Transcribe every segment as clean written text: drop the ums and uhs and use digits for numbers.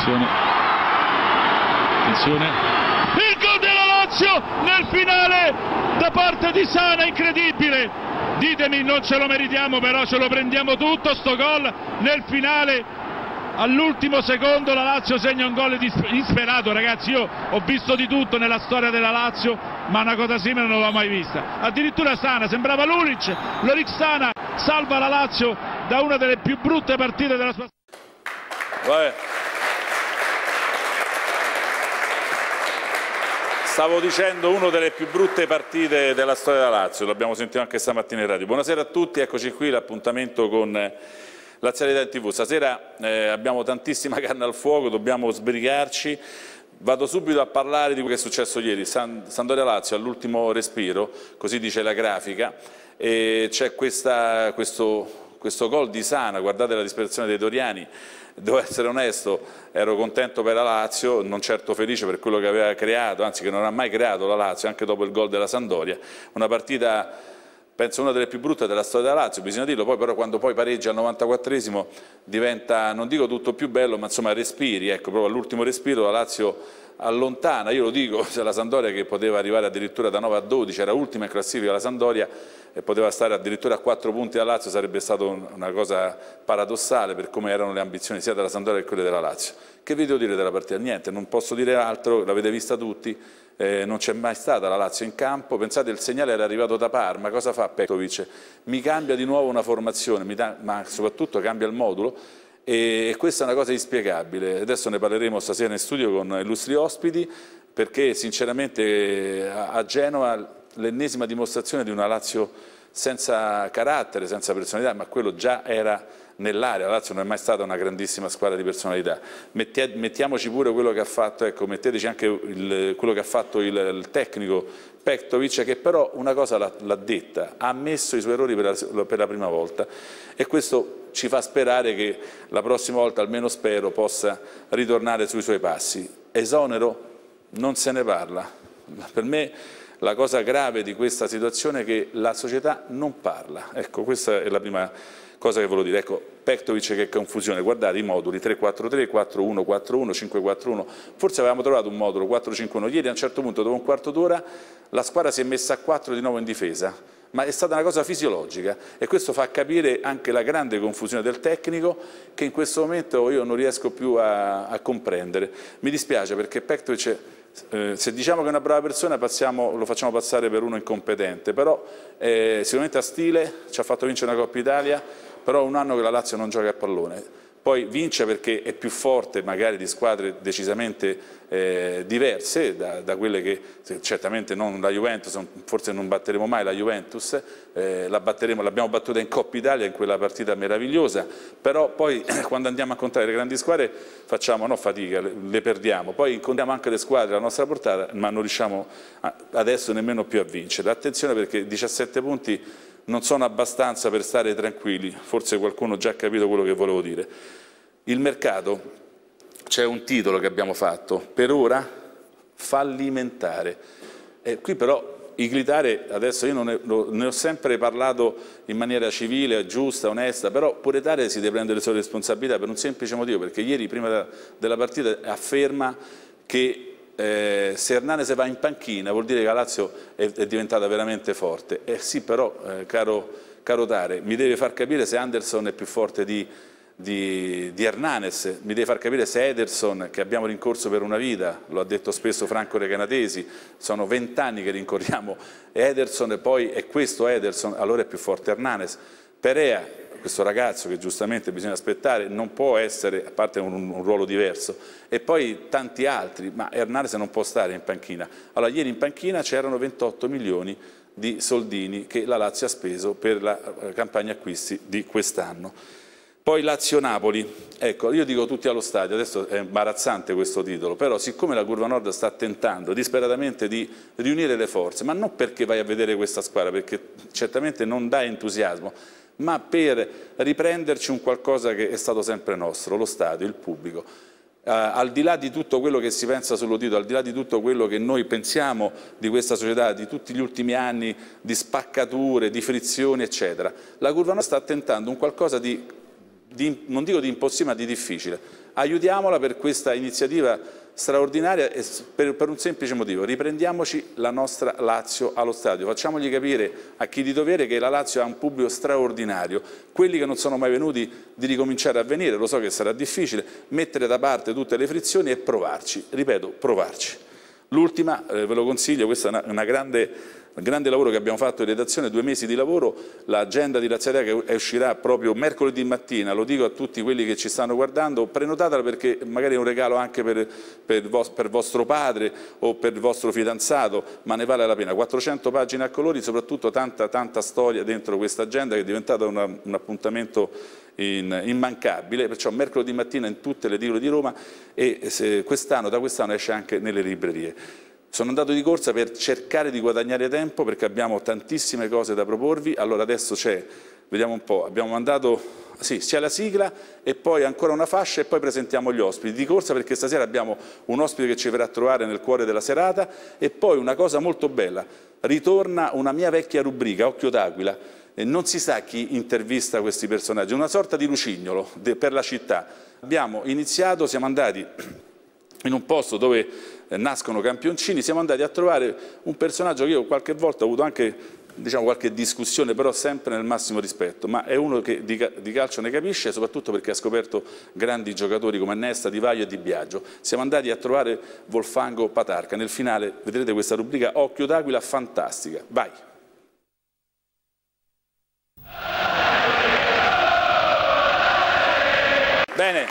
Attenzione, il gol della Lazio nel finale da parte di Sana, incredibile. Ditemi, non ce lo meritiamo, però ce lo prendiamo tutto sto gol nel finale. All'ultimo secondo la Lazio segna un gol disperato, ragazzi. Io ho visto di tutto nella storia della Lazio, ma una cosa simile non l'ho mai vista. Addirittura Sana, sembrava Lulic, Lorik Sana salva la Lazio da una delle più brutte partite della sua storia. Stavo dicendo una delle più brutte partite della storia della Lazio, l'abbiamo sentito anche stamattina in radio. Buonasera a tutti, eccoci qui, l'appuntamento con l'Azienda in TV. Stasera abbiamo tantissima carne al fuoco, dobbiamo sbrigarci. Vado subito a parlare di quello che è successo ieri. Sampdoria Lazio all'ultimo respiro, così dice la grafica, e c'è questo gol di Sana. Guardate la disperazione dei doriani. Devo essere onesto, ero contento per la Lazio, non certo felice per quello che aveva creato, anzi che non ha mai creato la Lazio, anche dopo il gol della Sampdoria. Una partita, penso, una delle più brutte della storia della Lazio, bisogna dirlo. Poi però quando poi pareggia al 94esimo diventa, non dico tutto più bello, ma insomma respiri, ecco, proprio all'ultimo respiro la Lazio allontana, io lo dico, se la Sampdoria, che poteva arrivare addirittura da 9 a 12, era ultima in classifica la Sampdoria e poteva stare addirittura a 4 punti dalla Lazio, sarebbe stata una cosa paradossale per come erano le ambizioni sia della Sampdoria che quelle della Lazio. Che vi devo dire della partita? Niente, non posso dire altro, l'avete vista tutti, non c'è mai stata la Lazio in campo. Pensate, il segnale era arrivato da Parma, cosa fa Petkovic? Mi cambia di nuovo una formazione, ma soprattutto cambia il modulo. E questa è una cosa inspiegabile. Adesso ne parleremo stasera in studio con illustri ospiti, perché sinceramente a Genova l'ennesima dimostrazione di una Lazio senza carattere, senza personalità, ma quello già era nell'area. La Lazio non è mai stata una grandissima squadra di personalità. Mettiamoci pure quello che ha fatto, ecco, metteteci anche quello che ha fatto il tecnico Petkovic, che però una cosa l'ha detta, ha ammesso i suoi errori per la prima volta, e questo ci fa sperare che la prossima volta, almeno spero, possa ritornare sui suoi passi. Esonero? Non se ne parla. Per me la cosa grave di questa situazione è che la società non parla. Ecco, questa è la prima cosa che volevo dire. Ecco, Petkovic, che confusione, guardate i moduli 3-4-3, 4-1-4-1, 5-4-1, forse avevamo trovato un modulo 4-5-1, ieri a un certo punto dopo un quarto d'ora la squadra si è messa a 4 di nuovo in difesa, ma è stata una cosa fisiologica, e questo fa capire anche la grande confusione del tecnico, che in questo momento io non riesco più a comprendere. Mi dispiace, perché Petkovic, se diciamo che è una brava persona lo facciamo passare per uno incompetente, però sicuramente a stile ci ha fatto vincere una Coppa Italia, però un anno che la Lazio non gioca a pallone. Poi vince perché è più forte magari di squadre decisamente diverse da quelle che certamente non la Juventus, forse non batteremo mai la Juventus, l'abbiamo battuta in Coppa Italia in quella partita meravigliosa, però poi quando andiamo a incontrare le grandi squadre facciamo fatica, le perdiamo, poi incontriamo anche le squadre alla nostra portata, ma non riusciamo adesso nemmeno più a vincere. Attenzione, perché 17 punti non sono abbastanza per stare tranquilli, forse qualcuno ha già capito quello che volevo dire. Il mercato, c'è un titolo che abbiamo fatto, per ora fallimentare. Qui però Iglitare, adesso io ne ho sempre parlato in maniera civile, giusta, onesta, però pure Tare si deve prendere le sue responsabilità per un semplice motivo, perché ieri prima della partita afferma che se Hernanes va in panchina vuol dire che la Lazio è diventata veramente forte. Sì, però caro Tare, mi deve far capire se Anderson è più forte di Hernanes, mi deve far capire se Ederson, che abbiamo rincorso per una vita, lo ha detto spesso Franco Recanatesi, sono 20 anni che rincorriamo Ederson, e poi è questo Ederson, allora è più forte Hernanes. Perea, questo ragazzo che giustamente bisogna aspettare, non può essere, a parte un ruolo diverso, e poi tanti altri, ma Hernanes non può stare in panchina. Allora ieri in panchina c'erano 28 milioni di soldini che la Lazio ha speso per la campagna acquisti di quest'anno. Poi Lazio-Napoli, ecco, io dico tutti allo stadio, adesso è imbarazzante questo titolo, però siccome la Curva Nord sta tentando disperatamente di riunire le forze, ma non perché vai a vedere questa squadra, perché certamente non dà entusiasmo, ma per riprenderci un qualcosa che è stato sempre nostro, lo stadio, il pubblico. Al di là di tutto quello che si pensa sull'Odito, al di là di tutto quello che noi pensiamo di questa società, di tutti gli ultimi anni di spaccature, di frizioni, eccetera, la Curva Nord sta tentando un qualcosa di non dico di impossibile, ma di difficile. Aiutiamola per questa iniziativa straordinaria e per un semplice motivo: riprendiamoci la nostra Lazio allo stadio, facciamogli capire a chi di dovere che la Lazio ha un pubblico straordinario, quelli che non sono mai venuti di ricominciare a venire, lo so che sarà difficile, mettere da parte tutte le frizioni e provarci, ripeto, provarci. L'ultima, ve lo consiglio, questo è un grande lavoro che abbiamo fatto in redazione, 2 mesi di lavoro, l'agenda di Razziaria che uscirà proprio mercoledì mattina, lo dico a tutti quelli che ci stanno guardando, prenotatela perché magari è un regalo anche per vostro padre o per il vostro fidanzato, ma ne vale la pena. 400 pagine a colori, soprattutto tanta storia dentro questa agenda che è diventata un appuntamento immancabile, perciò mercoledì mattina in tutte le edicole di Roma e da quest'anno esce anche nelle librerie. Sono andato di corsa per cercare di guadagnare tempo perché abbiamo tantissime cose da proporvi, allora adesso vediamo un po', abbiamo mandato, sì, c'è la sigla e poi ancora una fascia e poi presentiamo gli ospiti di corsa perché stasera abbiamo un ospite che ci verrà a trovare nel cuore della serata e poi una cosa molto bella, ritorna una mia vecchia rubrica, Occhio d'Aquila, e non si sa chi intervista questi personaggi, una sorta di lucignolo per la città. Abbiamo iniziato, siamo andati in un posto dove nascono campioncini, siamo andati a trovare un personaggio che io qualche volta ho avuto anche qualche discussione, però sempre nel massimo rispetto, ma è uno che di calcio ne capisce, soprattutto perché ha scoperto grandi giocatori come Nesta, Di Vaio e Di Biagio. Siamo andati a trovare Wolfango Patarca, nel finale vedrete questa rubrica Occhio d'Aquila fantastica, vai! Bene,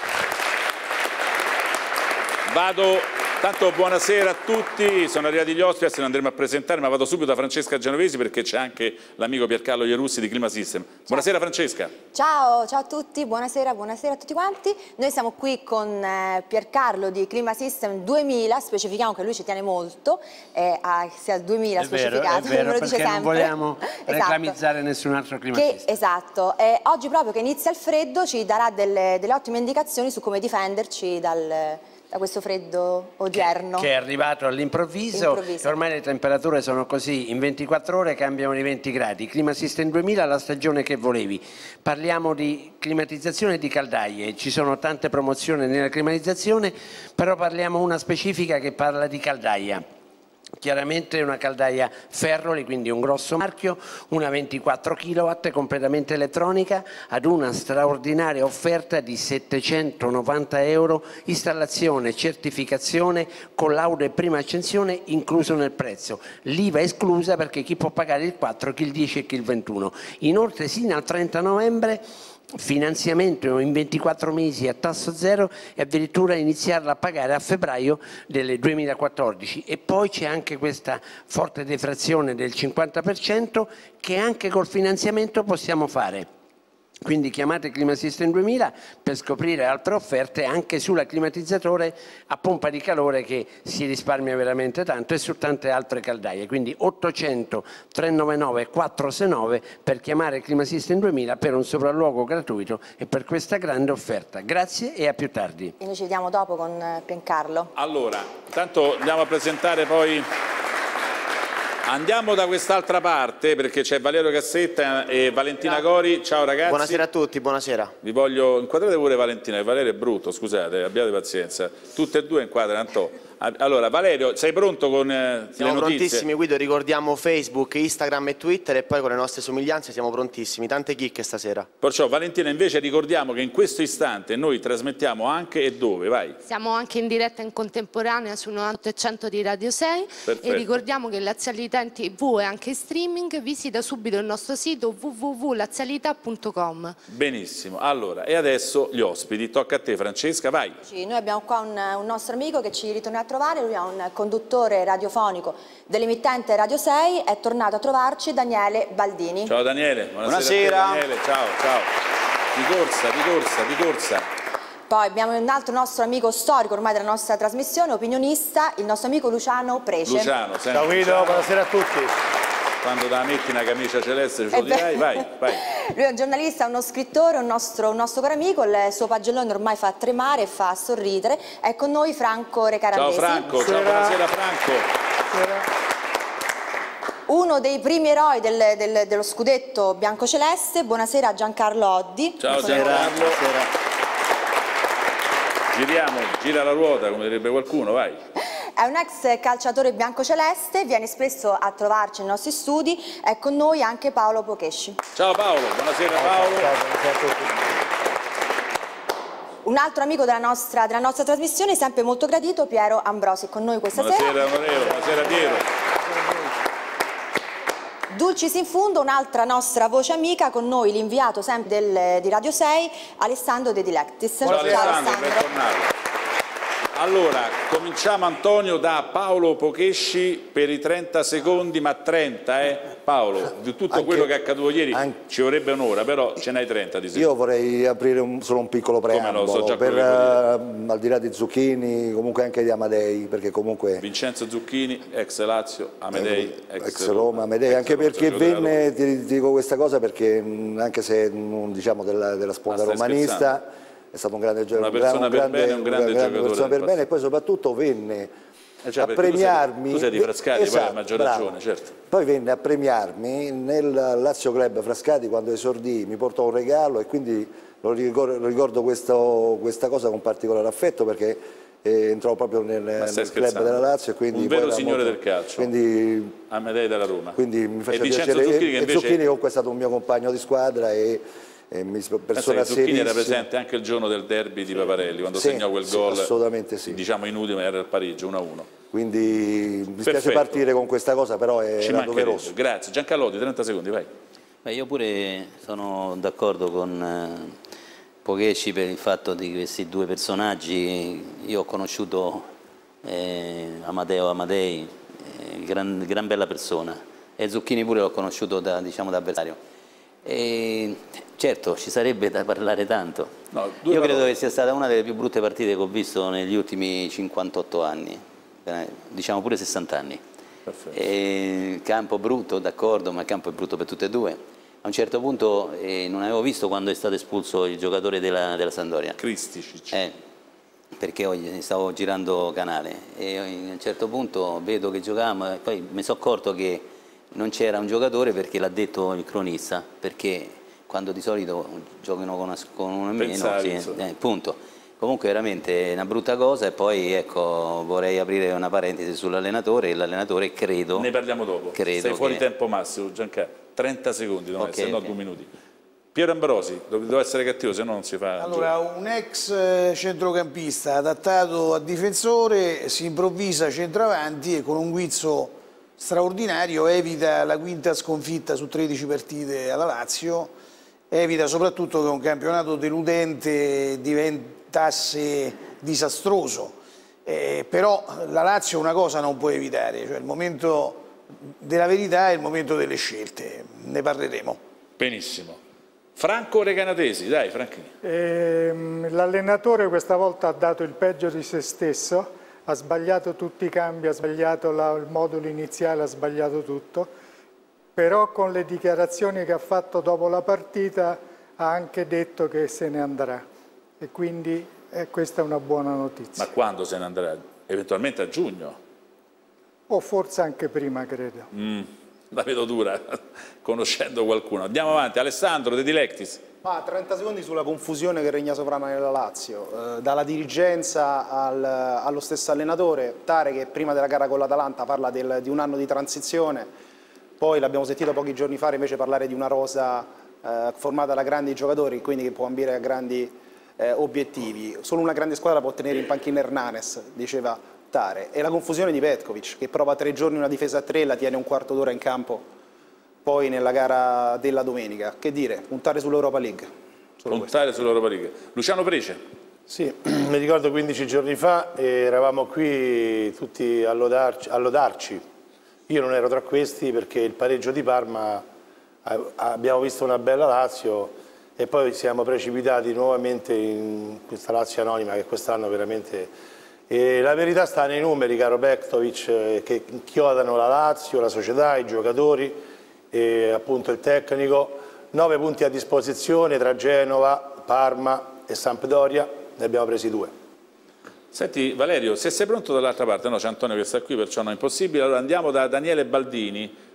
tanto buonasera a tutti, sono arrivati gli ospiti, adesso ne andremo a presentare, ma vado subito da Francesca Genovesi perché c'è anche l'amico Piercarlo Ierussi di Clima System. Buonasera Francesca. Ciao a tutti, buonasera a tutti quanti. Noi siamo qui con Piercarlo di Clima System 2000, specifichiamo che lui ci tiene molto, sia 2000 specificato, è vero, me lo dice perché sempre. Non vogliamo reclamizzare nessun altro Clima System. Esatto, oggi proprio che inizia il freddo ci darà delle ottime indicazioni su come difenderci da questo freddo odierno. Che è arrivato all'improvviso, ormai le temperature sono così, in 24 ore cambiano di 20 gradi. Clima System 2000, la stagione che volevi. Parliamo di climatizzazione e di caldaie, ci sono tante promozioni nella climatizzazione, però parliamo una specifica che parla di caldaia. Chiaramente una caldaia Ferroli, quindi un grosso marchio, una 24 kW completamente elettronica ad una straordinaria offerta di 790 €, installazione e certificazione con laudo e prima accensione incluso nel prezzo, l'IVA esclusa perché chi può pagare il 4, chi il 10 e chi il 21. Inoltre sino al 30 novembre finanziamento in 24 mesi a tasso zero e addirittura iniziarla a pagare a febbraio del 2014 e poi c'è anche questa forte deflazione del 50% che anche col finanziamento possiamo fare. Quindi chiamate Clima System 2000 per scoprire altre offerte anche sulla climatizzatore a pompa di calore che si risparmia veramente tanto e su tante altre caldaie. Quindi 800 399 469 per chiamare Clima System 2000 per un sopralluogo gratuito e per questa grande offerta. Grazie e a più tardi. E noi ci vediamo dopo con Piercarlo. Allora, intanto andiamo a presentare poi... Andiamo da quest'altra parte perché c'è Valerio Cassetta e Valentina Cori. Ciao ragazzi. Buonasera a tutti, buonasera. Vi voglio inquadrare pure Valentina, che Valerio è brutto, scusate, abbiate pazienza. Tutte e due inquadrano, Antò. Allora, Valerio, sei pronto con le notizie? Siamo prontissimi, Guido, ricordiamo Facebook, Instagram e Twitter e poi con le nostre somiglianze siamo prontissimi, tante chicche stasera. Perciò Valentina, invece ricordiamo che in questo istante noi trasmettiamo anche e dove, vai? Siamo anche in diretta in contemporanea su 98.100 di Radio 6. Perfetto. E ricordiamo che Lazialità in TV e anche in streaming, visita subito il nostro sito www.lazialità.com. Benissimo, allora, e adesso gli ospiti, tocca a te Francesca, vai. Noi abbiamo qua un nostro amico che ci ritorna a trovare, lui è un conduttore radiofonico dell'emittente Radio 6, è tornato a trovarci Daniele Baldini. Ciao Daniele, buonasera. Daniele. Ciao. Di corsa. Poi abbiamo un altro nostro amico storico ormai della nostra trasmissione, opinionista, il nostro amico Luciano Prece. Luciano, ciao Guido, buonasera a tutti. Quando te la metti una camicia celeste ce lo dirai, vai. Lui è un giornalista, uno scrittore, un nostro caro amico, il suo pagellone ormai fa tremare e fa sorridere. È con noi Franco Recarandesi. Ciao Franco, ciao, buonasera Franco. uno dei primi eroi dello scudetto biancoceleste. Buonasera a Giancarlo Oddi. Ciao Giancarlo. Gira la ruota, come direbbe qualcuno, vai. È un ex calciatore biancoceleste, viene spesso a trovarci nei nostri studi. È con noi anche Paolo Pokesci. Ciao Paolo, buonasera Paolo. Ciao, buonasera a tutti. Un altro amico della nostra trasmissione, sempre molto gradito, Piero Ambrosi, con noi questa sera. Buonasera onorevole, buonasera Piero. Dulcis in fundo, un'altra nostra voce amica, con noi l'inviato sempre di Radio 6, Alessandro De Dilectis. Ciao Alessandro, bentornato. Allora, cominciamo Antonio da Paolo Pokesci per i 30 secondi, ma 30 Paolo, di tutto quello che è accaduto ieri ci vorrebbe un'ora, però ce n'hai 30 di sicuro. Io vorrei aprire solo un piccolo preambolo, al di là di Zucchini, comunque anche di Amadei, perché comunque... Vincenzo Zucchini, ex Lazio, Amadei, ex Roma, Amadei, anche perché venne, ti dico questa cosa perché anche se diciamo della sponda romanista, è stato un grande giocatore, una persona per bene, e poi soprattutto venne a premiarmi. Tu sei di Frascati, esatto, poi hai maggior ragione, certo. Poi venne a premiarmi nel Lazio Club Frascati quando esordì, mi portò un regalo e quindi lo ricordo questa cosa con particolare affetto perché entrò proprio nel club della Lazio e quindi un vero signore del calcio, quindi Amadei della Roma. Quindi mi faceva piacere. Zucchini comunque è stato un mio compagno di squadra e persona Zucchini era presente anche il giorno del derby di Paparelli, quando segnò quel gol, assolutamente sì, diciamo inutile, era il pareggio 1-1. Quindi mi spiace partire con questa cosa, però era doveroso. Grazie. Giancarlo, 30 secondi, vai. Io pure sono d'accordo con Pokesci per il fatto di questi due personaggi. Io ho conosciuto Amadeo Amadei, gran bella persona, e Zucchini pure l'ho conosciuto da avversario. E certo, ci sarebbe da parlare tanto. Io credo che sia stata una delle più brutte partite che ho visto negli ultimi 58 anni, diciamo pure 60 anni. Il campo brutto, d'accordo, ma il campo è brutto per tutte e due. A un certo punto non avevo visto quando è stato espulso il giocatore della Sampdoria. Kristicic. Perché stavo girando canale e a un certo punto vedo che giocavamo e poi mi sono accorto che non c'era un giocatore perché l'ha detto il cronista, perché quando di solito giocano con uno in meno, punto. Comunque veramente una brutta cosa e poi ecco vorrei aprire una parentesi sull'allenatore e l'allenatore credo... Ne parliamo dopo, sei fuori tempo massimo Giancarlo, 30 secondi, no 2 minuti. Piero Ambrosi, devo essere cattivo, se no non si fa... Allora, un ex centrocampista adattato a difensore si improvvisa centravanti e con un guizzo straordinario evita la quinta sconfitta su 13 partite alla Lazio, evita soprattutto che un campionato deludente diventasse disastroso, però la Lazio una cosa non può evitare, cioè il momento della verità è il momento delle scelte, ne parleremo. Benissimo. Franco Recanatesi, dai Franchini. L'allenatore questa volta ha dato il peggio di se stesso, ha sbagliato tutti i cambi, ha sbagliato il modulo iniziale, ha sbagliato tutto, però con le dichiarazioni che ha fatto dopo la partita ha anche detto che se ne andrà e quindi questa è una buona notizia. Ma quando se ne andrà? Eventualmente a giugno? O forse anche prima, credo. La vedo dura, conoscendo qualcuno. Andiamo avanti, Alessandro De Dilectis. 30 secondi sulla confusione che regna sovrana nella Lazio, dalla dirigenza allo stesso allenatore. Tare che prima della gara con l'Atalanta parla di un anno di transizione, poi l'abbiamo sentito pochi giorni fa invece parlare di una rosa formata da grandi giocatori, quindi che può ambire a grandi obiettivi. Solo una grande squadra può tenere in panchina Hernanes, diceva Tare, e la confusione di Petkovic che prova 3 giorni una difesa a 3 e la tiene un quarto d'ora in campo poi nella gara della domenica. Che dire, puntare sull'Europa League. Puntare sull'Europa League. Luciano Prece. Sì, mi ricordo 15 giorni fa eravamo qui tutti a lodarci. Io non ero tra questi perché il pareggio di Parma, abbiamo visto una bella Lazio e poi siamo precipitati nuovamente in questa Lazio anonima che quest'anno veramente... E la verità sta nei numeri, caro Petkovic, che inchiodano la Lazio, la società, i giocatori e appunto il tecnico. 9 punti a disposizione tra Genova, Parma e Sampdoria, ne abbiamo presi 2. Senti Valerio, se sei pronto dall'altra parte, no c'è Antonio che sta qui perciò non è impossibile, allora andiamo da Daniele Baldini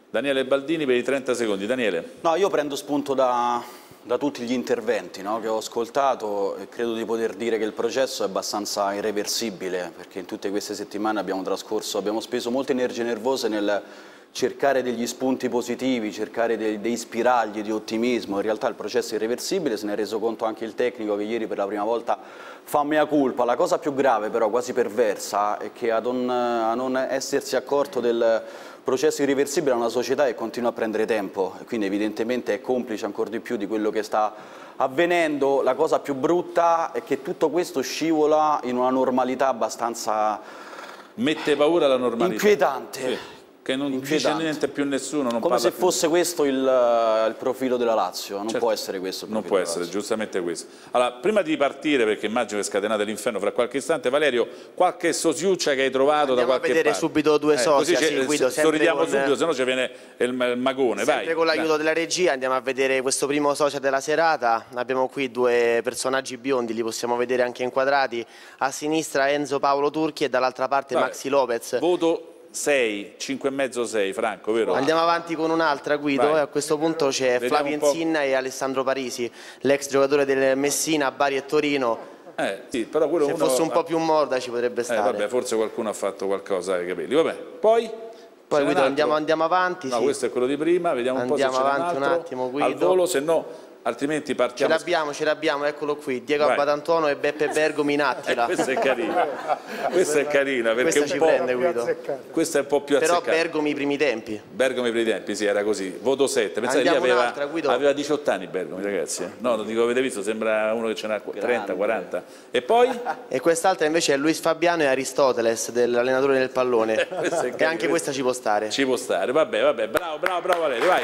Daniele Baldini per i 30 secondi. Daniele. No, io prendo spunto da tutti gli interventi, no, che ho ascoltato, e credo di poter dire che il processo è abbastanza irreversibile, perché in tutte queste settimane abbiamo speso molte energie nervose nel cercare degli spunti positivi, cercare dei spiragli di ottimismo. In realtà il processo è irreversibile, se ne è reso conto anche il tecnico, che ieri per la prima volta fa mea culpa. La cosa più grave, però quasi perversa, è che a non essersi accorto del processo irreversibile è una società che continua a prendere tempo, e quindi evidentemente è complice ancora di più di quello che sta avvenendo. La cosa più brutta è che tutto questo scivola in una normalità abbastanza... Mette paura la normalità. Inquietante. Sì. Che non dice niente più nessuno. Non come se fosse questo il profilo della Lazio, non può essere questo il profilo. Non può essere, giustamente questo. Allora, prima di partire, perché immagino che scatenate l'inferno fra qualche istante, Valerio, qualche sosiuccia che hai trovato da qualche parte? Andiamo a vedere subito due soci, così Guido, sorridiamo subito, se no ci viene il magone. Sempre vai, con l'aiuto della regia andiamo a vedere questo primo socio della serata. Abbiamo qui due personaggi biondi, li possiamo vedere anche inquadrati. A sinistra Enzo Paolo Turchi e dall'altra parte Maxi Lopez. Voto 6, 5,5, 6, Franco, vero? Andiamo avanti con un'altra, Guido, e a questo punto c'è Flavio Insinna e Alessandro Parisi, l'ex giocatore del Messina, Bari e Torino. Sì, però quello se fosse un po' più morda ci potrebbe stare. Vabbè, forse qualcuno ha fatto qualcosa ai capelli. Vabbè, poi Guido andiamo avanti. No, questo è quello di prima, vediamo un po' se c'è avanti un attimo, Guido. Al volo, se no altrimenti partiamo. Ce l'abbiamo, eccolo qui, Diego Abbatantuono e Beppe Bergomi in Attila. Questa è carina, questa è carina, perché questa ci prende, Guido. Questa è un po' più azzeccata. Però Bergomi i primi tempi. Bergomi i primi tempi, sì, era così. Voto 7. Pensate, lì aveva 18 anni Bergomi, ragazzi. No, non dico, avete visto, sembra uno che ce n'ha 30, 40. E poi? E quest'altra invece è Luis Fabiano e Aristoteles, dell'allenatore del pallone. E anche questa ci può stare. Ci può stare, vabbè, bravo Valerio, vai.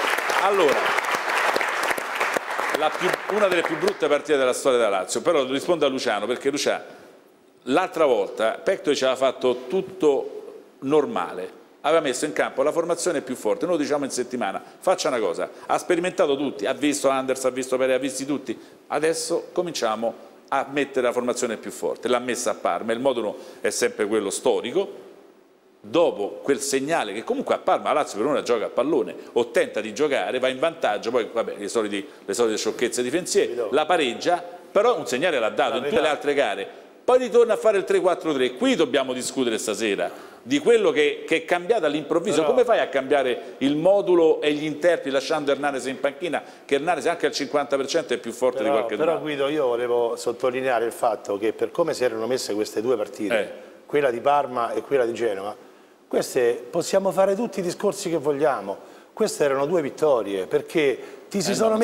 Allora, una delle più brutte partite della storia della Lazio, però rispondo a Luciano, perché Luciano l'altra volta Pectovic ci aveva fatto tutto normale, aveva messo in campo la formazione più forte, noi lo diciamo in settimana, faccia una cosa, ha sperimentato tutti, ha visto Anders, ha visto Pere, ha visti tutti, adesso cominciamo a mettere la formazione più forte, l'ha messa a Parma, il modulo è sempre quello storico. Dopo quel segnale che comunque a Parma la Lazio per ora gioca a pallone o tenta di giocare, va in vantaggio, poi vabbè le solite sciocchezze difensive, la pareggia, però un segnale l'ha dato in tutte le altre gare, poi ritorna a fare il 3-4-3, qui dobbiamo discutere stasera di quello che è cambiato all'improvviso. Come fai a cambiare il modulo e gli interpreti lasciando Hernanes in panchina, che Hernanes anche al 50% è più forte di qualche Però Guido, io volevo sottolineare il fatto che per come si erano messe queste due partite, quella di Parma e quella di Genova, queste possiamo fare tutti i discorsi che vogliamo, queste erano due vittorie, perché ti si sono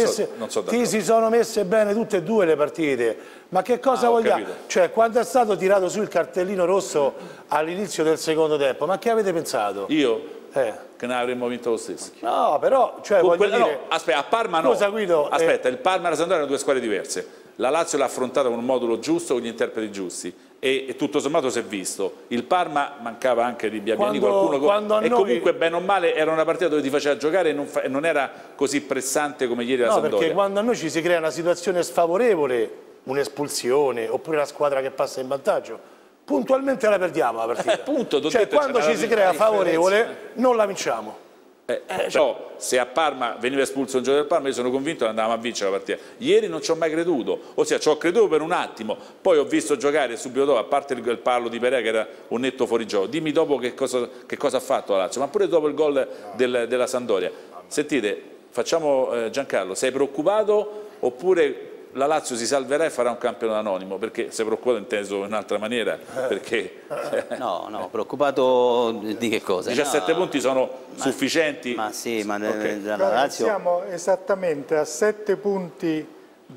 messe bene tutte e due le partite, ma che cosa vogliamo? Cioè, quando è stato tirato su il cartellino rosso all'inizio del secondo tempo, ma che avete pensato? Io? Che ne avremmo vinto lo stesso. No, però, cioè, voglio dire... No, aspetta, a Parma no. Scusa, Guido, aspetta, il Parma e la Sampdoria erano due squadre diverse. La Lazio l'ha affrontata con un modulo giusto, con gli interpreti giusti, e tutto sommato si è visto. Il Parma mancava anche di Biabiani, comunque bene o male era una partita dove ti faceva giocare e non era così pressante come ieri la Sampdoria. No, perché quando a noi ci si crea una situazione sfavorevole, un'espulsione oppure la squadra che passa in vantaggio, puntualmente la perdiamo la partita. Cioè, quando ci si crea favorevole non la vinciamo. Però se a Parma veniva espulso un giocatore del Parma, io sono convinto che andavamo a vincere la partita. Ieri non ci ho mai creduto, ossia ci ho creduto per un attimo, poi ho visto giocare subito dopo, a parte il palo di Perea che era un netto fuorigioco. Dimmi dopo che cosa ha fatto la Lazio, ma pure dopo il gol della Sampdoria. Sentite, facciamo Giancarlo, sei preoccupato oppure la Lazio si salverà e farà un campionato anonimo? Perché sei preoccupato inteso in un'altra maniera? Perché... No, preoccupato di che cosa? 17 punti sono sufficienti? Ma sì, ma la Lazio... Siamo esattamente a 7 punti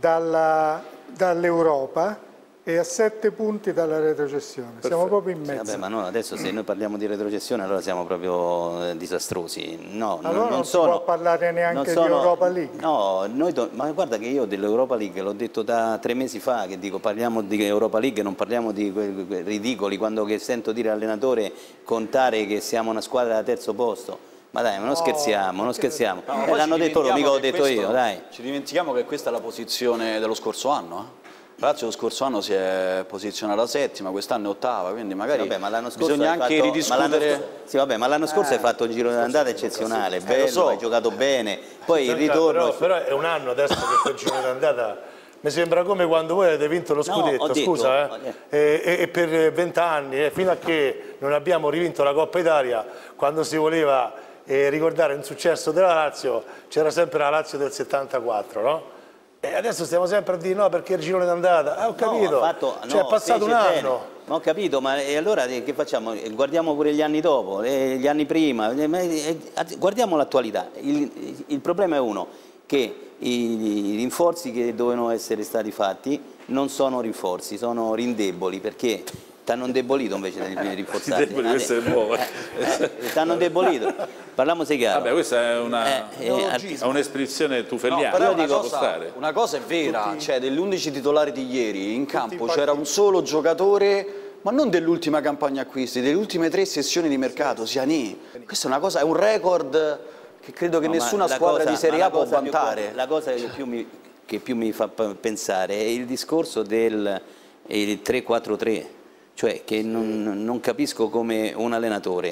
dall'Europa e a 7 punti dalla retrocessione. Siamo proprio in mezzo. Vabbè, ma no, adesso se noi parliamo di retrocessione allora siamo proprio disastrosi. No, allora non si può parlare neanche di Europa League. No, ma guarda che io dell'Europa League l'ho detto da 3 mesi fa, che dico parliamo di Europa League, non parliamo di quei ridicoli, quando che sento dire all'allenatore contare che siamo una squadra da terzo posto. Ma dai, ma non scherziamo, non scherziamo. L'hanno detto loro, mica l'ho detto io, dai. Ci dimentichiamo che questa è la posizione dello scorso anno, La Lazio lo scorso anno si è posizionata settima, quest'anno è ottava, quindi magari sì, vabbè, ma l'anno scorso bisogna anche ridiscutere. Ma l'anno scorso hai fatto un giro d'andata eccezionale, bello, hai giocato bene, poi il ritorno... Però è un anno adesso che quel giro d'andata mi sembra come quando voi avete vinto lo scudetto, scusa, e per 20 anni, fino a che non abbiamo rivinto la Coppa Italia, quando si voleva ricordare un successo della Lazio, c'era sempre la Lazio del 74, no? E adesso stiamo sempre a dire no perché il girone d'andata, ho capito, è passato un anno. Ma ho capito, ma e allora che facciamo? Guardiamo pure gli anni dopo, gli anni prima, guardiamo l'attualità. Il problema è uno, che i rinforzi che dovevano essere stati fatti non sono rinforzi, sono rindeboli, perché t'hanno indebolito invece dei rinforzati. Questo è nuovo. T'hanno indebolito. Parliamoci chiaro. Vabbè, questa è un'espressione tufelliana. No, però una cosa è vera, cioè degli 11 titolari di ieri in campo c'era un solo giocatore, ma non dell'ultima campagna acquisti, delle ultime 3 sessioni di mercato, Siani. Questa è una cosa, è un record che credo che nessuna squadra di Serie A può vantare. La cosa che più mi fa pensare è il discorso del 3-4-3. Cioè che non capisco come un allenatore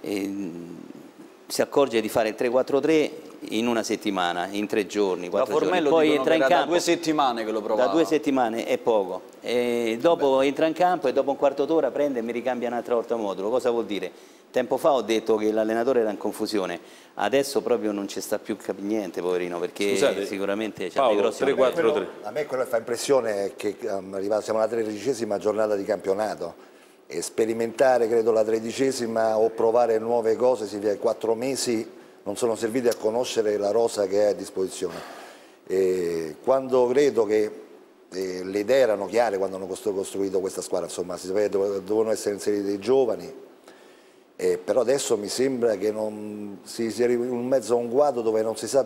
si accorge di fare il 3-4-3 in una settimana, in 3 giorni, 4 giorni. Poi entra in campo. Da 2 settimane che lo provava. Da 2 settimane è poco. E dopo entra in campo e dopo un quarto d'ora prende e mi ricambia un'altra volta modulo. Cosa vuol dire? Tempo fa ho detto che l'allenatore era in confusione, adesso proprio non ci sta più niente, poverino, perché scusate, sicuramente c'ha Paolo, dei grossi 3-4-3. A me quello che fa impressione è che siamo alla 13ª giornata di campionato e sperimentare, credo, la 13ª o provare nuove cose, si via 4 mesi non sono serviti a conoscere la rosa che è a disposizione. Quando credo che le idee erano chiare quando hanno costruito questa squadra, insomma, si sapeva che dovevano essere inseriti dei giovani. Però adesso mi sembra che si sia in mezzo a un guado dove non si sa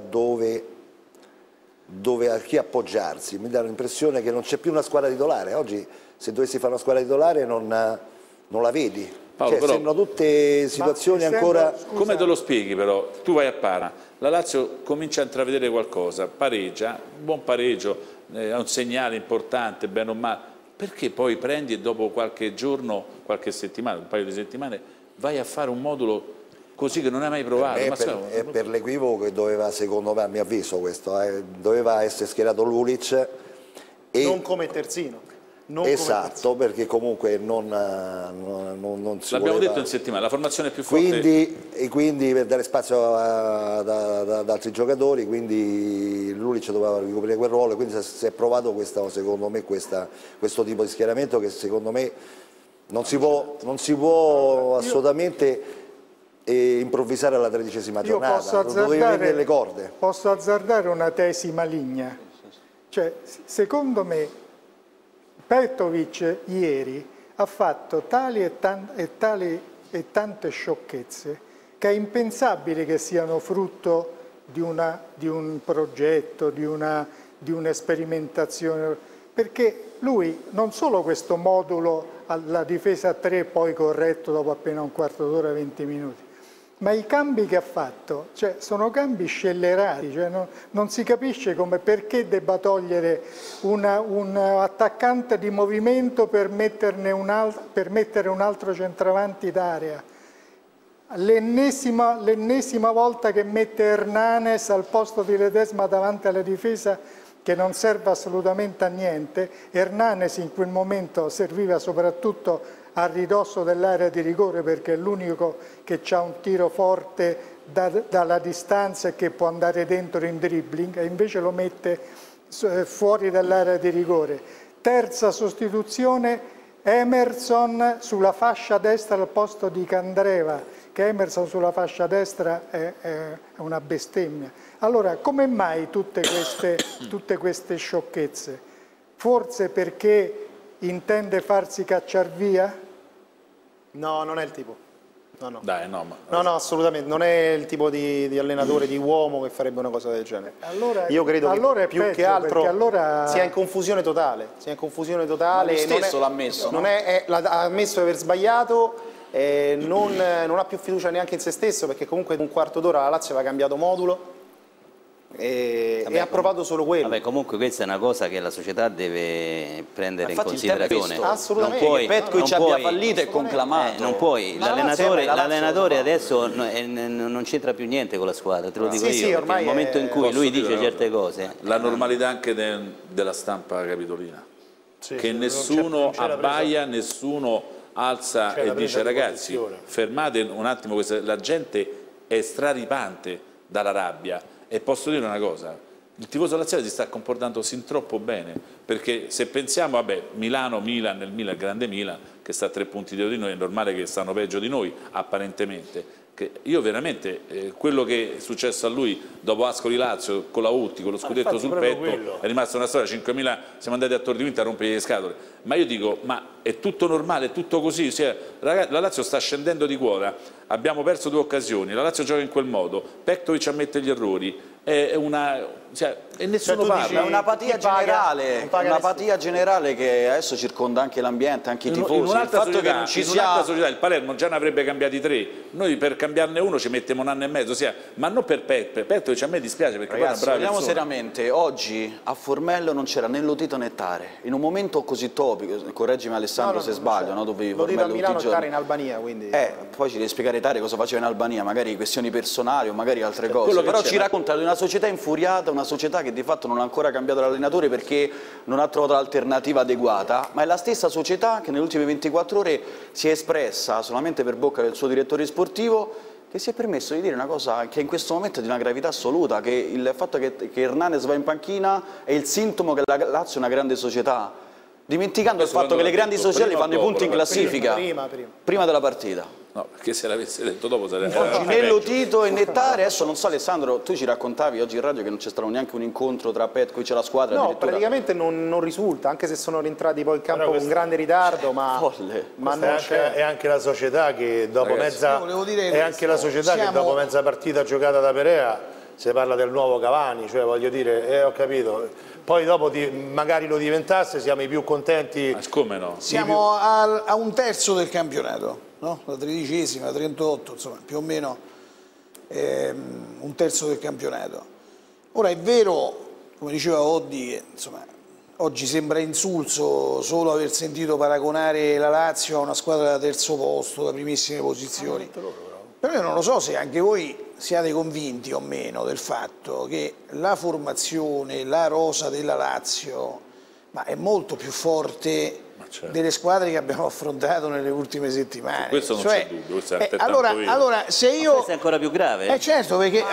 a chi appoggiarsi. Mi dà l'impressione che non c'è più una squadra titolare. Oggi se dovessi fare una squadra titolare non la vedi. Paolo, però, sembrano tutte situazioni ancora... Come te lo spieghi però? Tu vai a Parma, la Lazio comincia a intravedere qualcosa, pareggia, un buon pareggio, è un segnale importante, bene o male. Perché poi prendi e dopo qualche giorno, qualche settimana, un paio di settimane, vai a fare un modulo così che non hai mai provato? È per l'equivoco che doveva, secondo me, a mio avviso questo, doveva essere schierato Lulic. Non come terzino. Esatto, perché comunque non si l'abbiamo voleva... detto in settimana, la formazione è più forte. Quindi per dare spazio ad altri giocatori, quindi Lulic doveva ricoprire quel ruolo, quindi si è provato secondo me questo tipo di schieramento che secondo me non si può assolutamente improvvisare alla 13ª giornata, dovevi vedere le corde. Posso azzardare una tesi maligna, cioè secondo me Petkovic ieri ha fatto tali e tante sciocchezze che è impensabile che siano frutto di un progetto, di una sperimentazione, perché lui non solo questo modulo alla difesa a 3 poi corretto dopo appena un quarto d'ora, 20 minuti, ma i cambi che ha fatto, cioè, sono cambi scellerati, cioè, non si capisce perché debba togliere un attaccante di movimento per mettere un altro centravanti d'area. L'ennesima volta che mette Hernanes al posto di Ledesma davanti alla difesa, che non serve assolutamente a niente. Hernanes in quel momento serviva soprattutto a ridosso dell'area di rigore perché è l'unico che ha un tiro forte dalla distanza e che può andare dentro in dribbling, e invece lo mette fuori dall'area di rigore. Terza sostituzione, Emerson sulla fascia destra al posto di Candreva, che Emerson sulla fascia destra è una bestemmia. Allora, come mai tutte queste sciocchezze? Forse perché intende farsi cacciar via? No, non è il tipo. No. Dai, no, no, assolutamente. Non è il tipo di allenatore, di uomo che farebbe una cosa del genere. Allora, io credo che più che altro allora... sia in confusione totale. Ma lui stesso l'ha ammesso, no? Ha ammesso di aver sbagliato, non ha più fiducia neanche in se stesso, perché comunque in un quarto d'ora la Lazio aveva cambiato modulo. e ha provato solo quello. Vabbè, comunque questa è una cosa che la società deve prendere in considerazione. Assolutamente, non puoi, Petkovic abbia fallito e conclamato. Non puoi, l'allenatore adesso non c'entra più niente con la squadra, te lo dico io, perché nel momento in cui lui dice certe cose... La normalità anche della stampa capitolina, che nessuno abbaia, nessuno alza e dice ragazzi fermate un attimo, la gente è straripante dalla rabbia. E posso dire una cosa, il tifoso laziale si sta comportando sin troppo bene, perché se pensiamo, vabbè, Milan, il grande Milan, che sta a 3 punti dietro di noi, è normale che stanno peggio di noi, apparentemente. Io veramente, quello che è successo a lui dopo Ascoli Lazio, con la Utti, con lo scudetto sul petto, è rimasta una storia, 5.000, siamo andati a Tor di Quinta a rompere le scatole. Ma io dico, ma è tutto normale, è tutto così? Ragazzi, la Lazio sta scendendo di quota, abbiamo perso 2 occasioni, la Lazio gioca in quel modo, Petkovic ammette gli errori, e nessuno parla. È un'apatia generale che adesso circonda anche l'ambiente, anche i tifosi. In un'altra società, il Palermo già ne avrebbe cambiati 3, noi per cambiarne uno ci mettiamo 1 anno e mezzo, ma non per Petkovic, a me dispiace perché ragazzi, poi è una brava parliamo persona. seriamente, oggi a Formello non c'era né Lotito né Tare, in un momento così topico, correggimi Alessandro se sbaglio, no? Dove Lotito a Milano e Tare in Albania, quindi... poi ci devi spiegare Tare cosa faceva in Albania, magari questioni personali o magari altre cose, però ci racconta di una società infuriata, una società che di fatto non ha ancora cambiato l'allenatore perché non ha trovato l'alternativa adeguata, ma è la stessa società che nelle ultime 24 ore si è espressa solamente per bocca del suo direttore sportivo, che si è permesso di dire una cosa che in questo momento è di una gravità assoluta, che il fatto che Hernanes va in panchina è il sintomo che la Lazio è una grande società, dimenticando il fatto che le grandi sociali fanno i punti in classifica prima della partita. No, perché se l'avesse detto dopo sarebbe... Oggi né Lotito e né Tare, adesso non so Alessandro, tu ci raccontavi oggi in radio che non c'è stato neanche un incontro tra Petkovic e la squadra. No, praticamente non risulta, anche se sono rientrati poi in campo con grande ritardo, ma è anche la società che dopo mezza dopo mezza partita giocata da Perea si parla del nuovo Cavani, cioè voglio dire, ho capito. Poi dopo magari lo diventasse siamo i più contenti. Come no? Siamo a un terzo del campionato. No? La 13ª, 38, insomma, più o meno un terzo del campionato. Ora è vero, come diceva Oddi, che insomma, oggi sembra insulso solo aver sentito paragonare la Lazio a una squadra da terzo posto, da primissime posizioni. Però io non lo so se anche voi siate convinti o meno del fatto che la formazione, la rosa della Lazio, è molto più forte delle squadre che abbiamo affrontato nelle ultime settimane. Questo non c'è dubbio, questo è allora se io... questo è ancora più grave. Certo, perché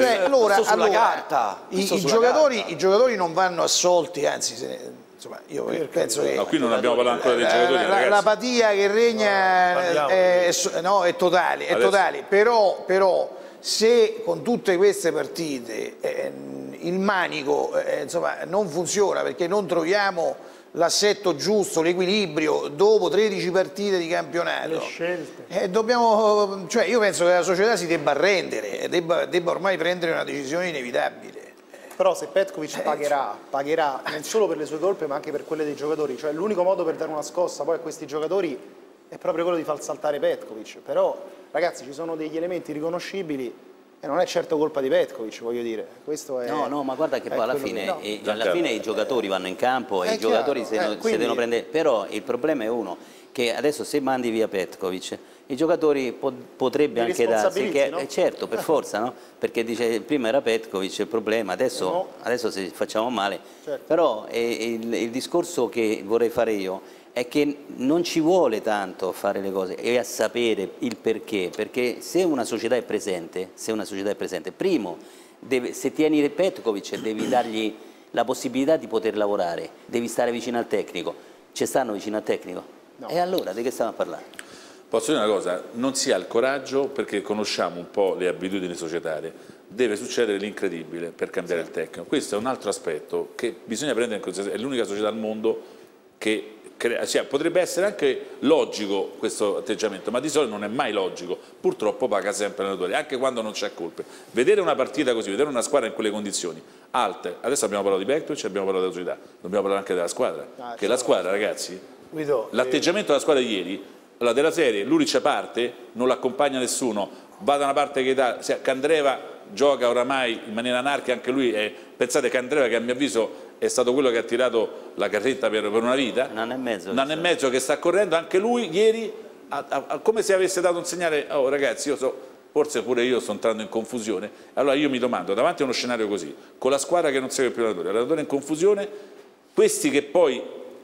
i giocatori non vanno assolti, anzi insomma, io penso che... No, qui non abbiamo parlato ancora dei giocatori, l'apatia che regna è totale, però se con tutte queste partite il manico insomma, non funziona perché non troviamo l'assetto giusto, l'equilibrio dopo 13 partite di campionato, le scelte, io penso che la società si debba arrendere, debba ormai prendere una decisione inevitabile. Però se Petkovic pagherà non solo per le sue colpe ma anche per quelle dei giocatori, cioè l'unico modo per dare una scossa poi a questi giocatori è proprio quello di far saltare Petkovic. Però ragazzi, ci sono degli elementi riconoscibili e non è certo colpa di Petkovic, voglio dire. Questo è, no, ma guarda che poi alla fine i giocatori vanno in campo e i giocatori se devono prendere. Però il problema è uno, che adesso se mandi via Petkovic, i giocatori potrebbe anche darsi che, no? Certo, per forza, no? Perché dice prima era Petkovic il problema, adesso se facciamo male. Certo. Però il discorso che vorrei fare io è che non ci vuole tanto fare le cose e a sapere il perché, perché se una società è presente, primo, se tieni Petkovic devi dargli la possibilità di poter lavorare, devi stare vicino al tecnico. Ci stanno vicino al tecnico? No. E allora di che stiamo a parlare? Posso dire una cosa, non si ha il coraggio, perché conosciamo un po' le abitudini societarie, deve succedere l'incredibile per cambiare il tecnico. Questo è un altro aspetto che bisogna prendere in considerazione, è l'unica società al mondo che potrebbe essere anche logico questo atteggiamento, ma di solito non è mai logico, purtroppo paga sempre l'allenatore, anche quando non c'è colpe. Vedere una partita così, vedere una squadra in quelle condizioni alte, adesso abbiamo parlato di Petkovic, abbiamo parlato della società, dobbiamo parlare anche della squadra, che la squadra, ragazzi, l'atteggiamento della squadra di ieri, della serie, Luric parte, non l'accompagna nessuno, va da una parte che Candreva gioca oramai in maniera anarchica anche lui, pensate che Andrea, che a mio avviso è stato quello che ha tirato la carretta per una vita, un anno e mezzo che sta correndo, anche lui ieri come se avesse dato un segnale: oh ragazzi, forse pure io sto entrando in confusione. Allora io mi domando, davanti a uno scenario così, con la squadra che non segue più l'allenatore in confusione, questi che poi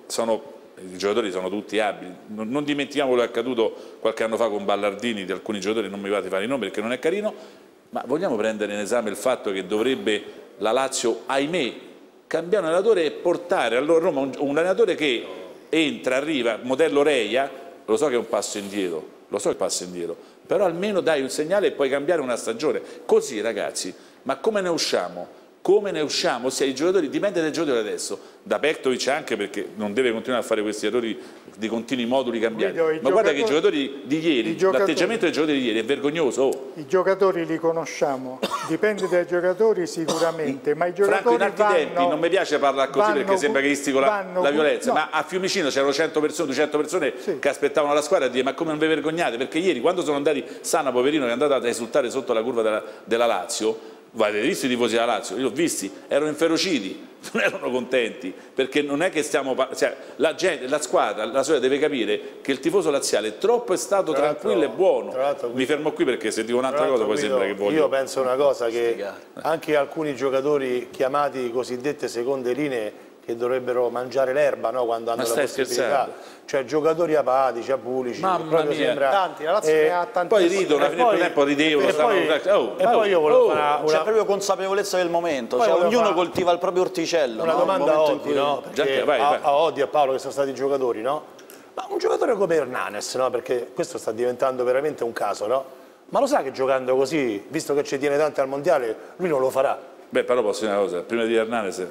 i giocatori sono tutti abili, non dimentichiamo quello che è accaduto qualche anno fa con Ballardini, di alcuni giocatori, non mi fate fare i nomi perché non è carino, ma vogliamo prendere in esame il fatto che dovrebbe la Lazio, ahimè, cambiare un allenatore e portare a Roma un allenatore che entra, arriva, modello Reia, lo so che è un passo indietro, però almeno dai un segnale e puoi cambiare una stagione. Così ragazzi, ma come ne usciamo? Come ne usciamo? Se i giocatori, dipende dai giocatori adesso, da Petkovic anche, perché non deve continuare a fare questi errori di continui moduli cambiati. Ma guarda che i giocatori di ieri, l'atteggiamento dei giocatori di ieri è vergognoso. I giocatori li conosciamo, dipende dai giocatori sicuramente, ma i giocatori Franco, in altri tempi, non mi piace parlare così perché sembra che istigo la violenza, ma a Fiumicino c'erano 100 persone, 200 persone che aspettavano la squadra e dire: ma come non vi vergognate? Perché ieri, quando sono andati, Sana poverino che è andato ad esultare sotto la curva della Lazio, avete visto i tifosi della Lazio? Io li ho visti, erano inferociti, non erano contenti, perché non è che stiamo, cioè, la squadra, la società deve capire che il tifoso laziale è stato tranquillo e buono. Mi fermo qui perché se dico un'altra cosa poi sembra che voglio. Io penso una cosa, che anche alcuni giocatori chiamati cosiddette seconde linee, che dovrebbero mangiare l'erba, no? Quando hanno la possibilità, cioè giocatori apatici, apulici, mamma mia, sembra... tanti, la Lazio ne ha tantissimi. Poi ridono, a fine tempo ridevano, e poi io volevo fare c'è proprio consapevolezza del momento, cioè ognuno coltiva il proprio orticello. Una domanda a Odi, no? A Odi e a Paolo, che sono stati giocatori, no? Ma un giocatore come Hernanes, no? Perché questo sta diventando veramente un caso, no? Ma lo sa che giocando così, visto che ci tiene tanto al mondiale, lui non lo farà? Beh, però posso dire una cosa, prima di Hernanes...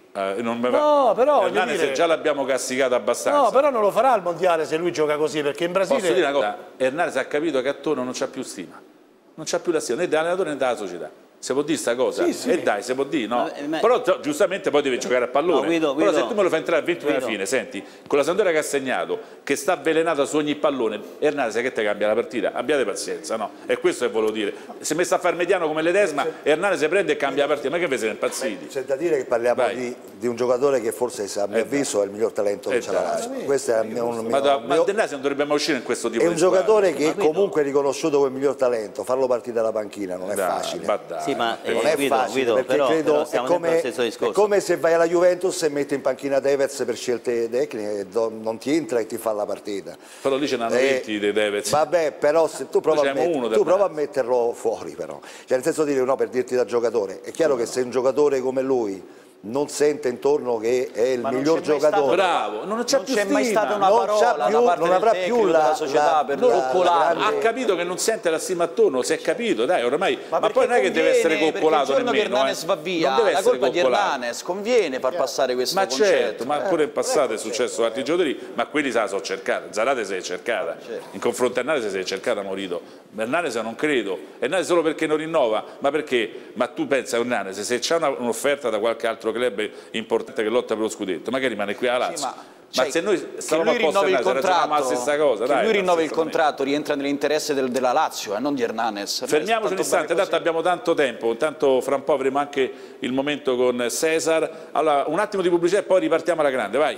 no, però Hernanes già l'abbiamo castigato abbastanza. No, però non lo farà al mondiale se lui gioca così, perché in Brasile... Posso dire una cosa? Hernanes ha capito che attorno non c'ha più stima, non c'ha più la stima né dell'allenatore né della società. Si può dire sta cosa? Sì, sì. E dai, si può dire, no? Però giustamente poi deve giocare a pallone. No, però se tu me lo fai entrare a 20 minuti alla fine, senti, con la Sampdoria che ha segnato, che sta avvelenata su ogni pallone, Hernanes che te cambia la partita? Abbiate pazienza, no? E questo che volevo dire. Se messa a fare mediano come Ledesma, Hernanes prende e cambia la partita. Ma che vi siete impazziti? C'è da dire che parliamo di un giocatore che forse, a mio avviso, è il miglior talento che c'è la Lazio. Questo è ma Hernanes non dovrebbe mai uscire in questo tipo di di squadra. È un giocatore che comunque è riconosciuto come miglior talento. Farlo partire dalla panchina non è facile. Sì, ma non è facile, perché credo è come se vai alla Juventus e metti in panchina Tevez per scelte tecniche, non ti entra e ti fa la partita. Però lì ce n'hanno 20 dei Tevez. Vabbè, però se tu prova a metterlo fuori, però, cioè nel senso di dire, no, per dirti da giocatore, è chiaro che se un giocatore come lui non sente intorno che è il miglior giocatore, bravo, non c'è mai stata una parola non avrà più la società per coccolare. Ha capito che non sente la stima attorno, si è capito, dai, ormai, ma poi non è che deve essere coccolato nemmeno, che Hernanes va via, la colpa di Hernanes, conviene far passare questo concetto. Certo, ma pure in passato è successo a altri giocatori, ma quelli se la sono cercata. Zarate si è cercata, in confronto a Hernanes si è cercata Morito. Hernanes non credo, Hernanes solo perché non rinnova, ma perché? Ma tu pensa a Hernanes, se c'è un'offerta da qualche altro club importante che lotta per lo scudetto, magari rimane qui a Lazio. Ma se noi stavamo a posto la stessa cosa, che lui rinnova il contratto, rientra nell'interesse della Lazio e non di Hernanes. Fermiamoci un istante, tanto abbiamo tanto tempo, tanto fra un po' avremo anche il momento con Cesar. Allora, un attimo di pubblicità e poi ripartiamo alla grande, vai.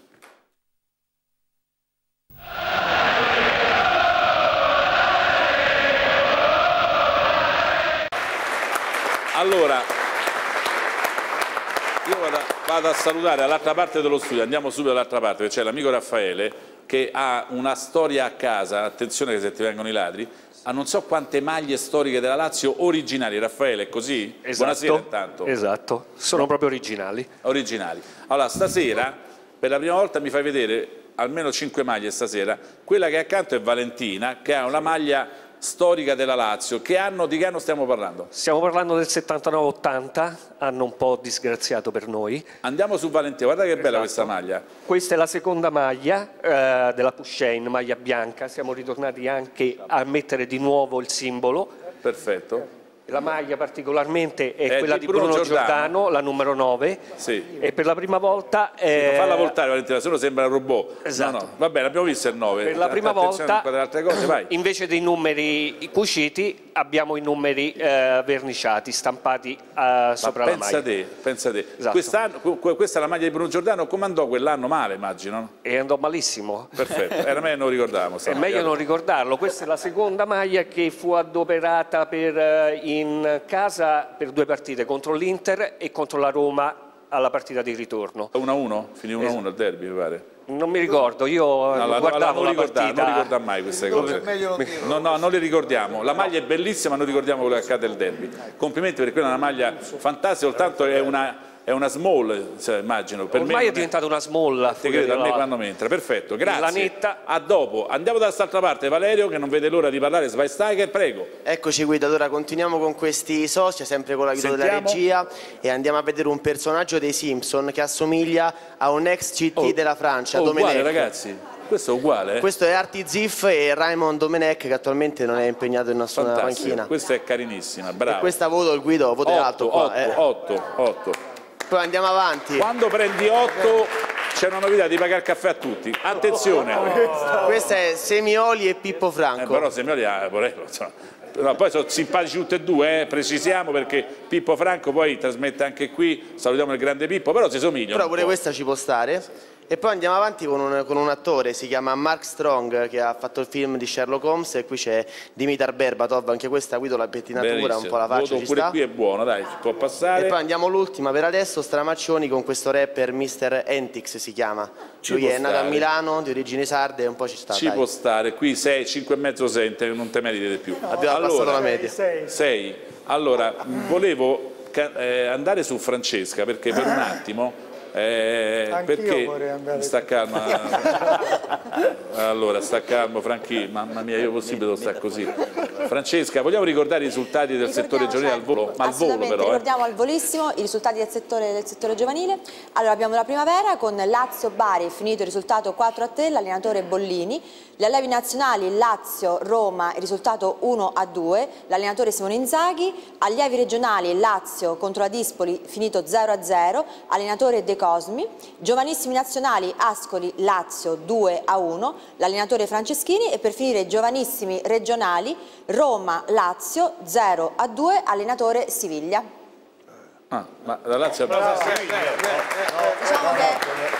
Allora, io vado a salutare dall'altra parte dello studio, andiamo subito dall'altra parte, perché c'è l'amico Raffaele che ha una storia a casa, attenzione che se ti vengono i ladri, ha non so quante maglie storiche della Lazio originali. Raffaele, è così? Esatto, buonasera intanto. Esatto, sono proprio originali. Originali. Allora, stasera, per la prima volta mi fai vedere almeno 5 maglie stasera, quella che è accanto è Valentina, che ha una maglia storica della Lazio. Di che anno stiamo parlando? Stiamo parlando del 79-80, anno un po' disgraziato per noi. Andiamo su Valentina, guarda che bella questa maglia. Questa è la seconda maglia della Pushchain, maglia bianca, siamo ritornati anche a mettere di nuovo il simbolo. Perfetto. La maglia particolarmente è quella di Bruno Giordano, la numero 9, sì. E per la prima volta... falla voltare Valentina, se no sembra un robot. Esatto. No, va bene, abbiamo visto il 9. Per la prima volta, altre cose, vai. invece dei numeri cuciti, abbiamo i numeri verniciati, stampati sopra la maglia. Pensa te. Esatto. Questa è la maglia di Bruno Giordano, come andò quell'anno male, immagino? E andò malissimo. Perfetto, era meglio non ricordavamo. È meglio non ricordarlo. Questa è la seconda maglia che fu adoperata in casa per 2 partite, contro l'Inter e contro la Roma alla partita di ritorno. 1-1? Finì 1-1 il derby, mi pare. Non mi ricordo, io guardavo la partita. Non ricordiamo mai queste cose. No, non le ricordiamo. La maglia è bellissima, non ricordiamo quello che accade al derby. Complimenti, perché quella è una maglia fantastica, soltanto è una small, cioè, immagino. Per Ormai me è diventata una small. Ti credo, a me quando mi entra. Perfetto, grazie. La netta. A dopo. Andiamo da quest'altra parte. Valerio, che non vede l'ora di parlare, Schweinsteiger, prego. Eccoci Guido, allora continuiamo con questi social, sempre con l'aiuto della regia, e andiamo a vedere un personaggio dei Simpson che assomiglia a un ex CT della Francia, Domenech. Uguale, ragazzi. Questo è uguale? Questo è Artie Ziff e Raymond Domenech, che attualmente non è impegnato in nessuna panchina. Questa è carinissima, bravo. E questa voto il Guido, voto alto qua. 8. Poi andiamo avanti. Quando prendi 8 c'è una novità di pagare il caffè a tutti. Attenzione. Questa è Semioli e Pippo Franco. Però Semioli no, poi sono simpatici tutti e due, precisiamo, perché Pippo Franco poi trasmette anche qui, salutiamo il grande Pippo, però si somigliano. Però pure questa ci può stare. E poi andiamo avanti con un attore, si chiama Mark Strong, che ha fatto il film di Sherlock Holmes, e qui c'è Dimitar Berbatov, anche questa Guido, la pettinatura, un po' la faccia, ci pure sta. Qui è buono, dai, si può passare. E poi andiamo all'ultima per adesso, Stramaccioni, con questo rapper Mr. Entix si chiama. Lui è nato a Milano, di origini sarde, e un po' ci sta. Ci può stare, qui 6, 5,5, 6, non te meriti di più. Abbiamo passato la media. 6. Allora, volevo andare su Francesca, perché per un attimo... perché sta calma. Allora, sta calmo Franchi, mamma mia, io possibile devo stare così. Francesca, vogliamo ricordare i risultati del settore giovanile al volo? Ma al volo però. Ricordiamo al volissimo i risultati del settore giovanile. Allora, abbiamo la primavera con Lazio-Bari, finito il risultato 4-3, l'allenatore Bollini. Gli allievi nazionali Lazio-Roma, il risultato 1-2, l'allenatore Simone Inzaghi. Allievi regionali Lazio contro la Dispoli, finito 0-0, allenatore De Cosmi. Giovanissimi nazionali Ascoli Lazio 2-1, l'allenatore Franceschini. E per finire giovanissimi regionali Roma Lazio 0-2, allenatore Siviglia. Ma la Lazio Diciamo che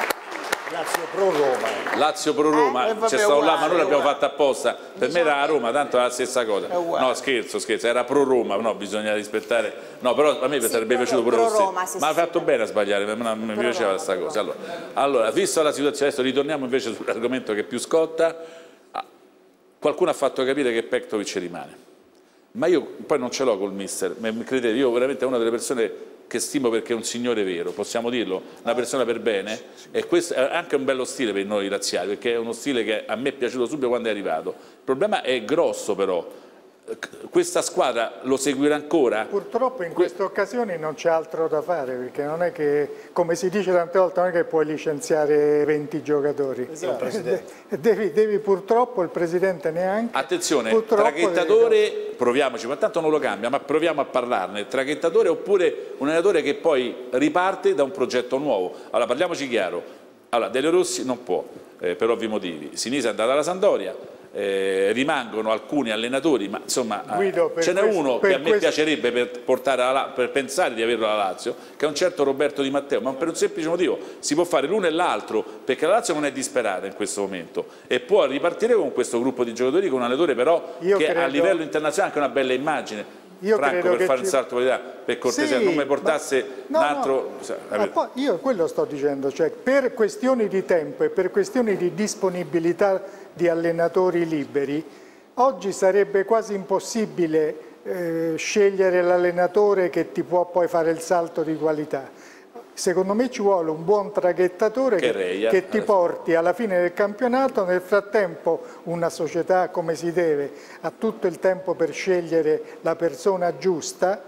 Lazio pro Roma, c'è stato là, ma noi l'abbiamo fatta apposta. Per me era a Roma, tanto è la stessa cosa. No, scherzo, era pro Roma, no, bisogna rispettare. No, però a me sarebbe piaciuto pure lo stesso. Ma ha fatto bene a sbagliare, mi piaceva questa cosa. Allora, visto la situazione, adesso ritorniamo invece sull'argomento che più scotta. Qualcuno ha fatto capire che Pektovic rimane. Ma io poi non ce l'ho col mister, mi credete, io veramente è una delle persone che stimo, perché è un signore vero, possiamo dirlo, una persona per bene, e questo è anche un bello stile per noi razziali, perché è uno stile che a me è piaciuto subito quando è arrivato. Il problema è grosso però, questa squadra lo seguirà ancora? Purtroppo in queste occasioni non c'è altro da fare, perché non è che, come si dice tante volte, non è che puoi licenziare 20 giocatori. Esatto. Devi purtroppo, il presidente neanche. Attenzione, traghettatore, proviamoci, ma tanto non lo cambia, ma proviamo a parlarne. Traghettatore oppure un allenatore che poi riparte da un progetto nuovo. Allora parliamoci chiaro, allora Delio Rossi non può, per ovvi motivi. Sinisa è andata alla Sampdoria. Rimangono alcuni allenatori, ma insomma ce n'è uno che a me piacerebbe per pensare di averlo alla Lazio, che è un certo Roberto Di Matteo, ma per un semplice motivo: si può fare l'uno e l'altro, perché la Lazio non è disperata in questo momento e può ripartire con questo gruppo di giocatori, con un allenatore però che a livello internazionale ha anche una bella immagine. Franco, per fare il salto di qualità, per cortesia, non mi portasse un altro... Ma poi io quello sto dicendo, cioè per questioni di tempo e per questioni di disponibilità di allenatori liberi, oggi sarebbe quasi impossibile scegliere l'allenatore che ti può poi fare il salto di qualità. Secondo me ci vuole un buon traghettatore che ti porti alla fine del campionato. Nel frattempo una società, come si deve, ha tutto il tempo per scegliere la persona giusta,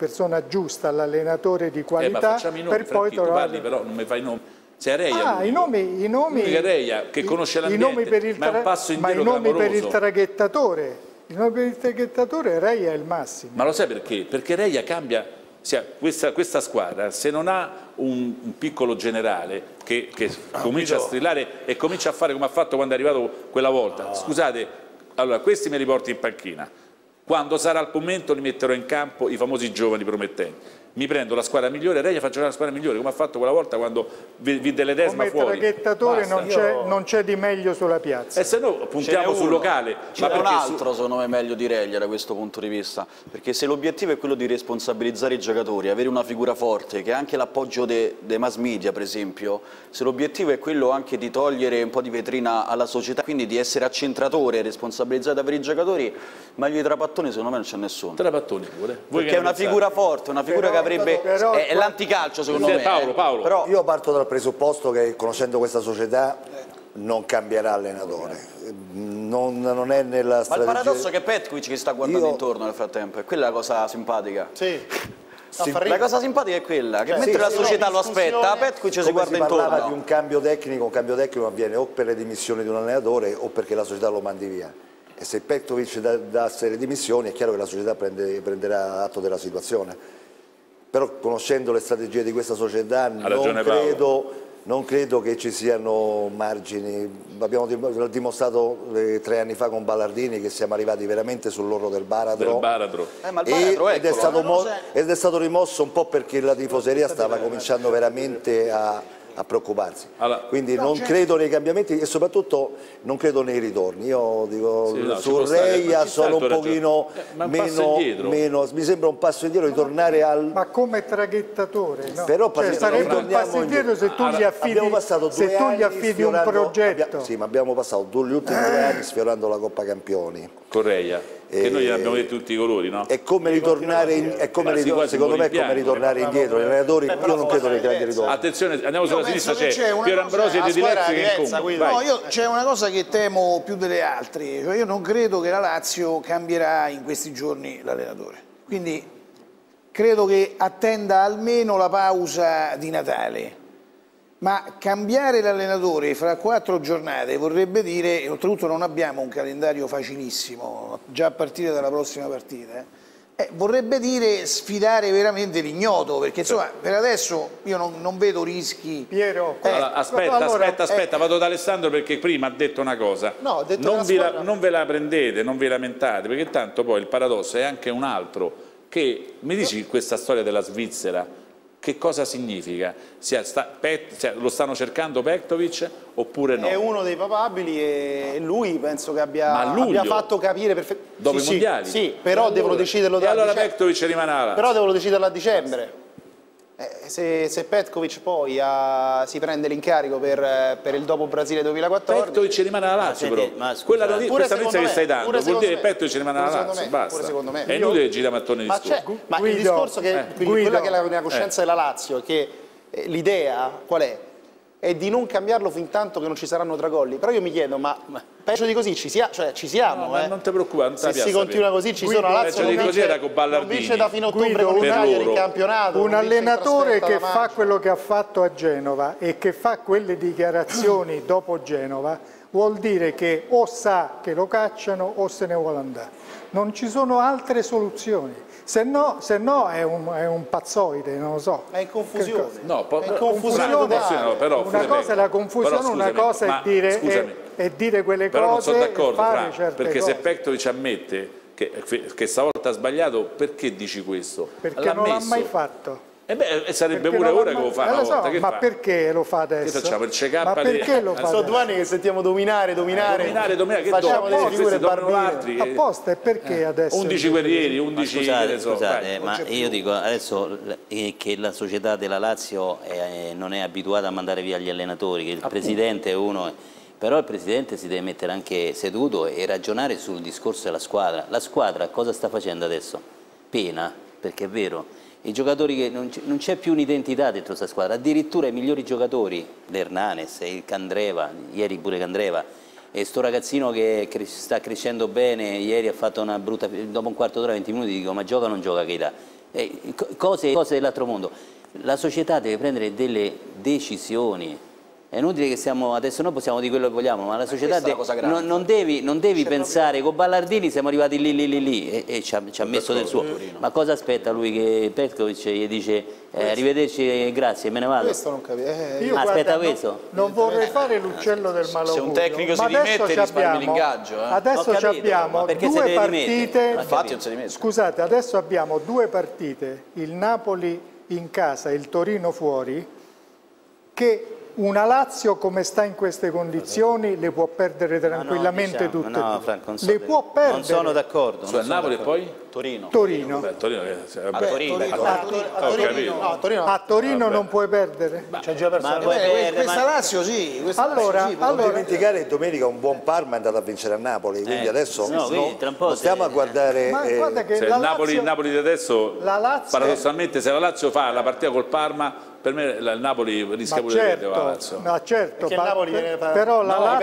l'allenatore di qualità, ma facciamo i nomi, per poi trovare... Tu parli, però non mi fai i nomi. C'è Reia, i nomi Reia, che conosce l'ambiente, ma è un passo indietro clamoroso. Ma i nomi per il traghettatore. Il nuovo etichettatore Reia è il massimo. Ma lo sai perché? Perché Reia cambia, questa squadra, se non ha un piccolo generale che comincia a strillare e comincia a fare come ha fatto quando è arrivato quella volta, scusate, allora questi me li porti in panchina, quando sarà il momento li metterò in campo i famosi giovani promettenti. Mi prendo la squadra migliore, Reia fa giocare la squadra migliore, come ha fatto quella volta quando vide Ledesma fuori. Come traghettatore non c'è di meglio sulla piazza. E se no puntiamo sul locale. C'è un altro, secondo me, meglio di Reia da questo punto di vista, perché se l'obiettivo è quello di responsabilizzare i giocatori, avere una figura forte, che è anche l'appoggio dei mass media, per esempio, se l'obiettivo è quello anche di togliere un po' di vetrina alla società, quindi di essere accentratore e responsabilizzare per i giocatori, meglio di Trapattoni secondo me non c'è nessuno. Trapattoni pure. Perché è una figura forte, una figura che è l'anticalcio secondo me. Paolo. Però io parto dal presupposto che conoscendo questa società non cambierà allenatore, non è nella strategia. Ma il paradosso è che Petkovic che sta guardando intorno nel frattempo, e quella è la cosa simpatica. Sì. La cosa simpatica è quella che mentre la società lo aspetta, Petkovic si guarda intorno. Si parlava di un cambio tecnico avviene o per le dimissioni di un allenatore o perché la società lo mandi via. E se Petkovic dasse le dimissioni è chiaro che la società prenderà atto della situazione. Però conoscendo le strategie di questa società non credo che ci siano margini. Abbiamo dimostrato 3 anni fa con Ballardini che siamo arrivati veramente sull'orlo del baratro. Ed è stato rimosso un po' perché la tifoseria stava cominciando veramente a preoccuparsi. Quindi non credo nei cambiamenti e soprattutto non credo nei ritorni. Io dico su Reia sono un pochino meno, mi sembra un passo indietro ritornare al... Ma come traghettatore, no? Però sarebbe un passo indietro se tu gli affidi un progetto. Sì, ma abbiamo passato gli ultimi 2 anni sfiorando la Coppa Campioni. Con Reia. Che noi abbiamo detto tutti i colori, no? È come ritornare, secondo me è come ritornare indietro. Gli allenatori, io non credo nei grandi ritorni. Attenzione, andiamo sulla sinistra, c'è Piero Ambrosi e Di Dilezzi che No, c'è una cosa che temo più delle altre, cioè io non credo che la Lazio cambierà in questi giorni l'allenatore. Quindi credo che attenda almeno la pausa di Natale. Ma cambiare l'allenatore fra 4 giornate vorrebbe dire, e oltretutto non abbiamo un calendario facilissimo, già a partire dalla prossima partita, vorrebbe dire sfidare veramente l'ignoto, perché insomma per adesso io non vedo rischi. Piero, aspetta, vado da Alessandro perché prima ha detto una cosa. No, ha detto non ve la prendete, non vi lamentate, perché tanto poi il paradosso è anche un altro, che mi dici questa storia della Svizzera, che cosa significa? Lo stanno cercando Petkovic oppure no? È uno dei papabili e lui penso che abbia fatto capire perfettamente. Dopo i mondiali? Sì, però devono deciderlo da dicembre. E allora Petkovic rimane là. Però devono deciderlo a dicembre. Se Petkovic poi si prende l'incarico per il dopo Brasile 2014... Petkovic rimane alla Lazio però. Questa notizia che stai dando vuol dire che Petkovic rimane alla Lazio, basta. È inutile che giriamo attorno ai discorsi. Ma il discorso che quella che è la coscienza della Lazio è che l'idea qual è? È di non cambiarlo fin tanto che non ci saranno tracolli. Però io mi chiedo, ma peggio di così ci siamo? Ma non ti preoccupare, se si continua così ci sono. La Lazio non vince da fine ottobre con l'Italia in campionato. Un allenatore che fa quello che ha fatto a Genova e che fa quelle dichiarazioni dopo Genova vuol dire che o sa che lo cacciano o se ne vuole andare. Non ci sono altre soluzioni. Se no è un pazzoide, non lo so. È in confusione. No, è confusione. Però, una cosa è la confusione, una cosa è dire quelle però cose non sono d'accordo, cose. perché se Petkovic ammette che stavolta ha sbagliato, perché dici questo? Perché non l'ha mai fatto. Sarebbe pure ora che lo fa una volta. Ma perché lo fa adesso? Che facciamo il check-up? Ma perché lo fa? Sono 2 anni che sentiamo dominare. Che facciamo delle figure barbine. Apposta, e perché adesso? 11 guerrieri, 11... Scusate, ma io dico adesso che la società della Lazio non è abituata a mandare via gli allenatori, che il presidente è uno... Però il presidente si deve mettere anche seduto e ragionare sul discorso della squadra. La squadra cosa sta facendo adesso? Pena, perché è vero. I giocatori che non c'è più un'identità dentro questa squadra, addirittura i migliori giocatori, l'Hernanes, il Candreva, ieri pure Candreva, e sto ragazzino che sta crescendo bene, ieri ha fatto una brutta, dopo un quarto d'ora, 20 minuti, dico ma gioca o non gioca Keita? Cose dell'altro mondo. La società deve prendere delle decisioni È inutile che siamo, adesso noi possiamo dire quello che vogliamo, ma la società non devi pensare, con Ballardini siamo arrivati lì e ci ha messo del suo. Ma cosa aspetta lui che Petkovic gli dice arrivederci, grazie, me ne vado? Questo non capisco. Aspetta questo. Non vorrei fare l'uccello del malaugurio. Se un tecnico si rimette risparmi l'ingaggio. Adesso abbiamo due partite. Infatti non si rimette. Scusate, adesso abbiamo due partite, il Napoli in casa e il Torino fuori, che una Lazio come sta in queste condizioni le può perdere tranquillamente tutte. Franco, le può perdere. Non sono d'accordo. Su Napoli e poi? Torino. A Torino non puoi perdere. C'è già perso. Questa Lazio sì. Allora, non dimenticare domenica un buon Parma è andato a vincere a Napoli, quindi adesso non stiamo a guardare. Il Napoli di adesso, paradossalmente, se la Lazio fa la partita col Parma, per me il Napoli rischia pure di perdere la Lazio. Certo, però la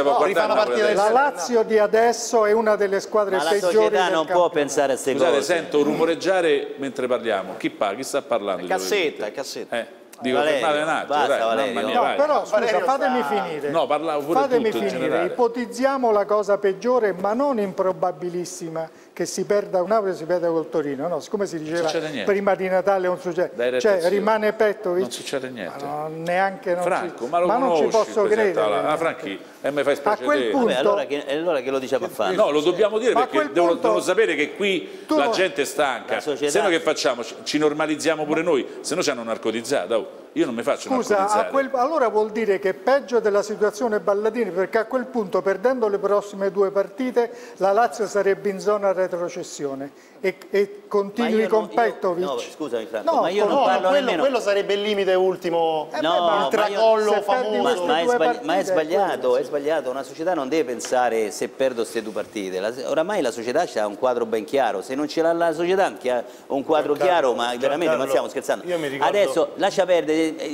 Lazio di adesso è una delle squadre peggiori. La società non può pensare a queste cose. Scusate, sento rumoreggiare mentre parliamo. Chi sta parlando? Cassetta. Dico, fermate un attimo, dai, mamma mia, vai. Però scusa, fatemi finire. No, parlavo pure fatemi tutto finire. Ipotizziamo la cosa peggiore, ma non improbabilissima, che si perda un Napoli e si perda col Torino. No, siccome si diceva prima di Natale non succede. Cioè rimane Petkovic. Non succede niente. Ma neanche Franco, ma non ci posso credere. Franchi, mi fai spiacere. A quel punto, allora che lo diciamo a fare? No, lo dobbiamo dire perché devono sapere che qui la gente è stanca. Se no che facciamo? Ci normalizziamo pure noi, se no ci hanno narcotizzato. Io non mi faccio narcotizzare. Allora vuol dire che è peggio della situazione Ballardini, perché a quel punto, perdendo le prossime due partite, la Lazio sarebbe in zona retrocessione e continui con Petkovic. No, scusami Franco, ma io non parlo nemmeno. Quello sarebbe il limite ultimo, il tracollo famoso. Ma è sbagliato, una società non deve pensare se perdo queste due partite. Oramai la società ha un quadro ben chiaro, se non ce l'ha la società un quadro chiaro, ma veramente non stiamo scherzando. Adesso lascia perdere.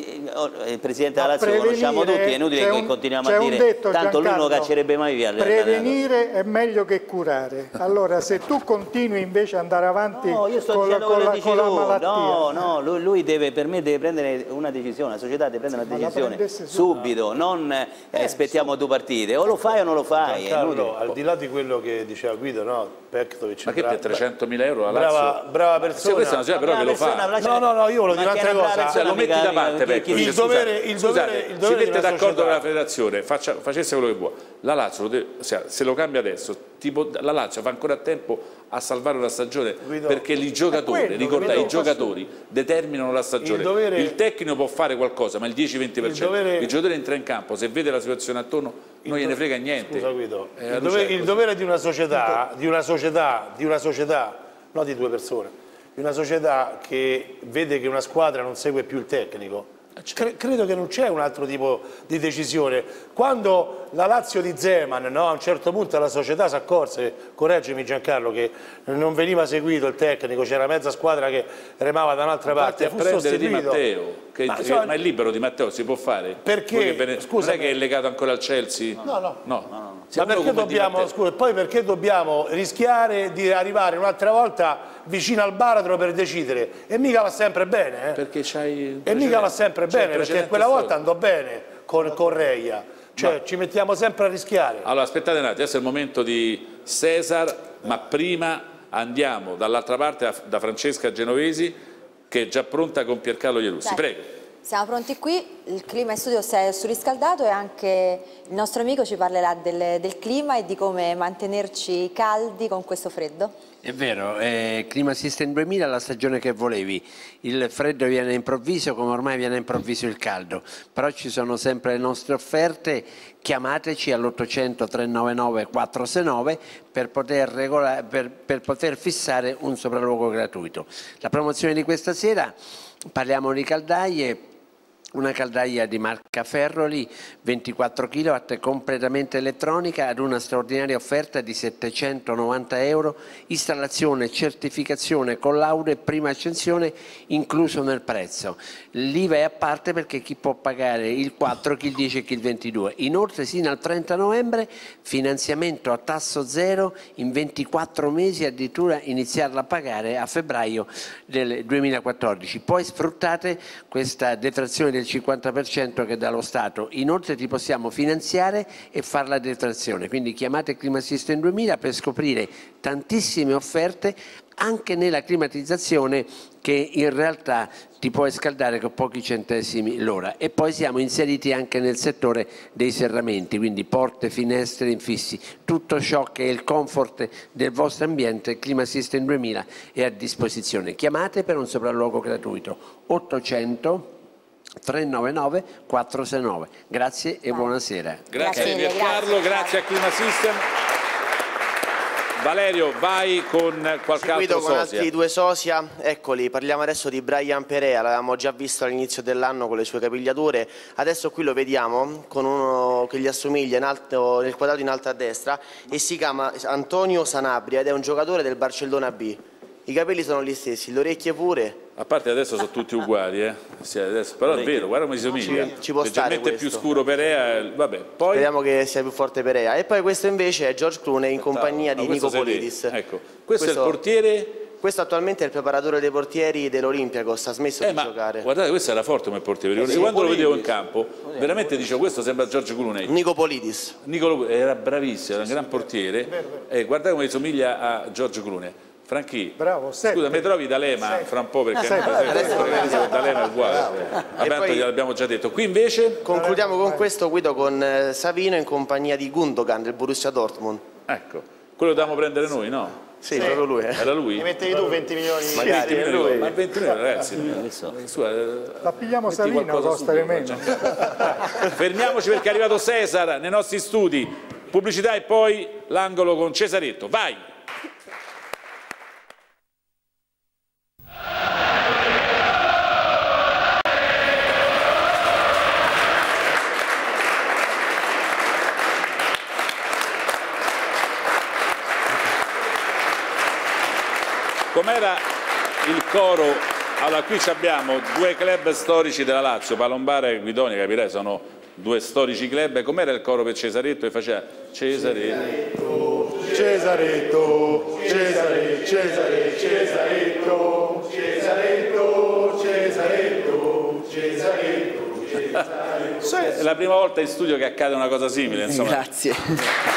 Il presidente della Lazio lo conosciamo tutti, è inutile che continuiamo a dire tanto lui non caccerebbe mai via. Prevenire è meglio che curare. Allora se tu continui invece ad andare avanti con la malattia, lui deve, per me deve prendere una decisione, la società deve prendere una decisione subito, non aspettiamo due partite, o lo fai o non lo fai. Carlo, al di là di quello che diceva Guido, no? Petkovic, ma che per 300.000 euro la Lazio? Brava persona. Questa è una società però che lo fa. No, io volevo dire un'altra cosa. Lo metti da parte, Petkovic. Scusate, si mette d'accordo con la federazione, facesse quello che vuole. La Lazio, se lo cambia adesso, tipo, la Lazio fa ancora tempo a salvare una stagione, perché i giocatori, ricordate, i giocatori determinano la stagione. Il tecnico può fare qualcosa, ma il 10-20%. Il giocatore entra in campo, se vede la situazione attorno, non gliene frega niente. Scusa Guido, il dovere di una società, non di due persone, di una società che vede che una squadra non segue più il tecnico, credo che non c'è un altro tipo di decisione. Quando la Lazio di Zeman, no, a un certo punto la società si accorse, correggimi Giancarlo, che non veniva seguito il tecnico, c'era mezza squadra che remava da un'altra parte, fu sostituito. Di Matteo, ma è libero Di Matteo, si può fare? Perché? Scusa, non è che è legato ancora al Chelsea? No. Ma perché dobbiamo, poi perché dobbiamo rischiare di arrivare un'altra volta vicino al baratro per decidere? E mica va sempre bene, Perché mica va sempre bene, perché quella volta andò bene con Reia. Cioè ci mettiamo sempre a rischiare. Allora aspettate un attimo, adesso è il momento di Cesar, ma prima andiamo dall'altra parte da Francesca Genovesi, che è già pronta con Piercarlo Iellussi. Prego. Siamo pronti qui, il clima in studio si è surriscaldato e anche il nostro amico ci parlerà del clima e di come mantenerci caldi con questo freddo. È vero, Clima System 2000 è la stagione che volevi, il freddo viene improvviso come ormai viene improvviso il caldo, però ci sono sempre le nostre offerte, chiamateci all'800 399 469 per poter fissare un sopralluogo gratuito. La promozione di questa sera, parliamo di caldaie. Una caldaia di marca Ferroli, 24 kW, completamente elettronica, ad una straordinaria offerta di 790 €, installazione, certificazione, collaudo e prima accensione incluso nel prezzo. L'IVA è a parte perché chi può pagare il 4, chi il 10 e chi il 22. Inoltre sino al 30 novembre finanziamento a tasso zero in 24 mesi, addirittura iniziarla a pagare a febbraio del 2014. Poi sfruttate questa detrazione del il 50% che dà lo Stato. Inoltre ti possiamo finanziare e fare la detrazione, quindi chiamate Climasystem 2000 per scoprire tantissime offerte anche nella climatizzazione, che in realtà ti puoi scaldare con pochi centesimi l'ora. E poi siamo inseriti anche nel settore dei serramenti, quindi porte, finestre, infissi, tutto ciò che è il comfort del vostro ambiente. Climasystem 2000 è a disposizione. Chiamate per un sopralluogo gratuito 800 399 469. Grazie e buonasera. Grazie a Carlo, grazie a Climasystem. Valerio, vai con qualche altro con sosia. altri due sosia, eccoli, parliamo adesso di Brian Perea, l'avevamo già visto all'inizio dell'anno con le sue capigliature, adesso qui lo vediamo con uno che gli assomiglia in alto, nel quadrato in alto a destra, e si chiama Antonio Sanabria ed è un giocatore del Barcellona B. I capelli sono gli stessi, le orecchie pure. A parte adesso sono tutti uguali, sì, adesso, però è vero, guarda come si somiglia. Ci può stare leggermente più scuro Perea, vabbè, poi... Speriamo che sia più forte Perea. E poi questo invece è George Clooney in compagnia di Nico Polidis. Ecco, questo è il portiere... Questo attualmente è il preparatore dei portieri dell'Olympiakos, ha smesso di giocare. Guardate, questo era forte come portiere, perché quando lo vedevo in campo, veramente dicevo, questo sembra George Clooney. Nico Polidis. Era bravissimo, era un gran portiere, guardate come somiglia a George Clooney. Franchi, bravo, scusa, mi trovi D'Alema fra un po', perché D'Alema è uguale, gliel'abbiamo già detto. Qui invece concludiamo con questo, Guido, con Savino in compagnia di Gundogan del Borussia Dortmund. Ecco, quello dobbiamo prendere noi, no? Sì, proprio lui. Era lui? Mi mettevi tu 20 milioni? Magari, lui. Ma 20 milioni, ragazzi. La pigliamo Savino, costa di meno. Fermiamoci perché è arrivato Cesar nei nostri studi. Pubblicità e poi l'angolo con Cesaretto. Vai! Com'era il coro? Allora, qui abbiamo due club storici della Lazio, Palombara e Guidonia, capirai, sono due storici club. Com'era il coro per Cesaretto? E faceva Cesaretto, Cesaretto, Cesaretto, Cesaretto, Cesaretto, Cesaretto, Cesaretto. È la prima volta in studio che accade una cosa simile, insomma. Grazie.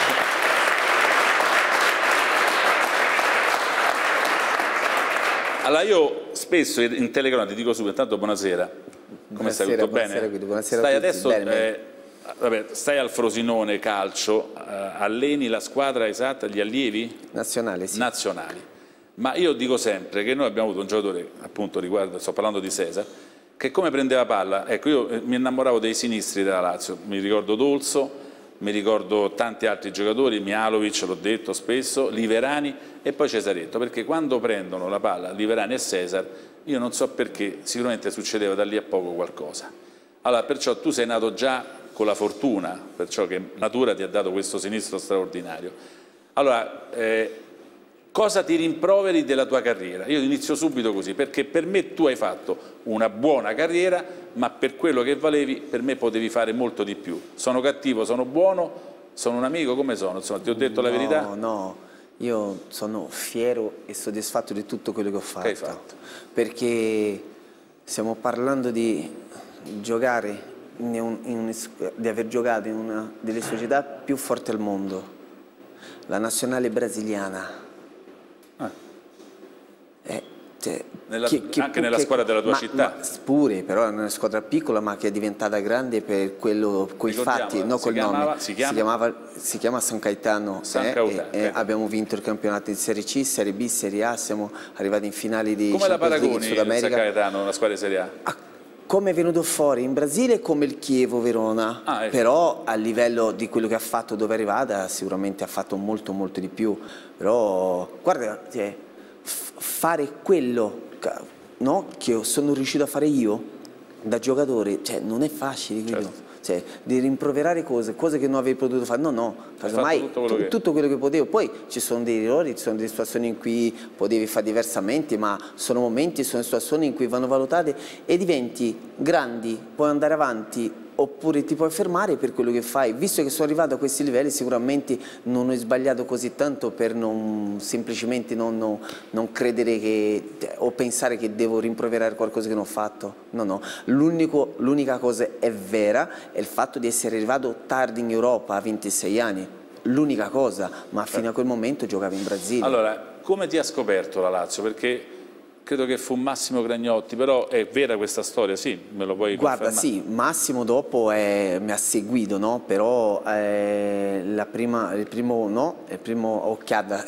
Allora io spesso in telecronaca ti dico subito, intanto buonasera, come stai? Tutto bene? Guido, buonasera stai a tutti. Adesso, bene. vabbè, stai al Frosinone Calcio, alleni la squadra esatta, gli allievi? Nazionali, sì. Nazionali. Ma io dico sempre che noi abbiamo avuto un giocatore, appunto riguardo, sto parlando di Cesar, che come prendeva palla, ecco io mi innamoravo dei sinistri della Lazio, mi ricordo Dolso, mi ricordo tanti altri giocatori, Mialovic, l'ho detto spesso, Liverani e poi Cesaretto, perché quando prendono la palla Liverani e Cesar, io non so perché, sicuramente succedeva da lì a poco qualcosa. Allora, perciò tu sei nato già con la fortuna, perciò che natura ti ha dato questo sinistro straordinario. Allora, cosa ti rimproveri della tua carriera? Io inizio subito così, perché per me tu hai fatto una buona carriera, ma per quello che valevi, per me potevi fare molto di più. Sono cattivo, sono buono, sono un amico, come sono? Insomma, ti ho detto la verità? No, io sono fiero e soddisfatto di tutto quello che ho fatto. Che hai fatto? Perché stiamo parlando di giocare, di aver giocato in una delle società più forti al mondo, la nazionale brasiliana. Anche nella squadra della tua città? Pure, però è una squadra piccola ma che è diventata grande per quello, quei fatti, non col nome. Si chiama San Caetano. Abbiamo vinto il campionato in Serie C, Serie B, Serie A, siamo arrivati in finali di Champions League in Sud America. San Caetano, una squadra di Serie A? Come è venuto fuori in Brasile come il Chievo Verona, però a livello di quello che ha fatto, dove è arrivata, sicuramente ha fatto molto di più. Però guarda, fare quello, no, che sono riuscito a fare io da giocatore, non è facile, Guido. Di rimproverare cose che non avevi potuto fare, casomai tutto quello che potevo. Poi ci sono dei errori, ci sono delle situazioni in cui potevi fare diversamente, ma sono momenti, sono situazioni in cui vanno valutate e diventi grandi, puoi andare avanti oppure ti puoi fermare per quello che fai. Visto che sono arrivato a questi livelli, sicuramente non ho sbagliato così tanto per semplicemente non credere o pensare che devo rimproverare qualcosa che non ho fatto. No. L'unica cosa è vera è il fatto di essere arrivato tardi in Europa a 26 anni. L'unica cosa, ma fino a quel momento giocavo in Brasile. Allora, come ti ha scoperto la Lazio? Perché credo che fu Massimo Gragnotti, però è vera questa storia? Sì, me lo puoi confermare? Guarda, sì, Massimo dopo mi ha seguito, no? Però il primo occhiata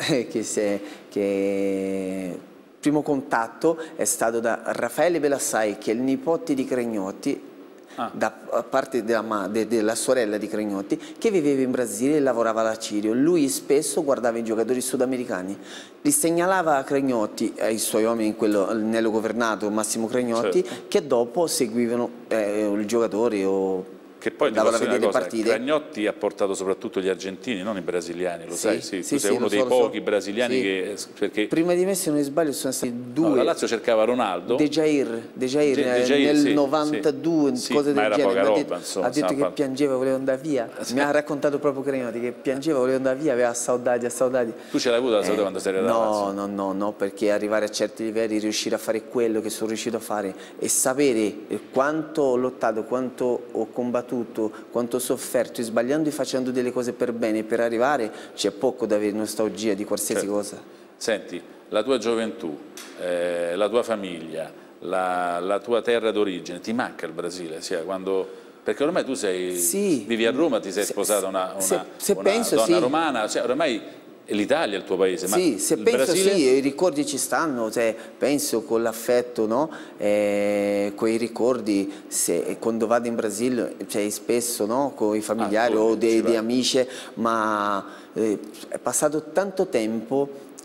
il primo contatto è stato da Raffaele Belassai, che è il nipote di Gragnotti, da parte della sorella di Gragnotti, che viveva in Brasile e lavorava alla Cirio. Lui spesso guardava i giocatori sudamericani, li segnalava a Gragnotti, ai suoi uomini, nello governato Massimo Gragnotti, certo, che dopo seguivano il giocatore o che poi andavano a vedere le partite. Gragnotti ha portato soprattutto gli argentini, non i brasiliani, lo sai? Sì, tu sei uno dei pochi brasiliani che... Perché... Prima di me, se non mi sbaglio, sono stati due. No, la Lazio cercava Ronaldo. De Jair nel 92, cose del genere. Ha detto che piangeva, voleva andare via. Mi ha raccontato proprio Gragnotti che piangeva, voleva andare via, aveva saudade. Tu ce l'hai avuta la saudade quando sei arrivato alla Lazio? No, perché arrivare a certi livelli, riuscire a fare quello che sono riuscito a fare e sapere quanto ho lottato, quanto ho combattuto, quanto ho sofferto, sbagliando e facendo delle cose per bene, per arrivare, c'è poco da avere nostalgia di qualsiasi cosa. Senti, la tua gioventù, la tua famiglia, la tua terra d'origine, ti manca il Brasile? Perché ormai tu vivi a Roma, ti sei sposata una donna romana, cioè ormai l'Italia è il tuo paese, ma se penso Brasile... sì, i ricordi ci stanno, penso con l'affetto, no? Quei ricordi, quando vado in Brasile, spesso, no? Con i familiari o dei amici, ma è passato tanto tempo,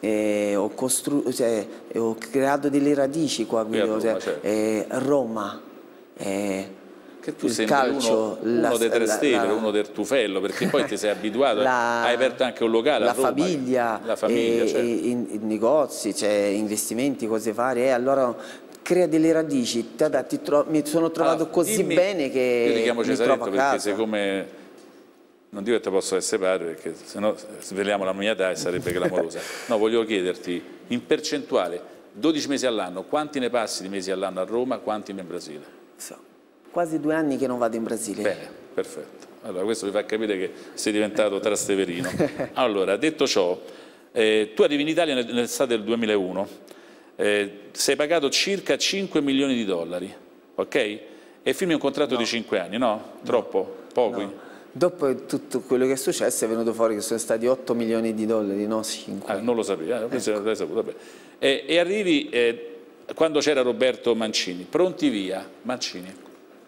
ho creato delle radici qua a Roma. Che tu sembri uno dei Tre Stelle, uno del Tufello, perché poi ti sei abituato, hai aperto anche un locale a Roma. La famiglia, certo. I negozi, investimenti, cose varie, allora crea delle radici, mi sono trovato così bene che io ti chiamo Cesaretto mi trovo a perché siccome non dico che ti posso essere padre, perché sennò sveliamo la mia età e sarebbe clamorosa. No, voglio chiederti, in percentuale, 12 mesi all'anno, quanti ne passi di mesi all'anno a Roma, quanti in Brasile? Quasi 2 anni che non vado in Brasile. Bene, perfetto. Allora, questo vi fa capire che sei diventato Trasteverino. Allora, detto ciò, tu arrivi in Italia nell'estate del 2001, sei pagato circa 5 milioni di dollari, ok? E firmi un contratto di 5 anni, no? Troppo? Poco? No. Dopo tutto quello che è successo è venuto fuori che sono stati 8 milioni di dollari, no 5. Non lo sapevi, questo l'hai saputo, vabbè. E arrivi quando c'era Roberto Mancini, pronti via, Mancini?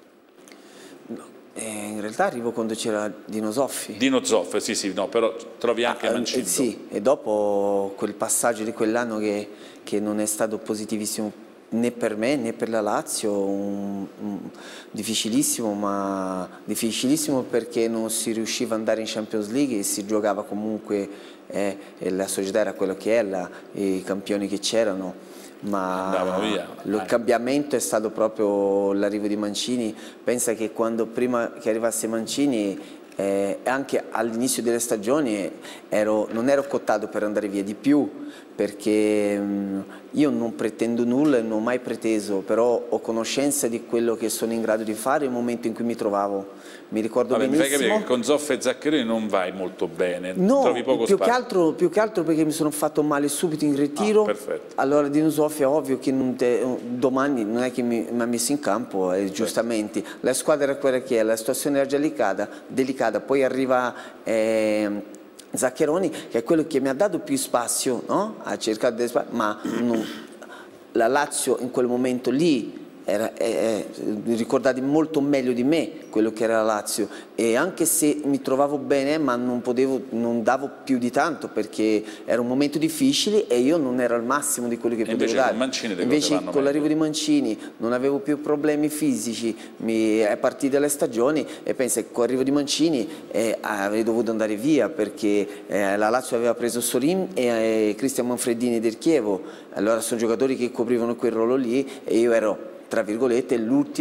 In realtà arrivo quando c'era Dino Zoffi. Dino Zoffi, sì, no, però trovi anche Mancini. Sì, e dopo quel passaggio di quell'anno che non è stato positivissimo né per me né per la Lazio, difficilissimo perché non si riusciva ad andare in Champions League e si giocava comunque, la società era quello che è, i campioni che c'erano. Ma il cambiamento è stato proprio l'arrivo di Mancini. Pensa che prima che arrivasse Mancini, anche all'inizio delle stagioni non ero cottato per andare via, di più, perché io non pretendo nulla e non ho mai preteso, però ho conoscenza di quello che sono in grado di fare nel momento in cui mi trovavo. Mi ricordo benissimo. Mi fai capire che con Zoffi e Zaccherini non vai molto bene, no, trovi poco spazio. Più che altro perché mi sono fatto male subito in ritiro. Allora Dino Zoffi è ovvio che domani non è che mi ha messo in campo, giustamente. La squadra era quella che è, la situazione era già delicata, poi arriva Zaccheroni, che è quello che mi ha dato più spazio, no? Ha cercato di ma la Lazio in quel momento lì ricordate molto meglio di me quello che era la Lazio, e anche se mi trovavo bene, ma non davo più di tanto perché era un momento difficile e io non ero al massimo di quello che potevo dare. Invece con l'arrivo di Mancini non avevo più problemi fisici, è partita le stagioni e penso che con l'arrivo di Mancini avrei dovuto andare via perché la Lazio aveva preso Sorin e Cristian Manfredini del Chievo, allora sono giocatori che coprivano quel ruolo lì e io ero, tra virgolette, l'ultimo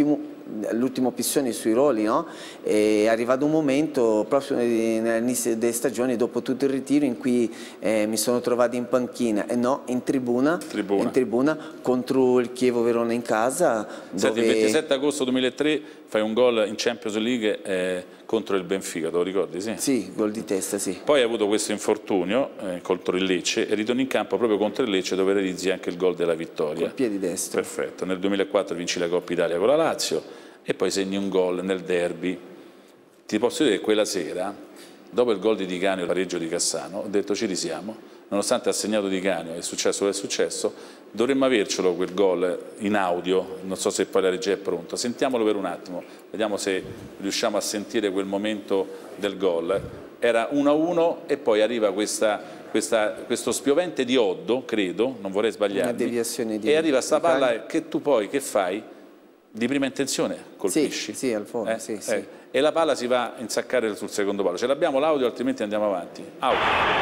l'ultimo pissone sui ruoli, no? È arrivato un momento proprio nell'inizio delle stagioni, dopo tutto il ritiro, in cui mi sono trovato in panchina, no, in tribuna contro il Chievo Verona in casa. Senti, il 27 agosto 2003 fai un gol in Champions League contro il Benfica, te lo ricordi? Sì, sì, gol di testa, sì. Poi hai avuto questo infortunio contro il Lecce e ritorni in campo proprio contro il Lecce, dove realizzi anche il gol della vittoria. Col piede destro. Perfetto. Nel 2004 vinci la Coppa Italia con la Lazio e poi segni un gol nel derby. Ti posso dire che quella sera, dopo il gol di Di Canio e il pareggio di Cassano, ho detto ci risiamo, nonostante ha segnato Di Canio, è successo quello che è successo, dovremmo avercelo quel gol in audio, non so se poi la regia è pronta, sentiamolo per un attimo, vediamo se riusciamo a sentire quel momento del gol. Era 1-1 e poi arriva questo spiovente di Oddo, credo, non vorrei sbagliarmi, e arriva sta palla che tu poi che fai? Di prima intenzione colpisci? Sì, al fondo, sì. E la palla si va a insaccare sul secondo palo. Ce l'abbiamo l'audio, altrimenti andiamo avanti. Audio.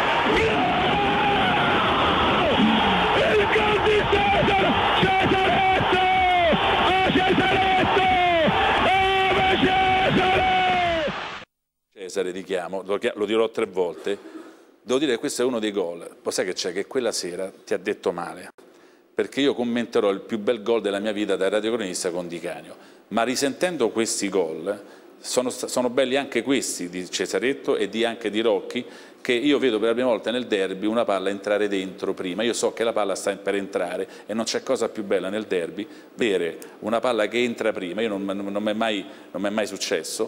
Il gol di Cesare! Cesaretto! Cesare! Cesare richiamo, lo dirò 3 volte. Devo dire che questo è uno dei gol. Poi sai che c'è? Che quella sera ti ha detto male, perché io commenterò il più bel gol della mia vita da radiocronista con Di Canio, ma risentendo questi gol sono belli anche questi di Cesaretto e anche di Rocchi, che io vedo per la prima volta nel derby una palla entrare dentro prima. Io so che la palla sta per entrare e non c'è cosa più bella nel derby vedere una palla che entra prima. Io non mi è mai successo.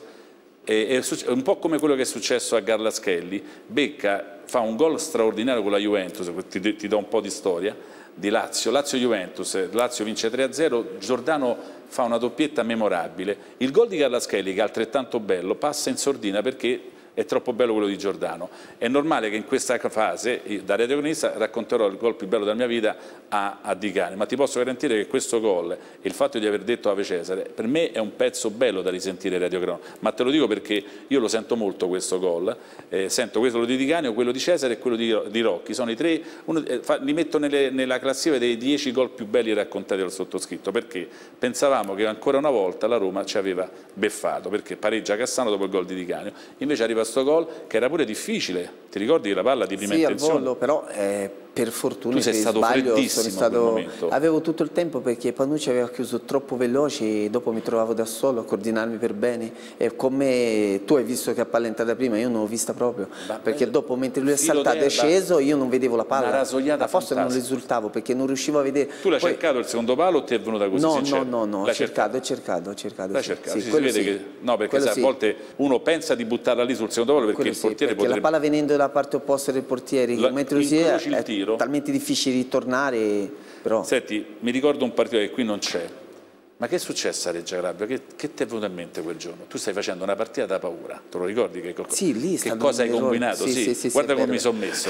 È un po' come quello che è successo a Garlaschelli. Becca fa un gol straordinario con la Juventus, ti do un po' di storia, di Lazio-Juventus, Lazio vince 3-0, Giordano fa una doppietta memorabile. Il gol di Garlaschelli, che è altrettanto bello, passa in sordina perché è troppo bello quello di Giordano. È normale che in questa fase, da radiocronista, racconterò il gol più bello della mia vita a Di Canio, ma ti posso garantire che questo gol e il fatto di aver detto Ave Cesare, per me è un pezzo bello da risentire radiocrono, ma te lo dico perché io lo sento molto questo gol, sento quello di Di Canio, quello di Cesare e quello di Rocchi, sono i 3, li metto nella classifica dei 10 gol più belli raccontati dal sottoscritto, perché pensavamo che ancora una volta la Roma ci aveva beffato, perché pareggia Cassano dopo il gol di Di Canio, invece arriva sto gol che era pure difficile, ti ricordi la palla di prima intenzione? Al volo, però per fortuna tu sei stato freddissimo avevo tutto il tempo, perché Panucci aveva chiuso troppo veloce e dopo mi trovavo da solo a coordinarmi per bene, e con me tu hai visto che a palla è entrata prima, io non l'ho vista proprio, perché dopo mentre lui è saltato e sceso io non vedevo la palla, forse non risultavo perché non riuscivo a vedere. Tu l'hai cercato il secondo palo o ti è venuta così? No, ho cercato. L'hai cercato, si vede che no, perché a volte uno pensa di buttarla lì sul secondo palo perché il portiere potrebbe... la palla venendo dalla parte opposta del portiere, mentre lui è tiro. talmente difficile ritornare, però... Senti, mi ricordo un partito che qui non c'è, ma che è successo a Reggio Calabria? Che ti è venuto in mente quel giorno? Tu stai facendo una partita da paura, te lo ricordi? Che cosa hai combinato? Sì, guarda come mi sono messo.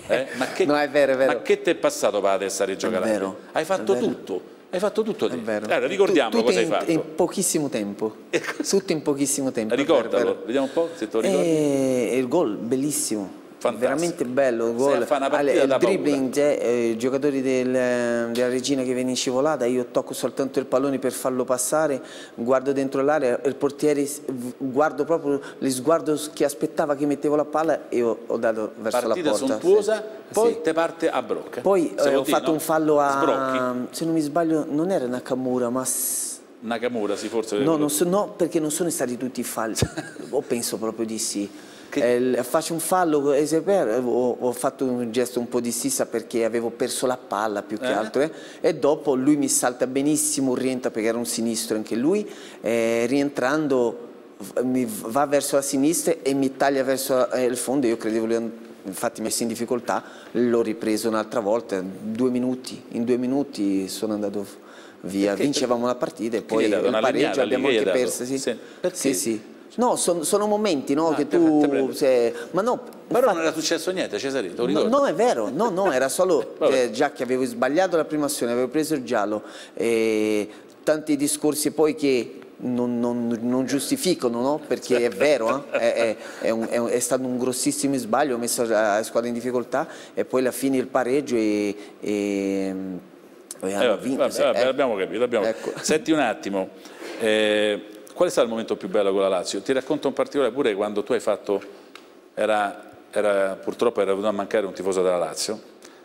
No, è vero. Ma che ti è passato per la testa a Reggio Calabria? Hai fatto tutto. Hai fatto tutto te. Allora, ricordiamo cosa hai fatto. In pochissimo tempo. Tutto in pochissimo tempo. Ricordalo, vediamo un po' se te lo ricordi. Il gol, bellissimo. Fantastico. Veramente bello il gol, il dribbling, giocatori della regina che viene in scivolata, io tocco soltanto il pallone per farlo passare, guardo dentro l'area, il portiere, guardo proprio lo sguardo che aspettava che mettevo la palla e ho dato verso la porta. Partita sontuosa, poi te parte a Brocca. Poi ho fatto un fallo se non mi sbaglio, non era Nakamura, ma... Nakamura, sì, forse... No, perché non sono stati tutti falli, o penso proprio di sì. Faccio un fallo, ho fatto un gesto un po' di stissa perché avevo perso la palla più che altro, e dopo lui mi salta benissimo, rientra perché era un sinistro anche lui, rientrando mi va verso la sinistra e mi taglia verso il fondo. Io credevo, infatti messi in difficoltà, l'ho ripreso un'altra volta, in 2 minuti sono andato via, vincevamo la partita e poi il pareggio abbiamo anche perso. Sì. No, sono momenti, no, che tu... ma no, però non era successo niente, Cesare, te lo ricordi? No, è vero, no, era solo già che avevo sbagliato la prima azione, avevo preso il giallo, e tanti discorsi poi che non giustificano, no? Perché è vero, è stato un grossissimo sbaglio, ho messo la squadra in difficoltà e poi alla fine il pareggio e hanno vinto. Abbiamo capito. Ecco. Senti un attimo, Qual è stato il momento più bello con la Lazio? Ti racconto un particolare pure quando tu hai fatto, purtroppo era venuto a mancare un tifoso della Lazio,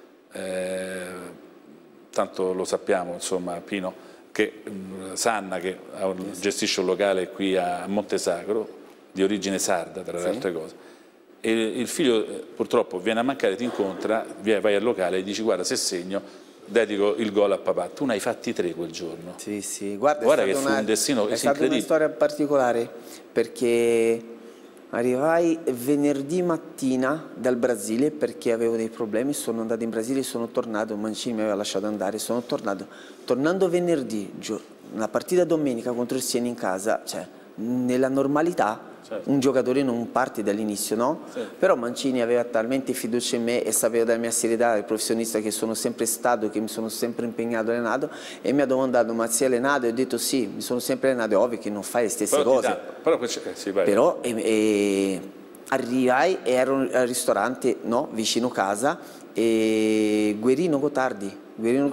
tanto lo sappiamo, insomma, Pino, che Sanna, che gestisce un locale qui a Montesagro, di origine sarda tra le altre cose, e il figlio purtroppo viene a mancare, ti incontra, vai al locale e dici guarda se segno dedico il gol a papà. Tu ne hai fatti 3 quel giorno. Sì, sì, guarda che fu un destino incredibile. È stata una storia particolare perché arrivai venerdì mattina dal Brasile perché avevo dei problemi, sono andato in Brasile, sono tornato, Mancini mi aveva lasciato andare, sono tornando venerdì, una partita domenica contro il Siena in casa, cioè nella normalità un giocatore non parte dall'inizio, no? Però Mancini aveva talmente fiducia in me e sapeva della mia serietà, il professionista che sono sempre stato, che mi sono sempre impegnato, allenato, e mi ha domandato ma sei allenato? E ho detto sì, mi sono sempre allenato, è ovvio che non fai le stesse cose. Però arrivai e ero al ristorante vicino casa e Guerino Gottardi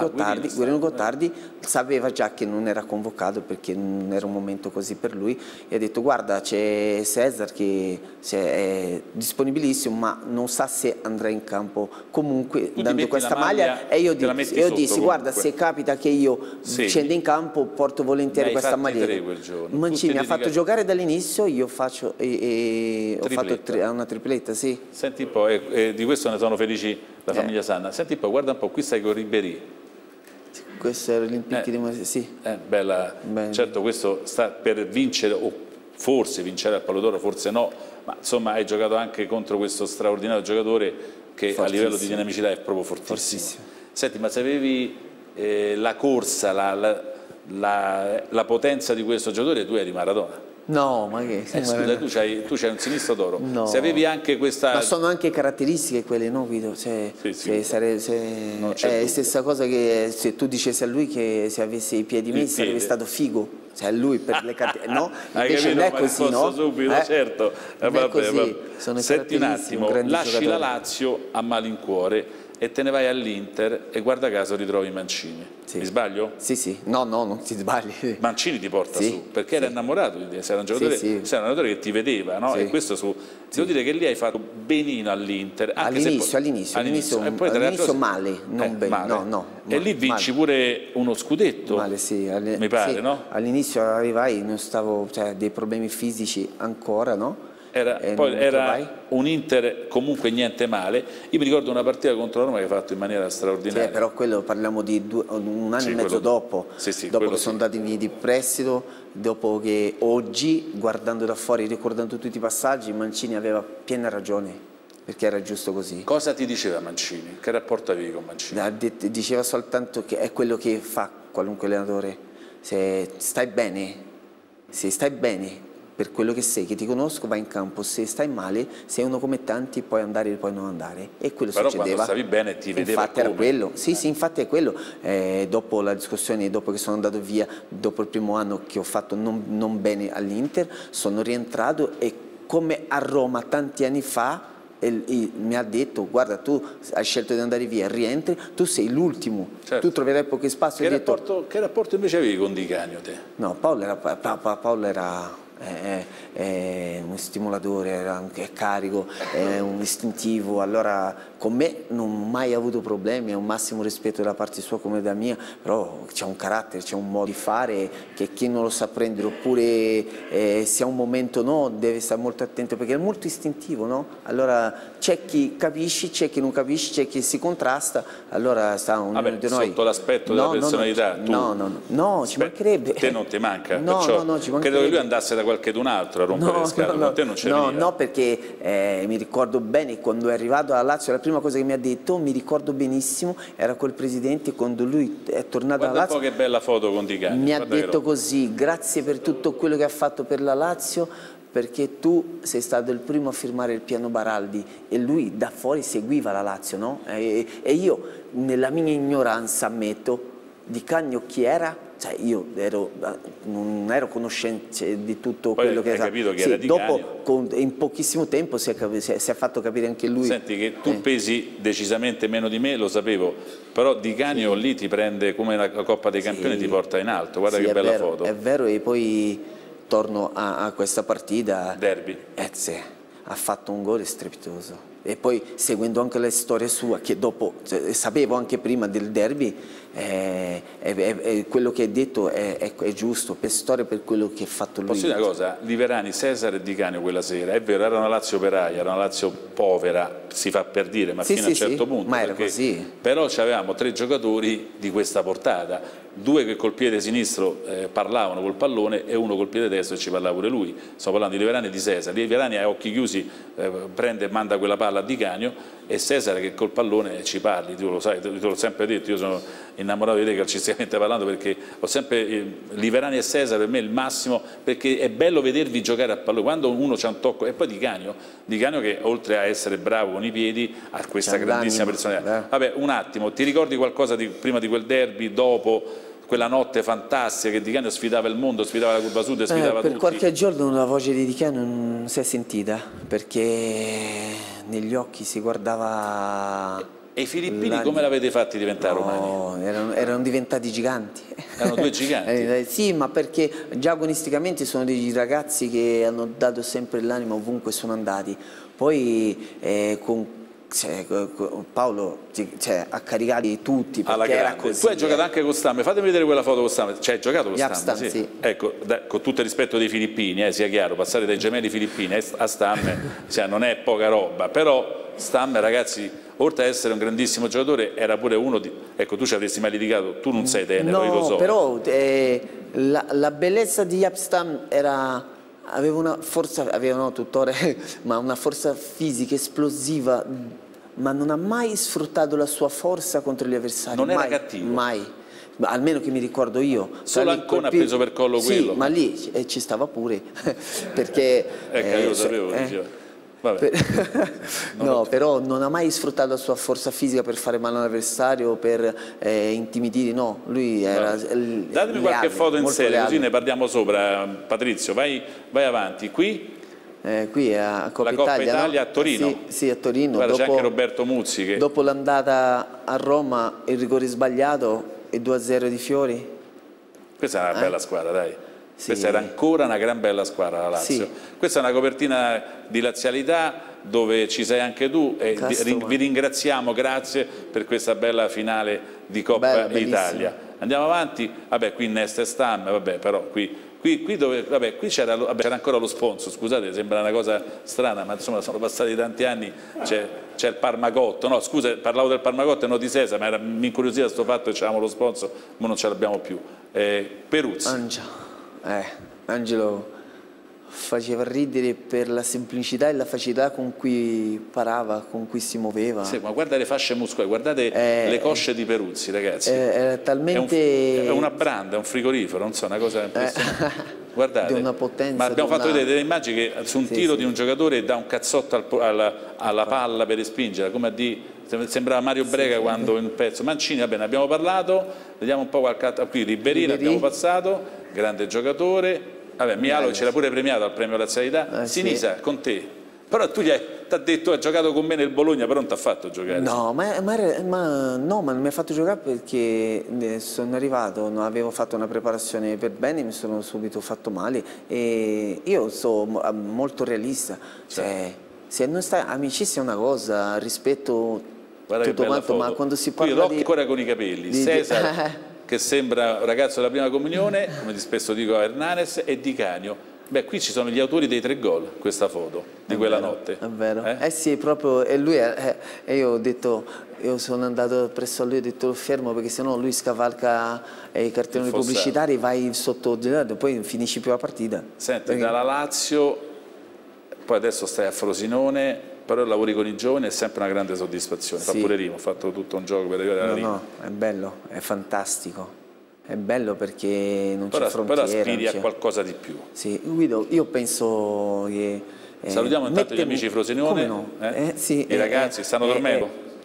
sapeva già che non era convocato perché non era un momento così per lui e ha detto guarda c'è Cesar che è disponibilissimo ma non sa se andrà in campo comunque dando questa maglia e io dissi guarda se capita che io scendo in campo porto volentieri questa maglietta. Mancini mi ha fatto giocare dall'inizio, io faccio ho fatto una tripletta, sì. Senti un po', e di questo ne sono felici la famiglia Sanna. Senti un po', guarda un po', qui stai con Ribéry. Questo è l'Olympique di Marseille, sì. Bella. Certo, questo sta per vincere, o forse vincere al Pallo d'Oro, forse no, ma insomma hai giocato anche contro questo straordinario giocatore che a livello di dinamicità è proprio fortissimo. Senti, ma se avevi la corsa, la potenza di questo giocatore, tu eri Maradona. No, ma che... scusa, tu c'hai un sinistro d'oro. No. Se avevi anche questa... Ma sono anche caratteristiche quelle, no Guido? Cioè, è la stessa cosa che se tu dicessi a lui che se avesse i piedi messi sarebbe stato figo. Cioè lui per le caratteristiche... No, invece non è così, no? Subito, certo. Senti un attimo, lasci la Lazio a malincuore e te ne vai all'Inter e guarda caso ritrovi Mancini. Mi sbaglio? Sì, no, non ti sbagli. Mancini ti porta su, perché era innamorato di te, sei un giocatore che ti vedeva, no? E questo devo dire che lì hai fatto benino all'Inter. All'inizio male, non bene, no. E lì vinci pure uno scudetto, mi pare, no? All'inizio arrivai, non stavo, dei problemi fisici ancora, no? Poi era un Inter comunque niente male. Io mi ricordo una partita contro la Roma che hai fatto in maniera straordinaria. Però quello parliamo di un anno e mezzo dopo, dopo che sono andati via di prestito, dopo che oggi, guardando da fuori, ricordando tutti i passaggi, Mancini aveva piena ragione, perché era giusto così. Cosa ti diceva Mancini? Che rapporto avevi con Mancini? Diceva soltanto che è quello che fa qualunque allenatore, se stai bene per quello che sei, che ti conosco, vai in campo, se stai male, sei uno come tanti, puoi andare e puoi non andare. E quello però succedeva. Quando stavi bene ti vedeva infatti come? Era quello, sì, infatti è quello. Dopo la discussione, dopo che sono andato via, dopo il primo anno che ho fatto non bene all'Inter, sono rientrato e come a Roma tanti anni fa, mi ha detto guarda tu hai scelto di andare via, rientri, tu sei l'ultimo, tu troverai poco spazio. Che rapporto invece avevi con Di Canio te? No, Paolo era un stimolatore, era anche carico, un istintivo, allora con me non ho mai avuto problemi, ha un massimo rispetto da parte sua come da mia, però c'è un carattere, c'è un modo di fare che chi non lo sa prendere, oppure se ha un momento deve stare molto attento perché è molto istintivo, no? Allora c'è chi capisce, c'è chi non capisce, c'è chi si contrasta, allora sta ognuno di noi. Sotto l'aspetto della personalità no, ci mancherebbe. Te non ti manca, perciò credo che lui andasse da qualchun altro a rompere le scatole, ma te non c'è no, perché mi ricordo bene quando è arrivato alla Lazio, la prima cosa che mi ha detto, mi ricordo benissimo, era col presidente quando lui è tornato alla Lazio. Guarda un po' che bella foto con Di Canio. Mi ha detto così, grazie per tutto quello che ha fatto per la Lazio, perché tu sei stato il primo a firmare il piano Baraldi e lui da fuori seguiva la Lazio, no? E io nella mia ignoranza ammetto, Di Canio chi era? cioè io non ero conoscente di tutto poi quello che hai capito che era Di dopo in pochissimo tempo si è fatto capire anche lui. Senti che tu pesi decisamente meno di me, lo sapevo, però Di Canio lì ti prende come la Coppa dei Campioni e ti porta in alto, guarda che bella foto. È vero, e poi torno a questa partita. Derby. Ha fatto un gol strepitoso. E poi seguendo anche la storia sua, che dopo sapevo anche prima del derby, quello che hai detto è giusto, per storia, per quello che ha fatto lui. Posso dire una cosa? Liverani, Cesare e Di Canio quella sera, è vero, era una Lazio operaia, era una Lazio povera, si fa per dire, ma fino a un certo punto. Ma era così. Però avevamo 3 giocatori di questa portata, 2 che col piede sinistro parlavano col pallone e 1 col piede destro e ci parlava pure lui. Sto parlando di Liverani e di Cesare. Liverani a occhi chiusi prende e manda quella palla a Di Canio, e Cesare che col pallone ci parli, tu lo sai, te l'ho sempre detto, io sono innamorato di te calcisticamente parlando, perché ho sempre Liverani e Cesare per me è il massimo, perché è bello vedervi giocare a pallone quando uno c'ha un tocco. E poi Di Canio che oltre a essere bravo con i piedi ha questa grandissima personalità. Vabbè, un attimo, ti ricordi qualcosa prima di quel derby, dopo quella notte fantastica che Di Canio sfidava il mondo, sfidava la curva sud, sfidava per tutti? Qualche giorno la voce di Di Canio non si è sentita, perché negli occhi si guardava. E i filippini come l'avete fatti diventare romani? Erano diventati giganti. Erano 2 giganti? Sì, ma perché già agonisticamente sono dei ragazzi che hanno dato sempre l'anima ovunque sono andati. Poi Paolo ha caricati tutti perché era così. Tu hai giocato anche con Stamme, fatemi vedere quella foto con Stamme. Cioè hai giocato con Stamme? Sì. Ecco, con tutto il rispetto dei filippini, sia chiaro, passare dai gemelli filippini a Stamme non è poca roba, però Stamme, ragazzi, oltre a essere un grandissimo giocatore, era pure uno di... Ecco, tu ci avresti mai litigato, tu non sei tenero, io lo so. Però la bellezza di Jaap Stam aveva una forza, tuttora, ma una forza fisica esplosiva, ma non ha mai sfruttato la sua forza contro gli avversari. Non era cattivo? Mai. Almeno che mi ricordo io. Solo Ancona ha preso per collo quello? Sì, ma lì ci stava pure, perché... io lo sapevo, dicevo. No, però non ha mai sfruttato la sua forza fisica per fare male all'avversario, per intimidire, no, lui era datemi qualche foto in serie, così ne parliamo sopra. Patrizio, vai avanti. Qui è a Coppa Italia, no? A Torino? Sì, a Torino. C'è anche Roberto Muzzi che... Dopo l'andata a Roma, il rigore sbagliato e 2-0 di Fiori. Questa è una bella squadra, dai. Sì. Questa era ancora una gran bella squadra, la Lazio. Sì. Questa è una copertina di lazialità dove ci sei anche tu e vi ringraziamo, grazie per questa bella finale di Coppa Italia. Andiamo avanti, vabbè, qui Nesta e Stamme, vabbè, però qui c'era ancora lo sponsor, scusate, sembra una cosa strana, ma insomma sono passati tanti anni, c'è il Parmacotto, no scusa, parlavo del Parmacotto e non di Sesa, ma mi incuriosiva questo fatto che c'avevamo lo sponsor, ma non ce l'abbiamo più. Peruzzi. Angelo faceva ridere per la semplicità e la facilità con cui parava, con cui si muoveva. Sì, ma guarda le fasce muscolari, guardate le cosce di Peruzzi, ragazzi. È talmente... È una branda, è un frigorifero, non so, una cosa impressionante. Guardate, di una potenza, ma abbiamo fatto vedere delle immagini che su un tiro di un giocatore dà un cazzotto alla palla per respingerla, come a dire... Sembrava Mario Brega quando in pezzo. Mancini, va bene, abbiamo parlato, vediamo un po' qualche altro. Qui Ribéry l'abbiamo passato, grande giocatore. Vabbè, Mialo ce l'ha pure premiato al premio Lazialità. Sinisa, con te. Però tu ti ha detto hai giocato con me nel Bologna, però non ti ha fatto giocare. No, ma non mi ha fatto giocare perché sono arrivato, non avevo fatto una preparazione per bene, mi sono subito fatto male e io sono molto realista. Cioè, se non sta amicizia è una cosa, rispetto tutto quanto, ma quando si parla Rocchi ancora con i capelli, Cesare che sembra un ragazzo della prima comunione, come spesso dico a Hernanes, e Di Canio. Beh, qui ci sono gli autori dei 3 gol, questa foto, di quella notte. È vero, sì, proprio, e lui, io ho detto, io sono andato presso lui e ho detto fermo perché sennò lui scavalca i cartelloni pubblicitari, vai sotto, poi finisci più la partita. Senti, dalla Lazio, poi adesso stai a Frosinone, però lavori con i giovani è sempre una grande soddisfazione. Fa pure rima, ho fatto tutto un gioco per arrivare alla rima. No, è bello, è fantastico. È bello perché non c'è frontiera. Però aspiri a qualcosa di più. Sì, Guido, io penso che... Salutiamo intanto gli amici Frosinone, no? I ragazzi, stanno dormendo?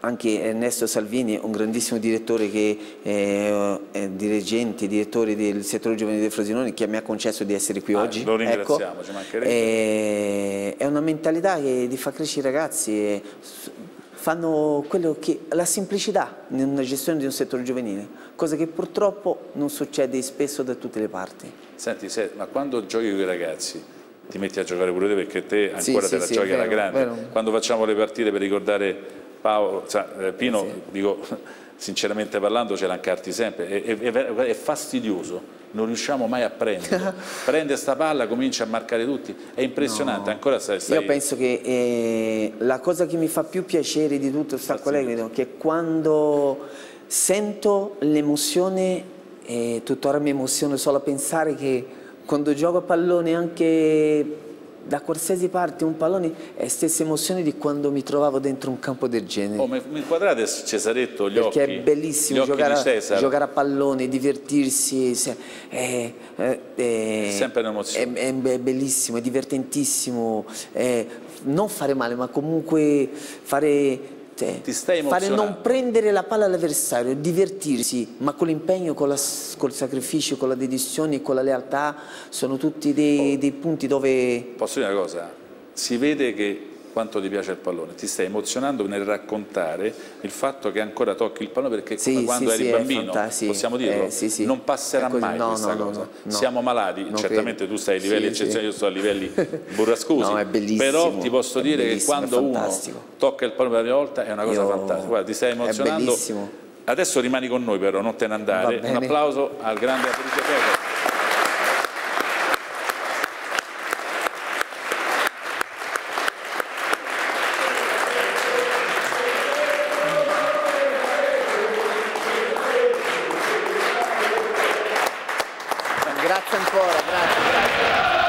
anche Ernesto Salvini, un grandissimo direttore che è dirigente, direttore del settore giovanile del Frosinone, che mi ha concesso di essere qui oggi. Lo ringraziamo, ci mancherebbe. È una mentalità che fa crescere i ragazzi, fanno quello che la semplicità nella gestione di un settore giovanile, cosa che purtroppo non succede spesso da tutte le parti. Senti, ma quando giochi con i ragazzi ti metti a giocare pure te, perché te ancora te la giochi alla grande. Vero. Quando facciamo le partite per ricordare Paolo, Pino, dico sinceramente parlando, ce l'ancarti sempre, è fastidioso, non riusciamo mai a prenderlo. Prende sta palla, comincia a marcare tutti, è impressionante. Ancora stai... Io penso che la cosa che mi fa più piacere di tutto sta qual è, che quando sento l'emozione, tuttora mi emoziono solo a pensare che quando gioco a pallone anche da qualsiasi parte un pallone è stessa emozione di quando mi trovavo dentro un campo del genere. Mi inquadrate, Cesaretto, gli occhi? Perché è bellissimo giocare a pallone, divertirsi, è sempre un'emozione. È bellissimo, è divertentissimo, non fare male, ma comunque fare non prendere la palla all'avversario, divertirsi, ma con l'impegno, col sacrificio, con la dedizione e con la lealtà sono tutti dei punti dove... Posso dire una cosa? Si vede che quanto ti piace il pallone, ti stai emozionando nel raccontare il fatto che ancora tocchi il pallone, perché come quando eri bambino, possiamo dirlo, non passerà mai questa cosa. Siamo malati, certamente tu stai a livelli eccezionali, io sto a livelli burrascosi, però ti posso dire che quando uno tocca il pallone per la prima volta è una cosa fantastica. Guarda, ti stai emozionando. Adesso rimani con noi però, non te ne andare. Un applauso al grande Fabrizio Cesar. Grazie ancora, grazie.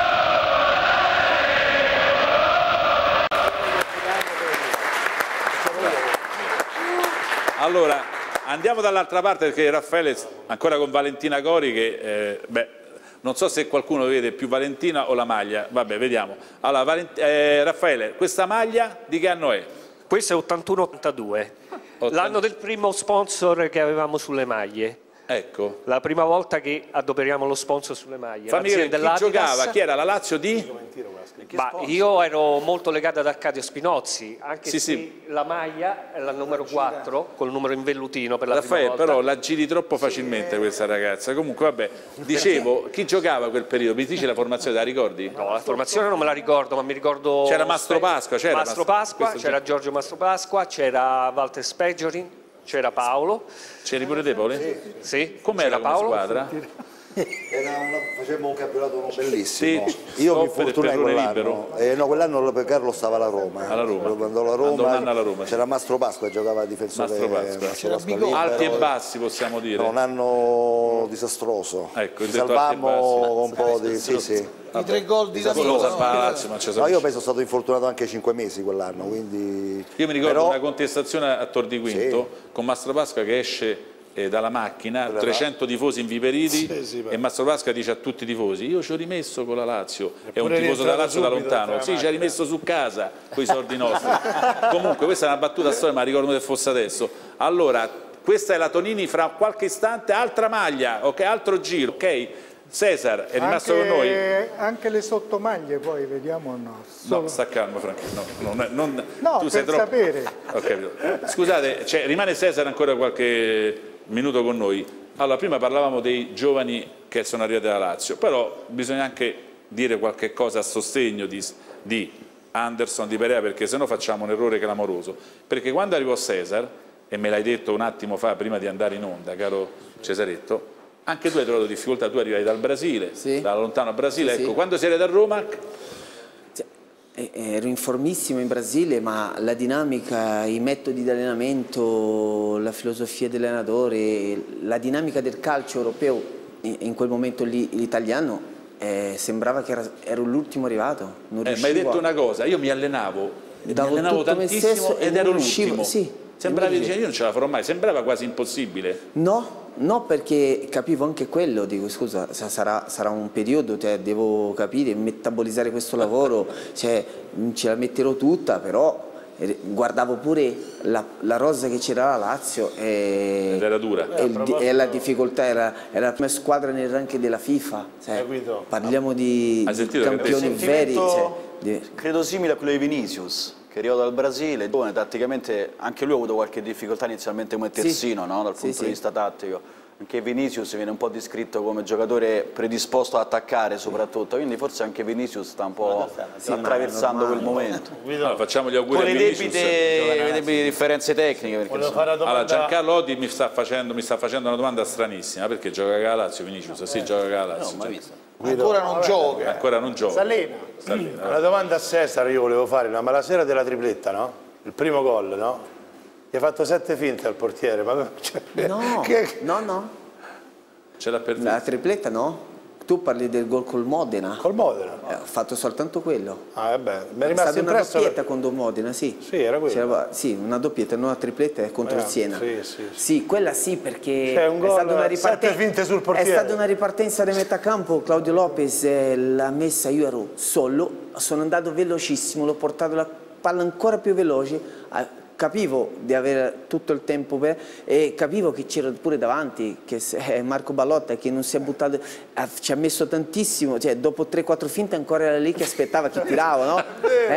Allora, andiamo dall'altra parte perché Raffaele, ancora con Valentina Cori, che non so se qualcuno vede più Valentina o la maglia, vabbè, vediamo. Allora, Raffaele, questa maglia di che anno è? Questa è 81-82, l'anno del primo sponsor che avevamo sulle maglie. Ecco. La prima volta che adoperiamo lo sponsor sulle maglie. Fammi vedere chi giocava, chi era la Lazio di? Io ero molto legato ad Arcadio Spinozzi, anche se la maglia è la numero 4, col numero in vellutino per la prima volta. Però la giri troppo facilmente questa ragazza. Comunque vabbè, dicevo, chi giocava quel periodo? Mi dici la formazione, la ricordi? No, la formazione non me la ricordo, ma mi ricordo... C'era Mastro Pasqua, c'era Giorgio Mastro Pasqua, c'era Walter Speggiorin, c'era Paolo. C'eri pure te, Paolo? Sì. Com'era la squadra? Facemmo un campionato bellissimo. Io mi infortunai quell'anno. No, quell'anno Carlo stava alla Roma. Andò alla Roma. C'era Mastro Pasqua, giocava a difensore. Mastro Pasqua. Alti e bassi, possiamo dire. No, un anno disastroso. Ecco, salvammo un po' di... I 3 gol di Palazzo. No, io penso sono stato infortunato anche 5 mesi quell'anno, quindi... Io mi ricordo una contestazione a Tor di Quinto con Mastro Pasqua che esce dalla macchina, 300 tifosi inviperiti e Mastro Pasqua dice a tutti i tifosi: io ci ho rimesso con la Lazio, è un tifoso della Lazio da lontano, sì, ci ha rimesso su casa con i soldi nostri. Comunque questa è una battuta storica, ma ricordo che fosse adesso. Allora, questa è la Tonini, fra qualche istante altra maglia, ok, altro giro, ok? Cesar è rimasto con noi? Anche le sottomaglie poi, vediamo o no? No, sta calmo Franco, no, tu sei troppo... sapere. Okay. Scusate, rimane Cesar ancora qualche minuto con noi. Allora, prima parlavamo dei giovani che sono arrivati alla Lazio, però bisogna anche dire qualche cosa a sostegno di Anderson, di Perea, perché sennò facciamo un errore clamoroso. Perché quando arrivò Cesar, e me l'hai detto un attimo fa prima di andare in onda, caro Cesaretto, anche tu hai trovato difficoltà, tu arrivavi dal Brasile, da lontano Brasile, ecco, quando sei arrivato a Roma... Ero informissimo in Brasile, ma la dinamica, i metodi di allenamento, la filosofia dell'allenatore, la dinamica del calcio europeo, in quel momento lì l'italiano, sembrava che ero l'ultimo arrivato. Ma hai detto una cosa, io mi allenavo tantissimo ed ero l'ultimo. Sembravi, io non ce la farò mai, sembrava quasi impossibile. No, perché capivo anche quello, dico scusa, sarà un periodo, devo capire, metabolizzare questo lavoro, ce la metterò tutta, però guardavo pure la rosa che c'era la Lazio era dura. E la difficoltà era la prima squadra nel ranking della FIFA, parliamo di campioni veri. Credo simile a quello di Vinicius, che è arrivato dal Brasile, giovane, tatticamente anche lui ha avuto qualche difficoltà inizialmente come terzino, no? Dal punto di vista tattico. Anche Vinicius viene un po' descritto come giocatore predisposto ad attaccare soprattutto, quindi forse anche Vinicius sta un po' attraversando quel momento. Allora, facciamo gli auguri con a Vinicius. le debite differenze tecniche. Perché allora, Giancarlo Odi mi sta facendo una domanda stranissima, perché gioca con la Lazio Vinicius? Sì, gioca con la Lazio. Ancora non gioca. Ancora non gioca. S'allena. Una domanda a Cesare io volevo fare, ma la sera della tripletta, no? Il primo gol, no? Gli ha fatto 7 finte al portiere, ma No. Ce l'ha per la tripletta no? Tu parli del gol col Modena. Col Modena? Ho fatto soltanto quello. Ah, vabbè, mi è rimasto una doppietta con Modena, sì. Sì, era quello. Sì, una doppietta, non una tripletta contro il Siena. Sì, quella sì, perché è stata una ripartenza. 7 finte sul portiere. È stata una ripartenza di metà campo. Claudio Lopez l'ha messa, io ero solo, sono andato velocissimo, l'ho portato la palla ancora più veloce. Capivo di avere tutto il tempo e capivo che c'era pure davanti che Marco Ballotta, che non si è buttato, ci ha messo tantissimo, cioè dopo 3-4 finte ancora era lì che aspettava che tirava, no?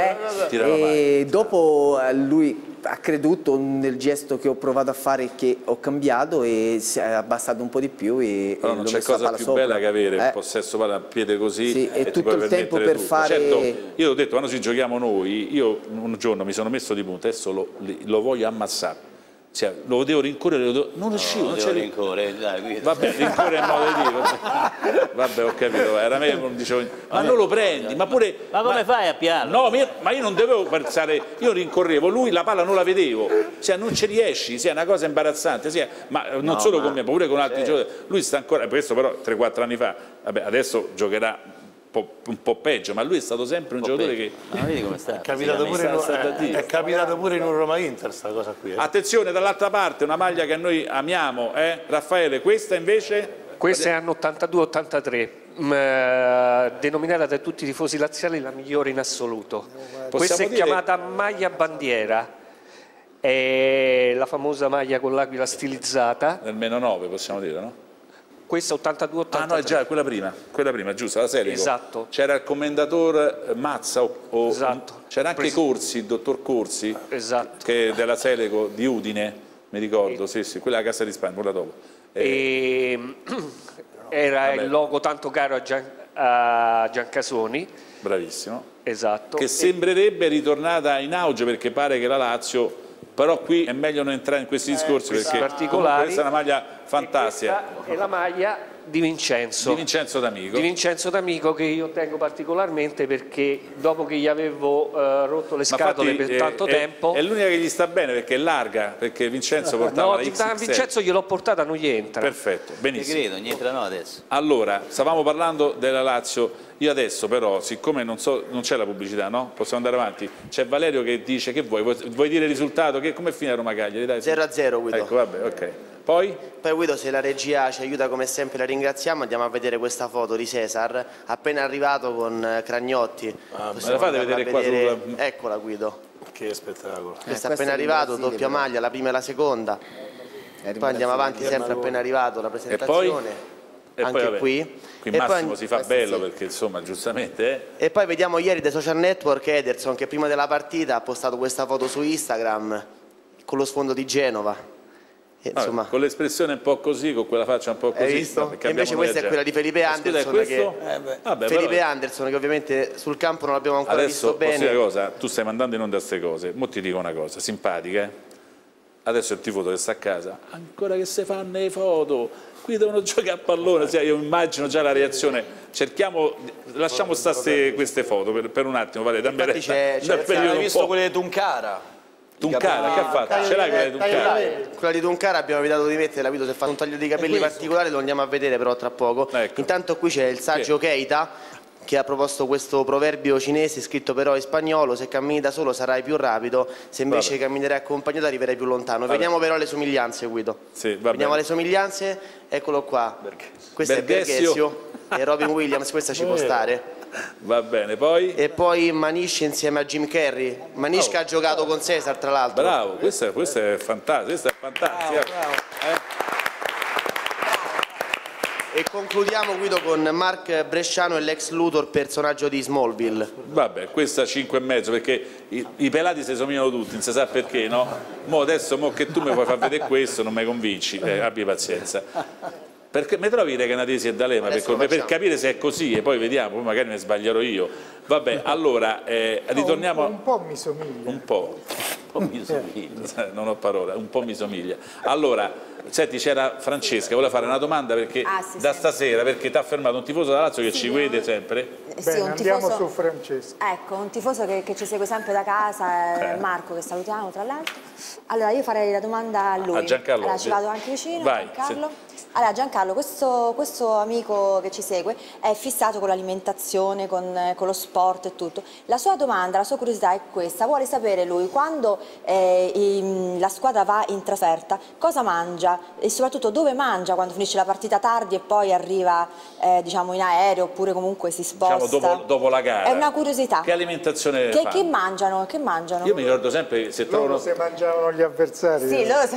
E dopo lui ha creduto nel gesto che ho provato a fare, che ho cambiato, e si è abbassato un po' di più e però non c'è cosa più bella che avere un possesso palla a piede così e tutto il tempo per fare. Certo, io ho detto quando ci giochiamo noi, io un giorno mi sono messo di punta, adesso lo voglio ammazzare, cioè, lo devo rincorrere, non riuscivo, non c'è rincorrere. Vabbè, rincorrere è modo di dire. Vabbè, ho capito, era me, dicevo, ma non lo prendi, ma pure. Ma come fai a piano? No, ma io non dovevo pensare, io rincorrevo, lui la palla non la vedevo, cioè non ci riesci, è una cosa imbarazzante, ma non solo con me, ma pure con altri giocatori. Lui sta ancora, questo però 3-4 anni fa, vabbè, adesso giocherà un po' peggio, ma lui è stato sempre un giocatore che vedi come sta? È capitato pure in un Roma Inter sta cosa qui. Attenzione, dall'altra parte una maglia che noi amiamo, Raffaele, questa invece? Questa è anno 82-83, denominata da tutti i tifosi laziali la migliore in assoluto. Questa è chiamata maglia bandiera, è la famosa maglia con l'aquila stilizzata. Nel -9 possiamo dire, no? Questa 82-83. Ah no, è già quella prima, giusto, la serie. Esatto. C'era il commendatore Mazza esatto. C'era anche Corsi, il dottor Corsi, esatto. che della Seleco di Udine, mi ricordo, sì, quella è la Casa di Spagna, quella dopo. Era il logo tanto caro a Giancasoni. Bravissimo. Esatto. Che sembrerebbe ritornata in auge, perché pare che la Lazio, però qui è meglio non entrare in questi discorsi, perché questa è una maglia fantastica. È la maglia di Vincenzo. Di Vincenzo D'Amico. Di Vincenzo D'Amico, che io tengo particolarmente, perché dopo che gli avevo rotto le scatole per tanto tempo. È l'unica che gli sta bene, perché è larga, perché Vincenzo portava la XXL. Vincenzo gliel'ho portata, non gli entra. Perfetto, benissimo. Credo, gli entrano adesso. Allora, stavamo parlando della Lazio. Io adesso però, siccome non c'è la pubblicità, no? Possiamo andare avanti. C'è Valerio che dice, che vuoi dire il risultato? Come fine a Roma Cagliari? 0-0 Guido. Ecco, vabbè, ok. Poi Guido, se la regia ci aiuta come sempre la ringraziamo, andiamo a vedere questa foto di Cesar, appena arrivato con Cragnotti. Me la fate vedere qua Eccola Guido. Che spettacolo. Questo è appena arrivato, doppia maglia, la prima e la seconda. Poi andiamo avanti sempre appena arrivato, la presentazione. E anche poi, qui Massimo si fa bello perché insomma giustamente E poi vediamo ieri dai social network Ederson, che prima della partita ha postato questa foto su Instagram con lo sfondo di Genova. Insomma, con l'espressione un po' così, con quella faccia un po' così. Hai visto? E invece questa è quella di Felipe Anderson. Felipe Anderson, che ovviamente sul campo non l'abbiamo ancora visto bene. Adesso, cosa, tu stai mandando in onda queste cose, mo ti dico una cosa simpatica, Adesso il tifoso che sta a casa, ancora che si fanno le foto, qui devono giocare a pallone, io immagino già la reazione. Lasciamo stare queste foto per un attimo, vale, dammi retta. Hai visto quelle di Tuncara? Tuncara, che ha fatto? Ce l'hai quella di Tuncara? Quella di Tuncara abbiamo evitato di metterla, Vito si è fatto un taglio di capelli particolare, lo andiamo a vedere però tra poco. Ecco. Intanto qui c'è il saggio Keita, che ha proposto questo proverbio cinese scritto però in spagnolo: se cammini da solo sarai più rapido, se invece camminerai accompagnato arriverai più lontano. Vediamo però le somiglianze, Guido. Vediamo le somiglianze, eccolo qua. Questo è Berghessio e Robin Williams, questa ci può stare. Va bene, poi? E poi Manish insieme a Jim Carrey. Manish che ha giocato con Cesar, tra l'altro. Bravo, questo è fantastico. Questa è fantastica. E concludiamo, Guido, con Mark Bresciano e l'ex Luthor, personaggio di Smallville. Vabbè, questa 5,5 perché i pelati si somigliano tutti, non si sa perché, no? Adesso che tu mi puoi far vedere questo non mi convinci, abbi pazienza. Perché mi trovi che una tesi è D'Alema per capire se è così e poi vediamo, poi magari ne sbaglierò io. Vabbè, allora ritorniamo. Un po' mi somiglia. Un po' mi somiglia, non ho parole, un po' mi somiglia. Allora, senti, c'era Francesca, voleva fare una domanda perché stasera, perché ti ha fermato un tifoso da Lazio che ci vede sempre. Bene, andiamo su Francesca. Ecco, un tifoso che ci segue sempre da casa, Marco, che salutiamo tra l'altro. Allora io farei la domanda a lui. A Giancarlo. Allora ci vado anche vicino. Vai, Giancarlo. Allora Giancarlo, questo amico che ci segue è fissato con l'alimentazione, con lo sport e tutto. La sua domanda, la sua curiosità è questa: vuole sapere lui quando la squadra va in trasferta cosa mangia e soprattutto dove mangia quando finisce la partita tardi e poi arriva diciamo in aereo oppure comunque si sposta. Diciamo dopo la gara. È una curiosità. Che alimentazione fanno? Che mangiano? Che mangiano? Io mi ricordo sempre se trovano... se mangiavano gli avversari. Sì, loro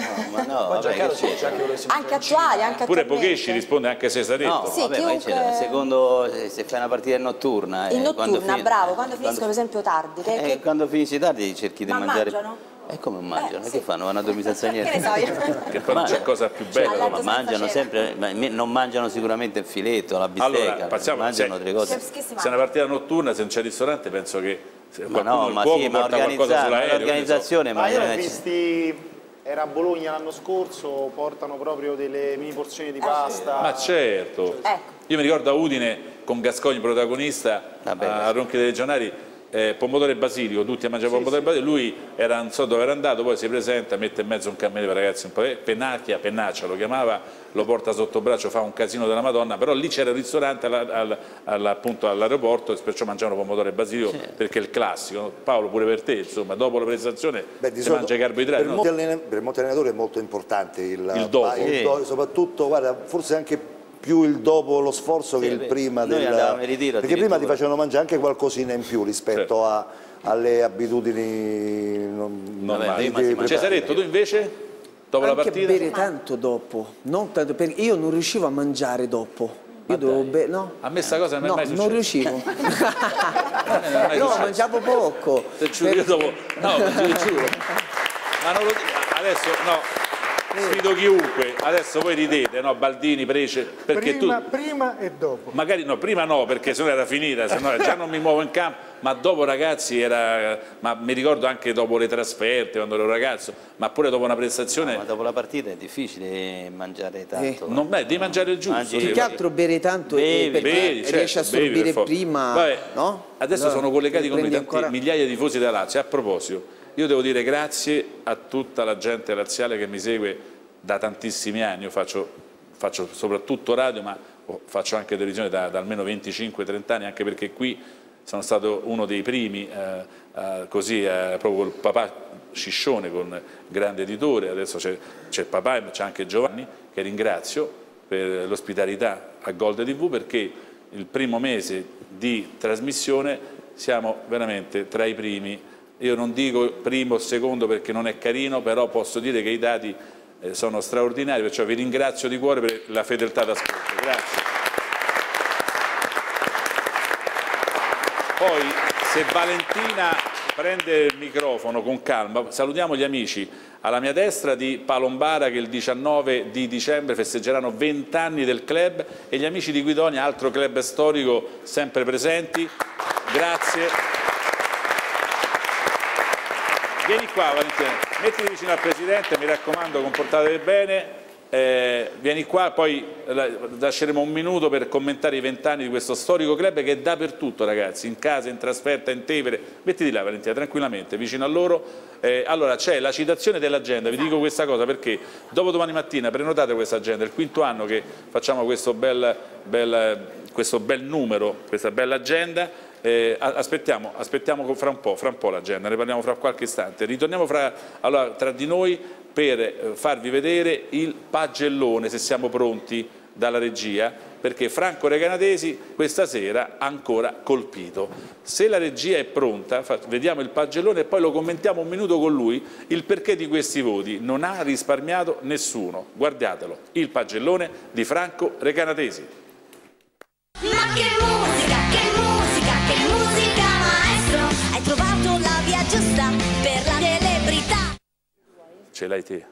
anche attuali, anche pure Poghesci risponde anche se sta detto. No, sì, vabbè, chiunque... secondo se fai una partita notturna. In notturna, bravo, quando finiscono per esempio tardi. Quando finisci tardi cerchi di mangiare. Mangiano? E come mangiano? Che fanno? Vanno a dormire senza niente? Che ne so io? Che poi non c'è cosa più bella. Ma mangiano sempre, non mangiano sicuramente il filetto, la bistecca, mangiano altre cose. Se è una partita notturna, se non c'è ristorante, penso che ma no, ma sì, ma l'organizzazione. Ma io ho visti... Era a Bologna l'anno scorso, portano proprio delle mini porzioni di pasta. Ma certo. Io mi ricordo a Udine con Gascogni protagonista, a Ronchi dei Legionari, pomodoro e basilico, tutti a mangiare pomodoro e basilico, lui era, non so dove era andato, poi si presenta, mette in mezzo un cammello per ragazzi un po', Pennaccia lo chiamava, lo porta sotto braccio, fa un casino della Madonna, però lì c'era il ristorante appunto all'aeroporto, perciò mangiavano pomodoro e basilico, perché è il classico. Paolo, pure per te, insomma, dopo la prestazione si mangia i carboidrati. Per molti allenatori è molto importante il dopo. Soprattutto, guarda, forse anche più il dopo lo sforzo che il prima perché prima ti facevano mangiare anche qualcosina in più rispetto alle abitudini normali. Cesaretto, tu invece dopo anche la partita? Bere tanto dopo, non tanto, perché io non riuscivo a mangiare dopo. Io dovevo no? A me sta cosa non è mai successo. Non riuscivo. No, mangiavo poco. Te giuro, io dopo... No, te lo giuro. Ma non lo dico. Adesso no. Sfido chiunque, adesso voi ridete, no? Baldini, Prece, perché prima e dopo. Magari no, prima no, perché se no era finita, se no già non mi muovo in campo, ma dopo ragazzi ma mi ricordo anche dopo le trasferte, quando ero ragazzo, ma pure dopo una prestazione... ma dopo la partita è difficile mangiare tanto. Non devi mangiare il giusto. Più che altro bere tanto perché riesci a assorbire prima. Vabbè, no? Adesso sono collegati con noi migliaia di tifosi da Lazio. A proposito, io devo dire grazie a tutta la gente laziale che mi segue da tantissimi anni. Io faccio soprattutto radio, ma faccio anche televisione da almeno 25-30 anni, anche perché qui sono stato uno dei primi, proprio col papà Sciscione, con grande editore. Adesso c'è il papà e c'è anche Giovanni, che ringrazio per l'ospitalità a Gold TV, perché il primo mese di trasmissione siamo veramente tra i primi. Io non dico primo o secondo perché non è carino, però posso dire che i dati sono straordinari, perciò vi ringrazio di cuore per la fedeltà d'ascolto. Grazie. Poi, se Valentina prende il microfono con calma, salutiamo gli amici alla mia destra di Palombara che il 19 di dicembre festeggeranno 20 anni del club, e gli amici di Guidonia, altro club storico sempre presenti. Grazie. Vieni qua Valentina, mettiti vicino al Presidente, mi raccomando, comportatevi bene, vieni qua, poi lasceremo un minuto per commentare i 20 anni di questo storico club che è dappertutto ragazzi, in casa, in trasferta, in Tevere. Mettiti là Valentina, tranquillamente, vicino a loro. Allora c'è la citazione dell'agenda, vi dico questa cosa perché dopo domani mattina prenotate questa agenda, è il quinto anno che facciamo questo bel numero, questa bella agenda. Aspettiamo fra un po' l'agenda, ne parliamo fra qualche istante. Ritorniamo tra di noi per farvi vedere il pagellone, se siamo pronti, dalla regia, perché Franco Recanatesi questa sera ha ancora colpito. Se la regia è pronta, vediamo il pagellone e poi lo commentiamo un minuto con lui, il perché di questi voti. Non ha risparmiato nessuno. Guardatelo, il pagellone di Franco Recanatesi. Ma che musica, maestro, hai trovato la via giusta per la celebrità. Ce l'hai te.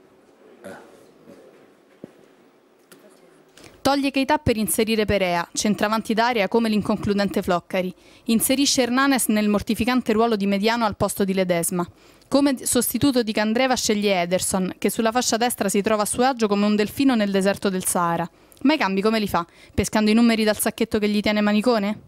Toglie Keita per inserire Perea, centravanti d'area come l'inconcludente Floccari. Inserisce Hernanes nel mortificante ruolo di mediano al posto di Ledesma. Come sostituto di Candreva sceglie Ederson, che sulla fascia destra si trova a suo agio come un delfino nel deserto del Sahara. Ma i cambi come li fa? Pescando i numeri dal sacchetto che gli tiene Manicone?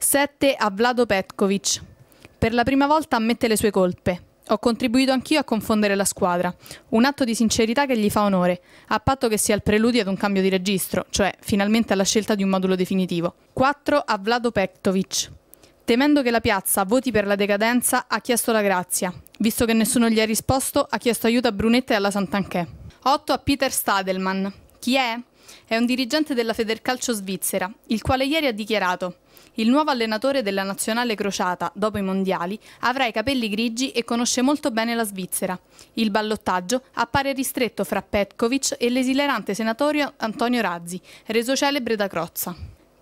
7 a Vlado Petkovic. Per la prima volta ammette le sue colpe. Ho contribuito anch'io a confondere la squadra. Un atto di sincerità che gli fa onore, a patto che sia il preludio ad un cambio di registro, cioè finalmente alla scelta di un modulo definitivo. 4 a Vlado Petkovic. Temendo che la piazza voti per la decadenza, ha chiesto la grazia. Visto che nessuno gli ha risposto, ha chiesto aiuto a Brunetta e alla Santanchè. 8 a Peter Stadelmann. Chi è? È un dirigente della Federcalcio svizzera, il quale ieri ha dichiarato: il nuovo allenatore della nazionale crociata, dopo i mondiali, avrà i capelli grigi e conosce molto bene la Svizzera. Il ballottaggio appare ristretto fra Petkovic e l'esilerante senatore Antonio Razzi, reso celebre da Crozza.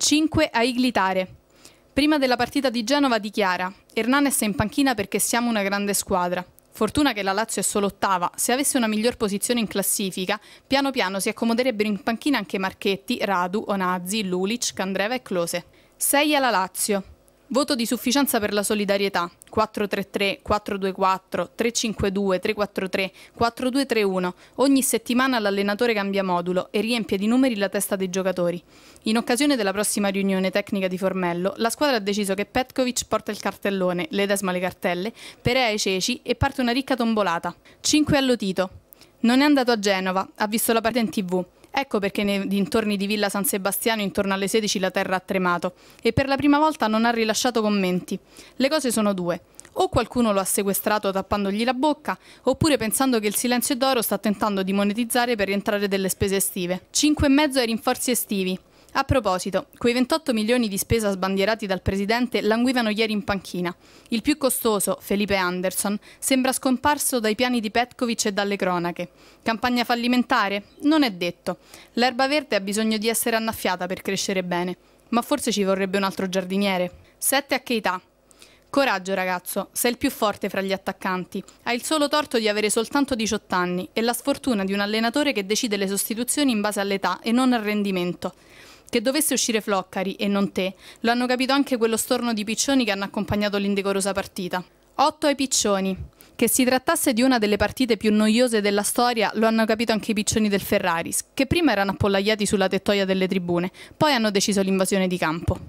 5 a Iglitare. Prima della partita di Genova dichiara: Hernanes è in panchina perché siamo una grande squadra. Fortuna che la Lazio è solo ottava, se avesse una miglior posizione in classifica, piano piano si accomoderebbero in panchina anche Marchetti, Radu, Onazzi, Lulic, Candreva e Klose. 6 alla Lazio. Voto di sufficienza per la solidarietà. 4-3-3, 4-2-4, 3-5-2, 3-4-3, 4-2-3-1. Ogni settimana l'allenatore cambia modulo e riempie di numeri la testa dei giocatori. In occasione della prossima riunione tecnica di Formello, la squadra ha deciso che Petkovic porta il cartellone, Ledesma le cartelle, Perea i ceci e parte una ricca tombolata. 5 allo Tito. Non è andato a Genova, ha visto la partita in TV. Ecco perché nei dintorni di Villa San Sebastiano intorno alle 16 la terra ha tremato e per la prima volta non ha rilasciato commenti. Le cose sono due: o qualcuno lo ha sequestrato tappandogli la bocca, oppure pensando che il silenzio d'oro sta tentando di monetizzare per rientrare delle spese estive. 5,5 ai rinforzi estivi. A proposito, quei 28 milioni di spesa sbandierati dal presidente languivano ieri in panchina. Il più costoso, Felipe Anderson, sembra scomparso dai piani di Petkovic e dalle cronache. Campagna fallimentare? Non è detto. L'erba verde ha bisogno di essere annaffiata per crescere bene, ma forse ci vorrebbe un altro giardiniere. 7 a Keita. Coraggio ragazzo, sei il più forte fra gli attaccanti. Hai il solo torto di avere soltanto 18 anni e la sfortuna di un allenatore che decide le sostituzioni in base all'età e non al rendimento. Che dovesse uscire Floccari e non te, lo hanno capito anche quello storno di piccioni che hanno accompagnato l'indecorosa partita. 8 ai piccioni. Che si trattasse di una delle partite più noiose della storia lo hanno capito anche i piccioni del Ferraris, che prima erano appollaiati sulla tettoia delle tribune, poi hanno deciso l'invasione di campo.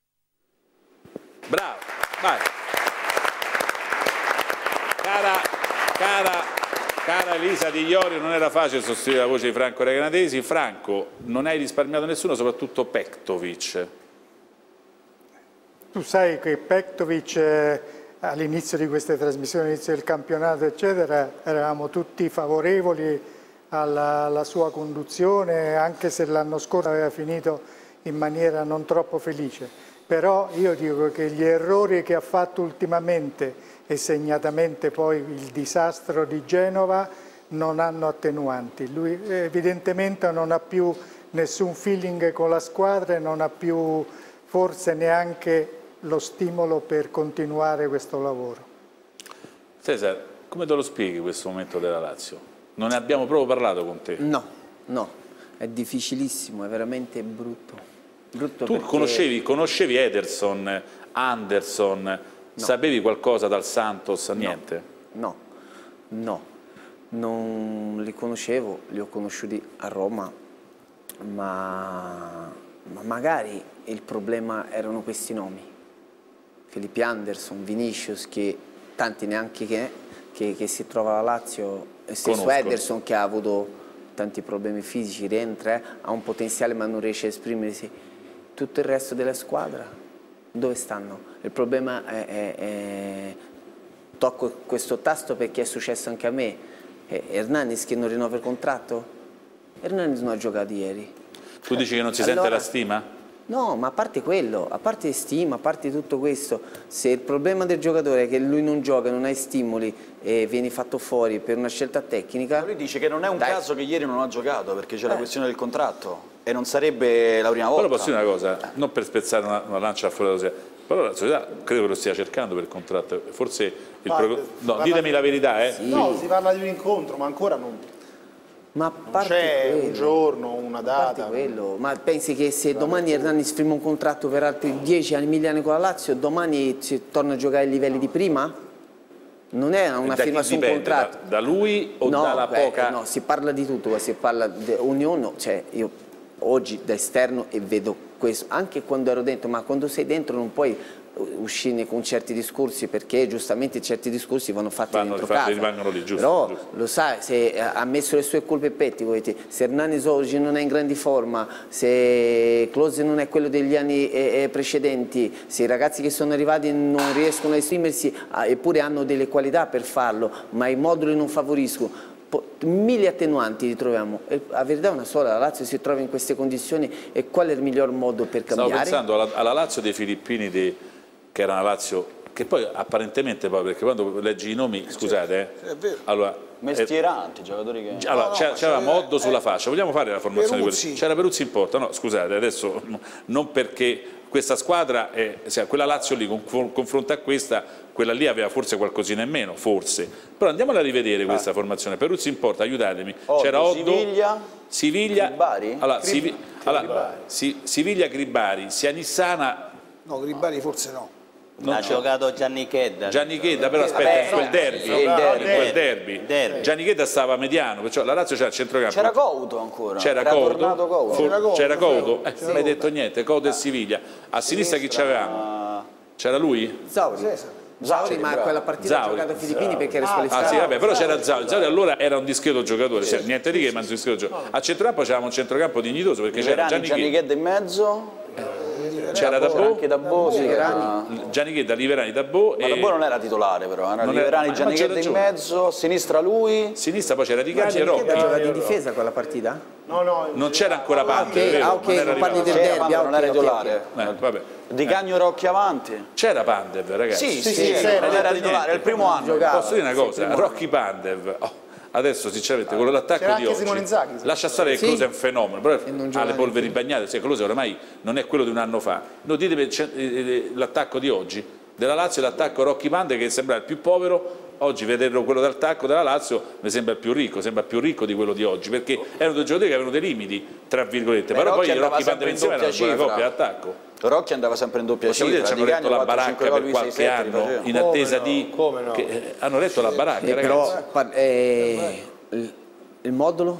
Bravo, vai. Cara Elisa Di Iorio, non era facile sostituire la voce di Franco Recanatesi. Franco, non hai risparmiato nessuno, soprattutto Petkovic. Tu sai che Petkovic all'inizio di queste trasmissioni, all'inizio del campionato eccetera, eravamo tutti favorevoli alla sua conduzione, anche se l'anno scorso aveva finito in maniera non troppo felice. Però io dico che gli errori che ha fatto ultimamente e segnatamente poi il disastro di Genova non hanno attenuanti. Lui evidentemente non ha più nessun feeling con la squadra e non ha più forse neanche lo stimolo per continuare questo lavoro. Cesare, come te lo spieghi questo momento della Lazio? Non ne abbiamo proprio parlato con te. No, è difficilissimo, è veramente brutto. Tu perché... conoscevi Ederson, Anderson, sapevi qualcosa dal Santos? Niente? No, non li conoscevo, li ho conosciuti a Roma, ma magari il problema erano questi nomi. Felipe Anderson, Vinicius, che tanti neanche che si trova alla Lazio, e stesso Ederson che ha avuto tanti problemi fisici, rientra, ha un potenziale ma non riesce a esprimersi. Tutto il resto della squadra, dove stanno? Il problema è tocco questo tasto perché è successo anche a me. Hernanes che non rinnova il contratto? Hernanes non ha giocato ieri. Tu dici che non si sente la stima? No, ma a parte quello, a parte stima, a parte tutto questo, se il problema del giocatore è che lui non gioca, non ha stimoli e viene fatto fuori per una scelta tecnica... Lui dice che non è un caso che ieri non ha giocato, perché c'è la questione del contratto e non sarebbe la prima volta. Però posso dire una cosa, non per spezzare una lancia fuori dalla società, però la società credo che lo stia cercando per il contratto, forse... no, ditemi la verità, Sì. No, si parla di un incontro, ma ancora non... Ma c'è un giorno, una data. Quello, ma pensi che se domani Hernanes firma un contratto per altri 10 anni, 1000 anni con la Lazio, domani torna a giocare ai livelli di prima? Non è una firma su un contratto. Da lui o dalla poca? No, si parla di tutto, si parla di ognuno, cioè io oggi da esterno e vedo questo, anche quando ero dentro, ma quando sei dentro non puoi uscirne con certi discorsi, perché giustamente certi discorsi vanno fatti dentro casa. Rimangono lì, giusto, però giusto. Lo sai, se ha messo le sue colpe e petti, se Hernanes oggi non è in grande forma, se Klose non è quello degli anni precedenti, se i ragazzi che sono arrivati non riescono a esprimersi eppure hanno delle qualità per farlo, ma i moduli non favoriscono, mille attenuanti li troviamo. La verità è una sola, la Lazio si trova in queste condizioni e qual è il miglior modo per cambiare? Stavo pensando alla Lazio dei filippini che era una Lazio, che poi apparentemente poi, perché quando leggi i nomi, scusate, è vero. allora... Mestieranti, giocatori che... Allora, c'era Moddo sulla fascia, vogliamo fare la formazione di quelli? C'era Peruzzi in porta, no, scusate, adesso non perché questa squadra, quella Lazio lì, confronto a questa, quella lì aveva forse qualcosina in meno, forse, però andiamola a rivedere questa formazione. Peruzzi in porta, aiutatemi, c'era Oddo, Siviglia, Gribari? Siviglia, Gribari, Sianissana... No, Gribari forse no. Ha giocato Gianni Chedda. Gianni Chedda, però aspetta, in quel derby. Gianni Chedda stava mediano, perciò la Lazio c'era il centrocampo. C'era Couto ancora. C'era Couto. Non hai detto niente, Couto e Siviglia. A sinistra chi c'avevamo? C'era lui? Zauri, ma quella partita ha giocato ai Filippini perché era squalificato. Sì, vabbè, però c'era Zauri. Zauri allora era un discreto giocatore, niente di che, ma un discreto giocatore. A centrocampo c'avevamo un centrocampo dignitoso perché c'era Gianni Chedda in mezzo. C'era Dabbo, Gianni Chedda, Liverani, Dabbo. Ma Dabbo non era titolare però, era Liverani, Gianni Chedda in mezzo, a sinistra lui. A sinistra poi c'era Di Cani e Rocchi. Giocava di difesa quella partita? No, non c'era ancora Pandev. Non parli del derby, non era titolare. Vabbè. Di Cagno Rocchi avanti. C'era Pandev, ragazzi. Sì, non era titolare, è il primo anno. Posso dire una cosa, Rocchi Pandev. Adesso sinceramente quello d'attacco di oggi lascia stare che Klose è un fenomeno, però ha le polveri bagnate, Klose oramai non è quello di un anno fa. No, ditemi l'attacco di oggi della Lazio, l'attacco Rocchi Pandev che sembra il più povero. Oggi vederlo quello d'attacco della Lazio mi sembra il più ricco di quello di oggi, perché erano due giocatori che avevano dei limiti, tra virgolette, però poi Rocchi Pandev insieme era una buona coppia d'attacco. Rocchi andava sempre in doppia cifra. Ci hanno letto la baracca per qualche anno in attesa di... hanno letto la baracca, ragazzi. Però il modulo?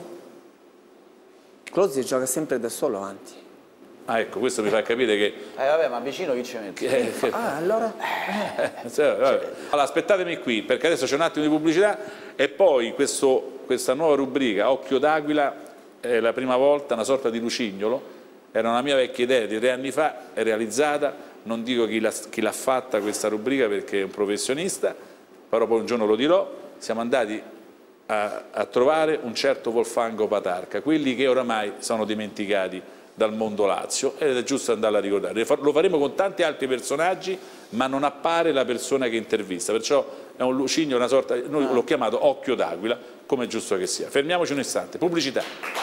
Klose gioca sempre da solo avanti. Ah, ecco, questo mi fa capire che... vabbè, ma vicino chi ci mette? Allora? Allora, aspettatemi qui, perché adesso c'è un attimo di pubblicità e poi questa nuova rubrica, Occhio d'Aquila, è la prima volta, una sorta di lucignolo. Era una mia vecchia idea di 3 anni fa, è realizzata, non dico chi l'ha fatta questa rubrica perché è un professionista, però poi un giorno lo dirò. Siamo andati a trovare un certo Volfango Patarca, quelli che oramai sono dimenticati dal mondo Lazio, ed è giusto andarla a ricordare. Lo faremo con tanti altri personaggi, ma non appare la persona che intervista, perciò è un lucigno, una sorta, noi l'ho chiamato Occhio d'Aquila, come è giusto che sia. Fermiamoci un istante, pubblicità.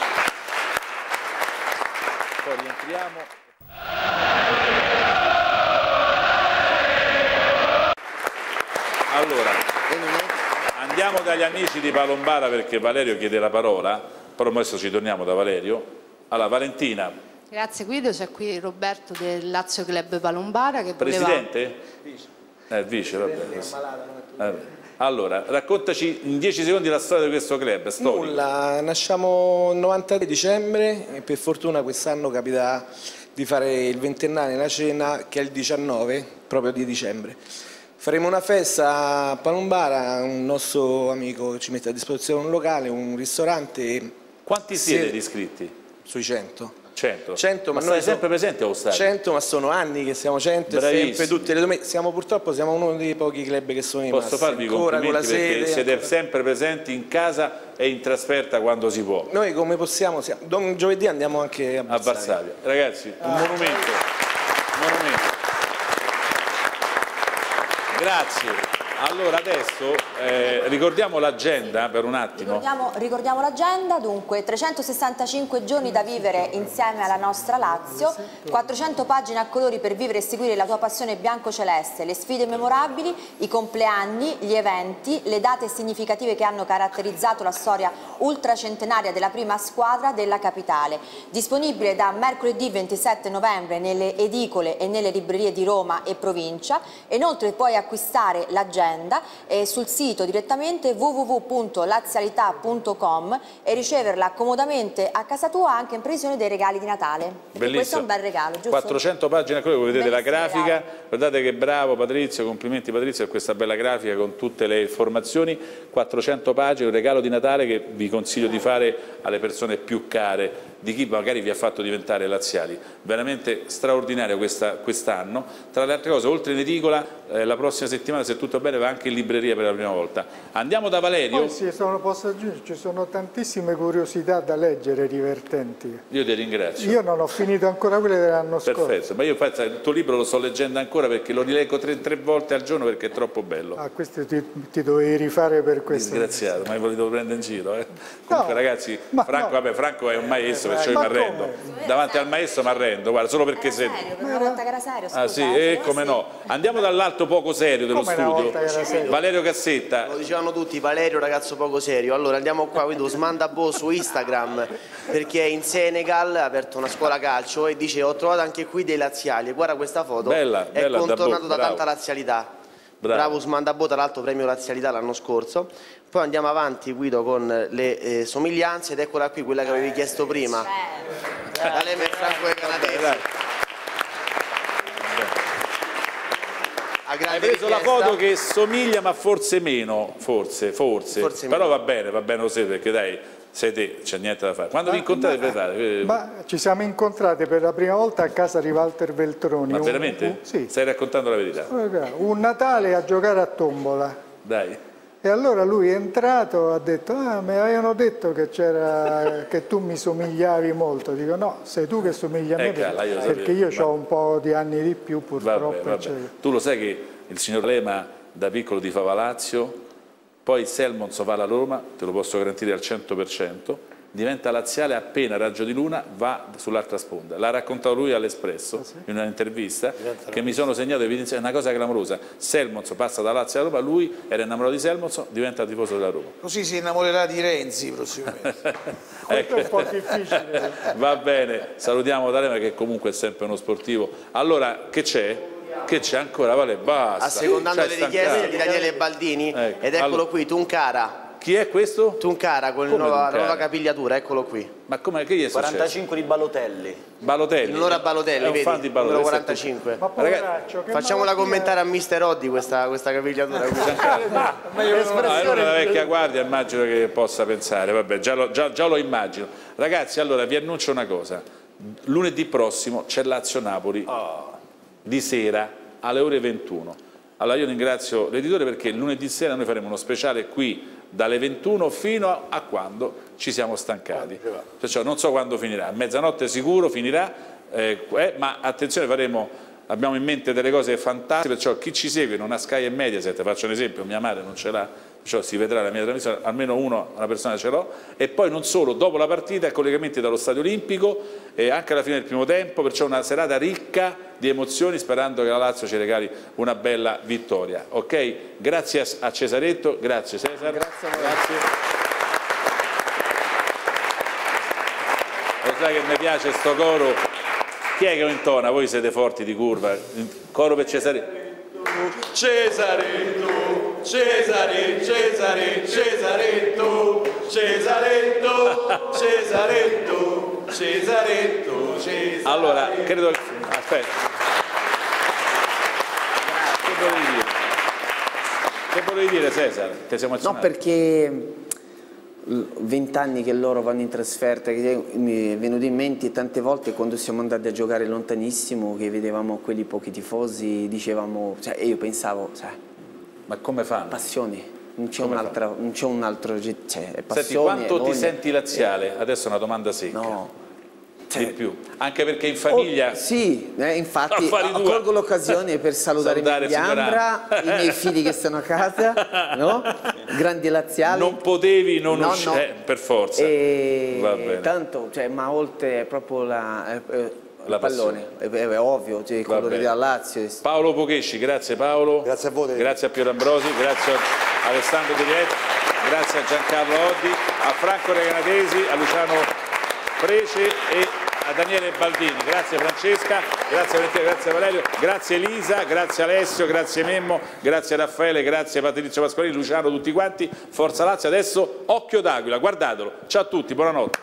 Poi rientriamo. Allora, andiamo dagli amici di Palombara perché Valerio chiede la parola, però adesso ci torniamo da Valerio. Allora, Valentina. Grazie Guido, c'è qui Roberto del Lazio Club Palombara che voleva... Presidente? Vice, vabbè. Allora, raccontaci in 10 secondi la storia di questo club. Nulla, nasciamo il 93 dicembre e per fortuna quest'anno capita di fare il 20ennale, la cena, che è il 19, proprio di dicembre. Faremo una festa a Palombara, un nostro amico ci mette a disposizione un locale, un ristorante. Quanti siete iscritti? Sui 100. 100. ma noi siamo sempre presenti allo stadio. 100, ma sono anni che siamo 100, sempre tutte le domeniche. Purtroppo siamo uno dei pochi club che sono rimasti. Posso farvi complimenti perché siete sempre presenti in casa e in trasferta quando si può. Noi come possiamo, giovedì andiamo anche a Varsavia. Ragazzi, un monumento. Grazie. Allora adesso ricordiamo l'agenda per un attimo. Ricordiamo l'agenda, dunque 365 giorni da vivere insieme alla nostra Lazio, 400 pagine a colori per vivere e seguire la tua passione biancoceleste, le sfide memorabili, i compleanni, gli eventi, le date significative che hanno caratterizzato la storia ultracentenaria della prima squadra della capitale. Disponibile da mercoledì 27 novembre nelle edicole e nelle librerie di Roma e provincia. Inoltre puoi acquistare l'agenda sul sito direttamente www.lazialità.com e riceverla comodamente a casa tua anche in previsione dei regali di Natale. Bellissimo. Questo è un bel regalo, giusto? 400 pagine, quello che vedete la grafica, regalo. guardate che bravo Patrizio, complimenti Patrizio per questa bella grafica con tutte le informazioni, 400 pagine, un regalo di Natale che vi consiglio di fare alle persone più care di chi magari vi ha fatto diventare laziali. Veramente straordinario quest'anno. Tra le altre cose, oltre in edicola, la prossima settimana, se tutto bene, va anche in libreria per la prima volta. Andiamo da Valerio. Poi sì, posso aggiungere, ci sono tantissime curiosità da leggere divertenti. Io ti ringrazio. Io non ho finito ancora quelle dell'anno scorso. Perfetto, ma io infatti il tuo libro lo sto leggendo ancora perché lo rileggo tre volte al giorno perché è troppo bello. Ah, questo ti dovevi rifare per questo. Disgraziato, ma vi volevo prendere in giro. Comunque ragazzi, Franco è un maestro, perciò io mi arrendo. Davanti al maestro mi arrendo, guarda, solo perché sei... Una volta che era serio, scusa. Ah sì, come no. Andiamo dall'alto poco serio dello studio. Valerio Cassetta. Lo dicevano tutti, Valerio ragazzo poco serio. Allora andiamo qua, vedo Smandabo su Instagram perché in Senegal ha aperto una scuola calcio e dice ho trovato anche qui dei laziali. Guarda questa foto, bella, è contornato da bravo. tanta lazialità. Bravo Smandabo, tra l'altro premio lazialità l'anno scorso. Poi andiamo avanti Guido con le somiglianze ed eccola qui quella che avevi chiesto prima. D'Alema e Franco e Canadesi. Hai preso la foto che somiglia ma forse meno, forse. Però va bene lo sei perché dai, sei te, c'è niente da fare. Quando vi incontrate per fare? Ma ci siamo incontrati per la prima volta a casa di Walter Veltroni. Ma veramente? Sì. Stai raccontando la verità? Un Natale a giocare a tombola. Dai. E allora lui è entrato e ha detto mi avevano detto che tu mi somigliavi molto. Dico no, sei tu che somigli a me perché io ho un po' di anni di più purtroppo. Vabbè. Tu lo sai che il signor Lema da piccolo tifava Lazio, poi il Selmons va alla Roma, te lo posso garantire al 100%, diventa laziale appena raggio di luna va sull'altra sponda. L'ha raccontato lui all'Espresso in un'intervista che mi sono segnato, è una cosa clamorosa. Selmons passa da Lazio alla Roma, lui era innamorato di Selmons, diventa tifoso della Roma. Così si innamorerà di Renzi prossimamente. Questo è un po' difficile. Va bene, salutiamo D'Alema che comunque è sempre uno sportivo. Allora, che c'è? Che c'è ancora? Vale, basta. Assecondando le richieste di Daniele Baldini, ed eccolo qui, Tuncara. Chi è questo? Tuncara con la nuova capigliatura, eccolo qui. Ma come che gli è successo? 45 di Balotelli. Balotelli? In onore a Balotelli, vedi? Fan di Balotelli. Numero 45. Ma poveraccio, facciamola commentare a Mister Oddi questa capigliatura. È una vecchia guardia, immagino che possa pensare. Vabbè, già lo immagino. Ragazzi, allora vi annuncio una cosa. Lunedì prossimo c'è Lazio-Napoli di sera alle ore 21. Allora io ringrazio l'editore perché lunedì sera noi faremo uno speciale qui dalle 21 fino a quando ci siamo stancati. Perciò non so quando finirà, a mezzanotte sicuro finirà, ma attenzione, abbiamo in mente delle cose fantastiche, perciò chi ci segue non ha Sky e Mediaset, faccio un esempio, mia madre non ce l'ha, perciò si vedrà la mia trasmissione, almeno una persona ce l'ho, e poi non solo, dopo la partita collegamenti dallo Stadio Olimpico e anche alla fine del primo tempo, perciò una serata ricca di emozioni, sperando che la Lazio ci regali una bella vittoria. Ok? Grazie a Cesaretto, grazie Cesar. Grazie. Lo sai che mi piace sto coro. Chi è che lo intona? Voi siete forti di curva. Coro per Cesaretto. Cesaretto, Cesaretto, Cesaretto, Cesaretto, Cesaretto, Cesaretto. Allora, credo... Aspetta. Che volevi dire Cesar? Ti sei emozionato? No, perché 20 anni che loro vanno in trasferta, che mi è venuto in mente tante volte quando siamo andati a giocare lontanissimo, che vedevamo quelli pochi tifosi, dicevamo, cioè, e io pensavo, cioè, ma come fanno? Passione, non c'è un altro, cioè, è passione. Senti, quanto ti senti laziale? Adesso è una domanda secca. No. Di più, anche perché in famiglia sì, infatti colgo l'occasione per salutare Ambra, i miei figli che stanno a casa, no? Grandi laziali. Non potevi non uscire, per forza. Va bene. Tanto, cioè, ma oltre proprio la pallone, è ovvio, cioè, il colore della Lazio. Paolo Pochesci, grazie Paolo. Grazie a voi. Grazie a Piero Ambrosi, grazie a Alessandro Di Lieto, grazie a Giancarlo Oddi, a Franco Reganatesi, a Luciano Prece e a Daniele Baldini. Grazie Francesca, grazie Valentina, grazie Valerio, grazie Elisa, grazie Alessio, grazie Memmo, grazie Raffaele, grazie Patrizio Pasqualini, Luciano, tutti quanti. Forza Lazio, adesso Occhio d'Aquila, guardatelo. Ciao a tutti, buonanotte.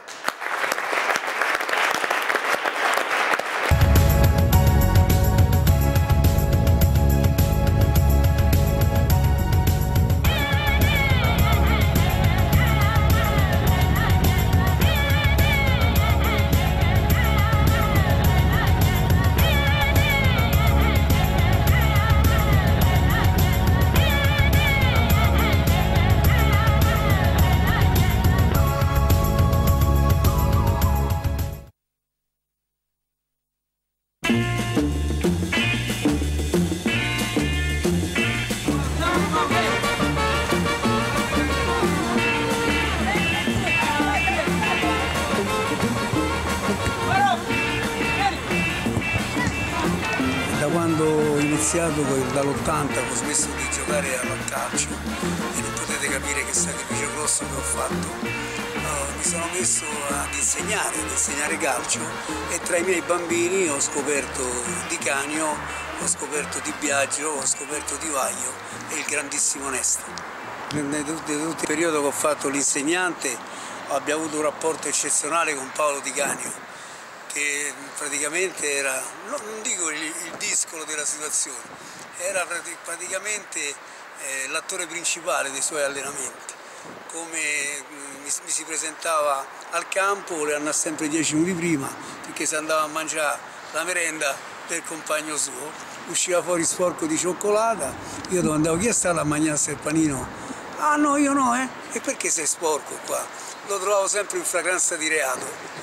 Dall'80 ho smesso di giocare a calcio e non potete capire che sacrificio grosso che ho fatto. Mi sono messo ad insegnare calcio e tra i miei bambini ho scoperto Di Canio, ho scoperto Di Biagio, ho scoperto Di Vaglio e il grandissimo Nesta. In tutto il periodo che ho fatto l'insegnante abbiamo avuto un rapporto eccezionale con Paolo Di Canio, che praticamente era, non dico il discolo della situazione, era praticamente l'attore principale dei suoi allenamenti. Come mi si presentava al campo, voleva andare sempre 10 minuti prima, perché se andava a mangiare la merenda del compagno suo, usciva fuori sporco di cioccolata, io domandavo chi è stato a mangiarsi il panino? Ah no, io no, E perché sei sporco qua? Lo trovavo sempre in fragranza di reato.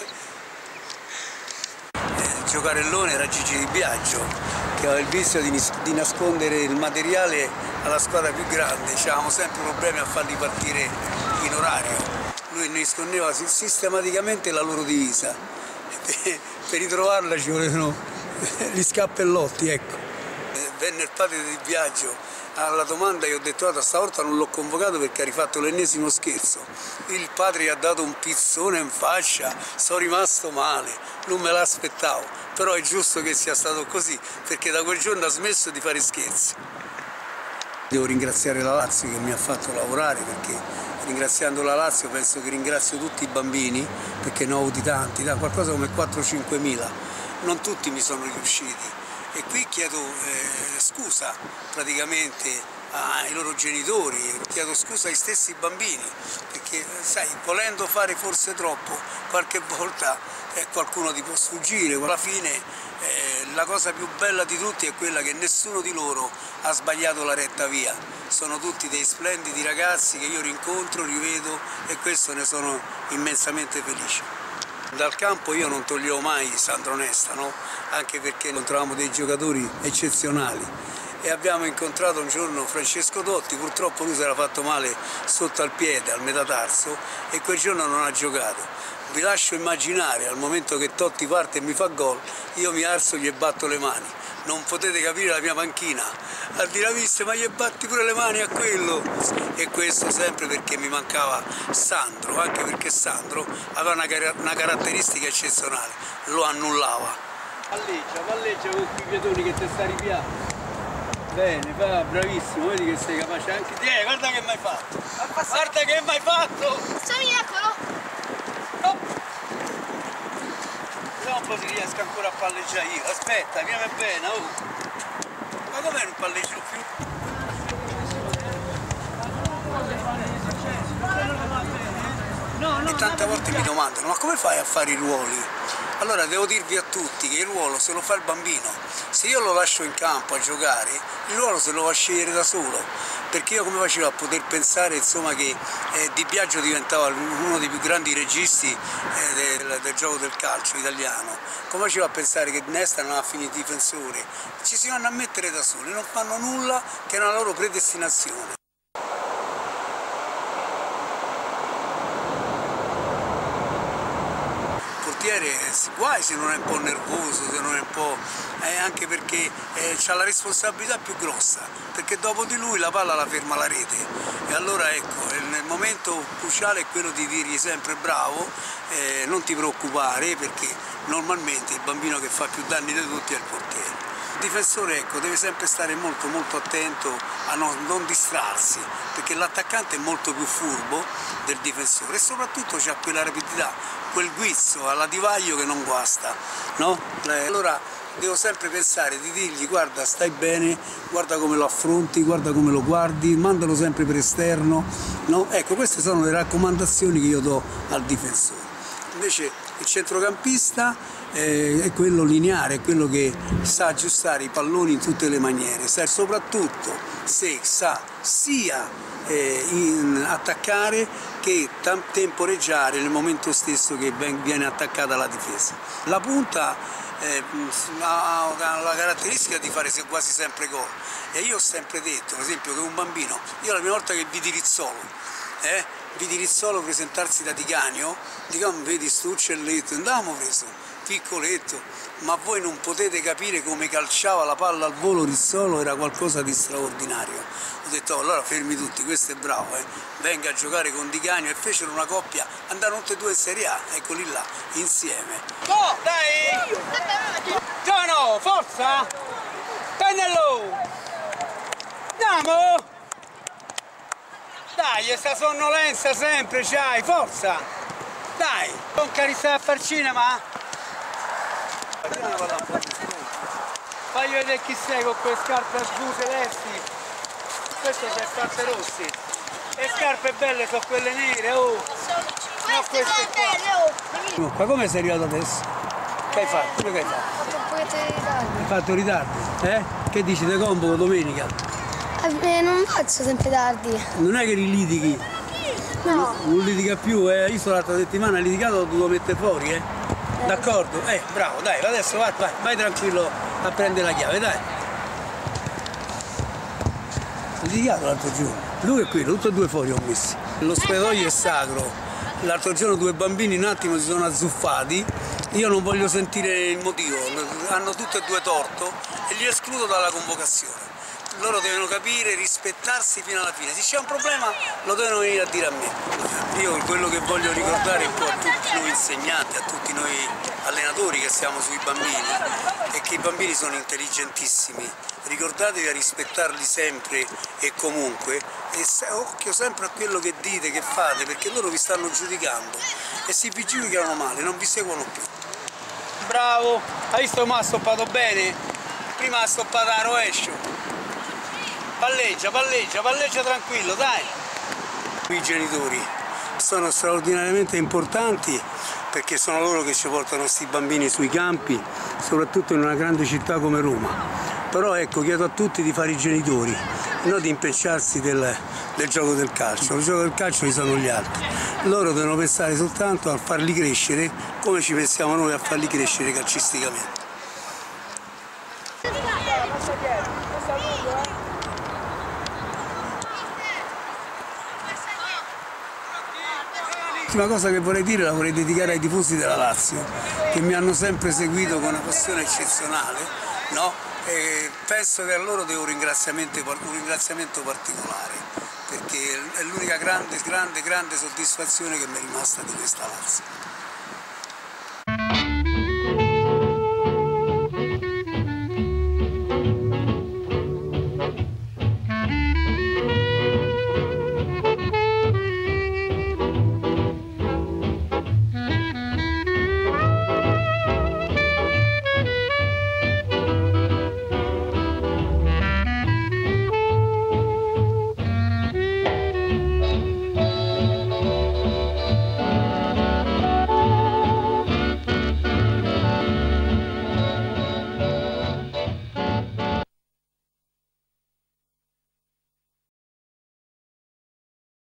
Giocarellone era Gigi Di Biagio, che aveva il vizio di nascondere il materiale alla squadra più grande, avevamo sempre problemi a farli partire in orario. Lui nascondeva sistematicamente la loro divisa, per ritrovarla ci volevano gli scappellotti, ecco. Venne il padre di Biagio alla domanda, io ho detto guarda, stavolta non l'ho convocato perché ha rifatto l'ennesimo scherzo. Il padre gli ha dato un pizzone in faccia, sono rimasto male, non me l'aspettavo, però è giusto che sia stato così, perché da quel giorno ha smesso di fare scherzi. Devo ringraziare la Lazio che mi ha fatto lavorare, perché ringraziando la Lazio penso che ringrazio tutti i bambini, perché ne ho avuti tanti, qualcosa come 4-5 mila, non tutti mi sono riusciti. E qui chiedo scusa praticamente ai loro genitori, chiedo scusa ai stessi bambini, perché sai, volendo fare forse troppo, qualche volta qualcuno ti può sfuggire. Alla fine la cosa più bella di tutti è quella che nessuno di loro ha sbagliato la retta via, sono tutti dei splendidi ragazzi che io rincontro, rivedo e questo ne sono immensamente felice. Dal campo io non toglievo mai Sandro Nesta, no? Anche perché incontravamo dei giocatori eccezionali e abbiamo incontrato un giorno Francesco Totti, purtroppo lui si era fatto male sotto al piede, al metatarso, e quel giorno non ha giocato. Vi lascio immaginare, al momento che Totti parte e mi fa gol, io mi alzo e gli batto le mani. Non potete capire la mia panchina, a dire viste, ma gli batti pure le mani a quello. E questo sempre perché mi mancava Sandro, anche perché Sandro aveva una caratteristica eccezionale, lo annullava. Palleggia con quei piedoni che te sta ripiando. Bene, va, bravissimo, vedi che sei capace anche. Guarda che mi hai fatto! Guarda che mi hai fatto! Sono eccolo! No. Vediamo un po' se riesco ancora a palleggiare io. Aspetta, vieni bene, oh! Ma com'è non palleggio più? e tante volte mi domandano ma come fai a fare i ruoli? Allora devo dirvi a tutti che il ruolo se lo fa il bambino, se io lo lascio in campo a giocare, il ruolo se lo va a scegliere da solo, perché io come facevo a poter pensare insomma, che Di Biagio diventava uno dei più grandi registi del gioco del calcio italiano, come facevo a pensare che Nesta non ha finito difensore, ci si vanno a mettere da soli, non fanno nulla che è una loro predestinazione. Guai se non è un po' nervoso, se non è un po'. Anche perché ha la responsabilità più grossa, perché dopo di lui la palla la ferma la rete. E allora ecco, il momento cruciale è quello di dirgli sempre bravo, non ti preoccupare, perché normalmente il bambino che fa più danni di tutti è il portiere. Il difensore ecco, deve sempre stare molto attento a non distrarsi, perché l'attaccante è molto più furbo del difensore e soprattutto ha quella rapidità, quel guizzo alla Di Vaglio che non guasta, no? Allora devo sempre pensare di dirgli guarda stai bene, guarda come lo affronti, guarda come lo guardi, mandalo sempre per esterno, no? Ecco, queste sono le raccomandazioni che io do al difensore. Invece il centrocampista è quello lineare, è quello che sa aggiustare i palloni in tutte le maniere, soprattutto se sa sia attaccare che temporeggiare nel momento stesso che viene attaccata la difesa. La punta ha la caratteristica di fare quasi sempre gol e io ho sempre detto, per esempio, che un bambino, io la prima volta che vidi Rizzolo presentarsi da Tiganio, dico vedi sto uccelletto, andavamo preso, piccoletto, ma voi non potete capire come calciava la palla al volo Rizzolo, era qualcosa di straordinario. Ho detto allora fermi tutti, questo è bravo, venga a giocare con Tiganio, e fecero una coppia, andarono tutti e due in Serie A, eccoli là, insieme. Go, dai! Giano, forza! Pennello! Andiamo! Dai, questa sonnolenza sempre c'hai, forza! Dai! Non carissare a far cinema? Fagli vedere chi sei con quelle scarpe blu celesti. Queste sono scarpe rosse. Le scarpe belle sono quelle nere, oh! No, queste qua. Ma come sei arrivato adesso? Che hai fatto? Come che hai fatto? Ho fatto un pochetto di ritardo. Hai fatto ritardo? Che dici, te convoco domenica? Non faccio sempre tardi. Non è che litighi? No. Non litiga più, io sono l'altra settimana litigato, l'ho dovuto mettere fuori, D'accordo? Bravo, dai, adesso vai tranquillo a prendere la chiave, dai. Ho litigato l'altro giorno. Lui è qui, tutti e due fuori ho messi. Lo spogliatoio è sacro. L'altro giorno due bambini un attimo si sono azzuffati. Io non voglio sentire il motivo, hanno tutti e due torto e li escludo dalla convocazione. Loro devono capire, rispettarsi fino alla fine. Se c'è un problema lo devono venire a dire a me. Io quello che voglio ricordare un po' a tutti noi insegnanti, a tutti noi allenatori che siamo sui bambini, è che i bambini sono intelligentissimi. Ricordatevi a rispettarli sempre e comunque, e occhio sempre a quello che dite, che fate, perché loro vi stanno giudicando e se vi giudicano male non vi seguono più. Bravo, hai visto come ha stoppato bene? Prima ha stoppato a rovescio. Palleggia tranquillo, dai! I genitori sono straordinariamente importanti perché sono loro che ci portano questi bambini sui campi, soprattutto in una grande città come Roma. Però ecco, chiedo a tutti di fare i genitori, non di impecciarsi del gioco del calcio. Il gioco del calcio ci sono gli altri. Loro devono pensare soltanto a farli crescere come ci pensiamo noi a farli crescere calcisticamente. L'ultima cosa che vorrei dire la vorrei dedicare ai tifosi della Lazio, che mi hanno sempre seguito con una passione eccezionale, no? E penso che a loro devo un ringraziamento particolare, perché è l'unica grande soddisfazione che mi è rimasta di questa Lazio.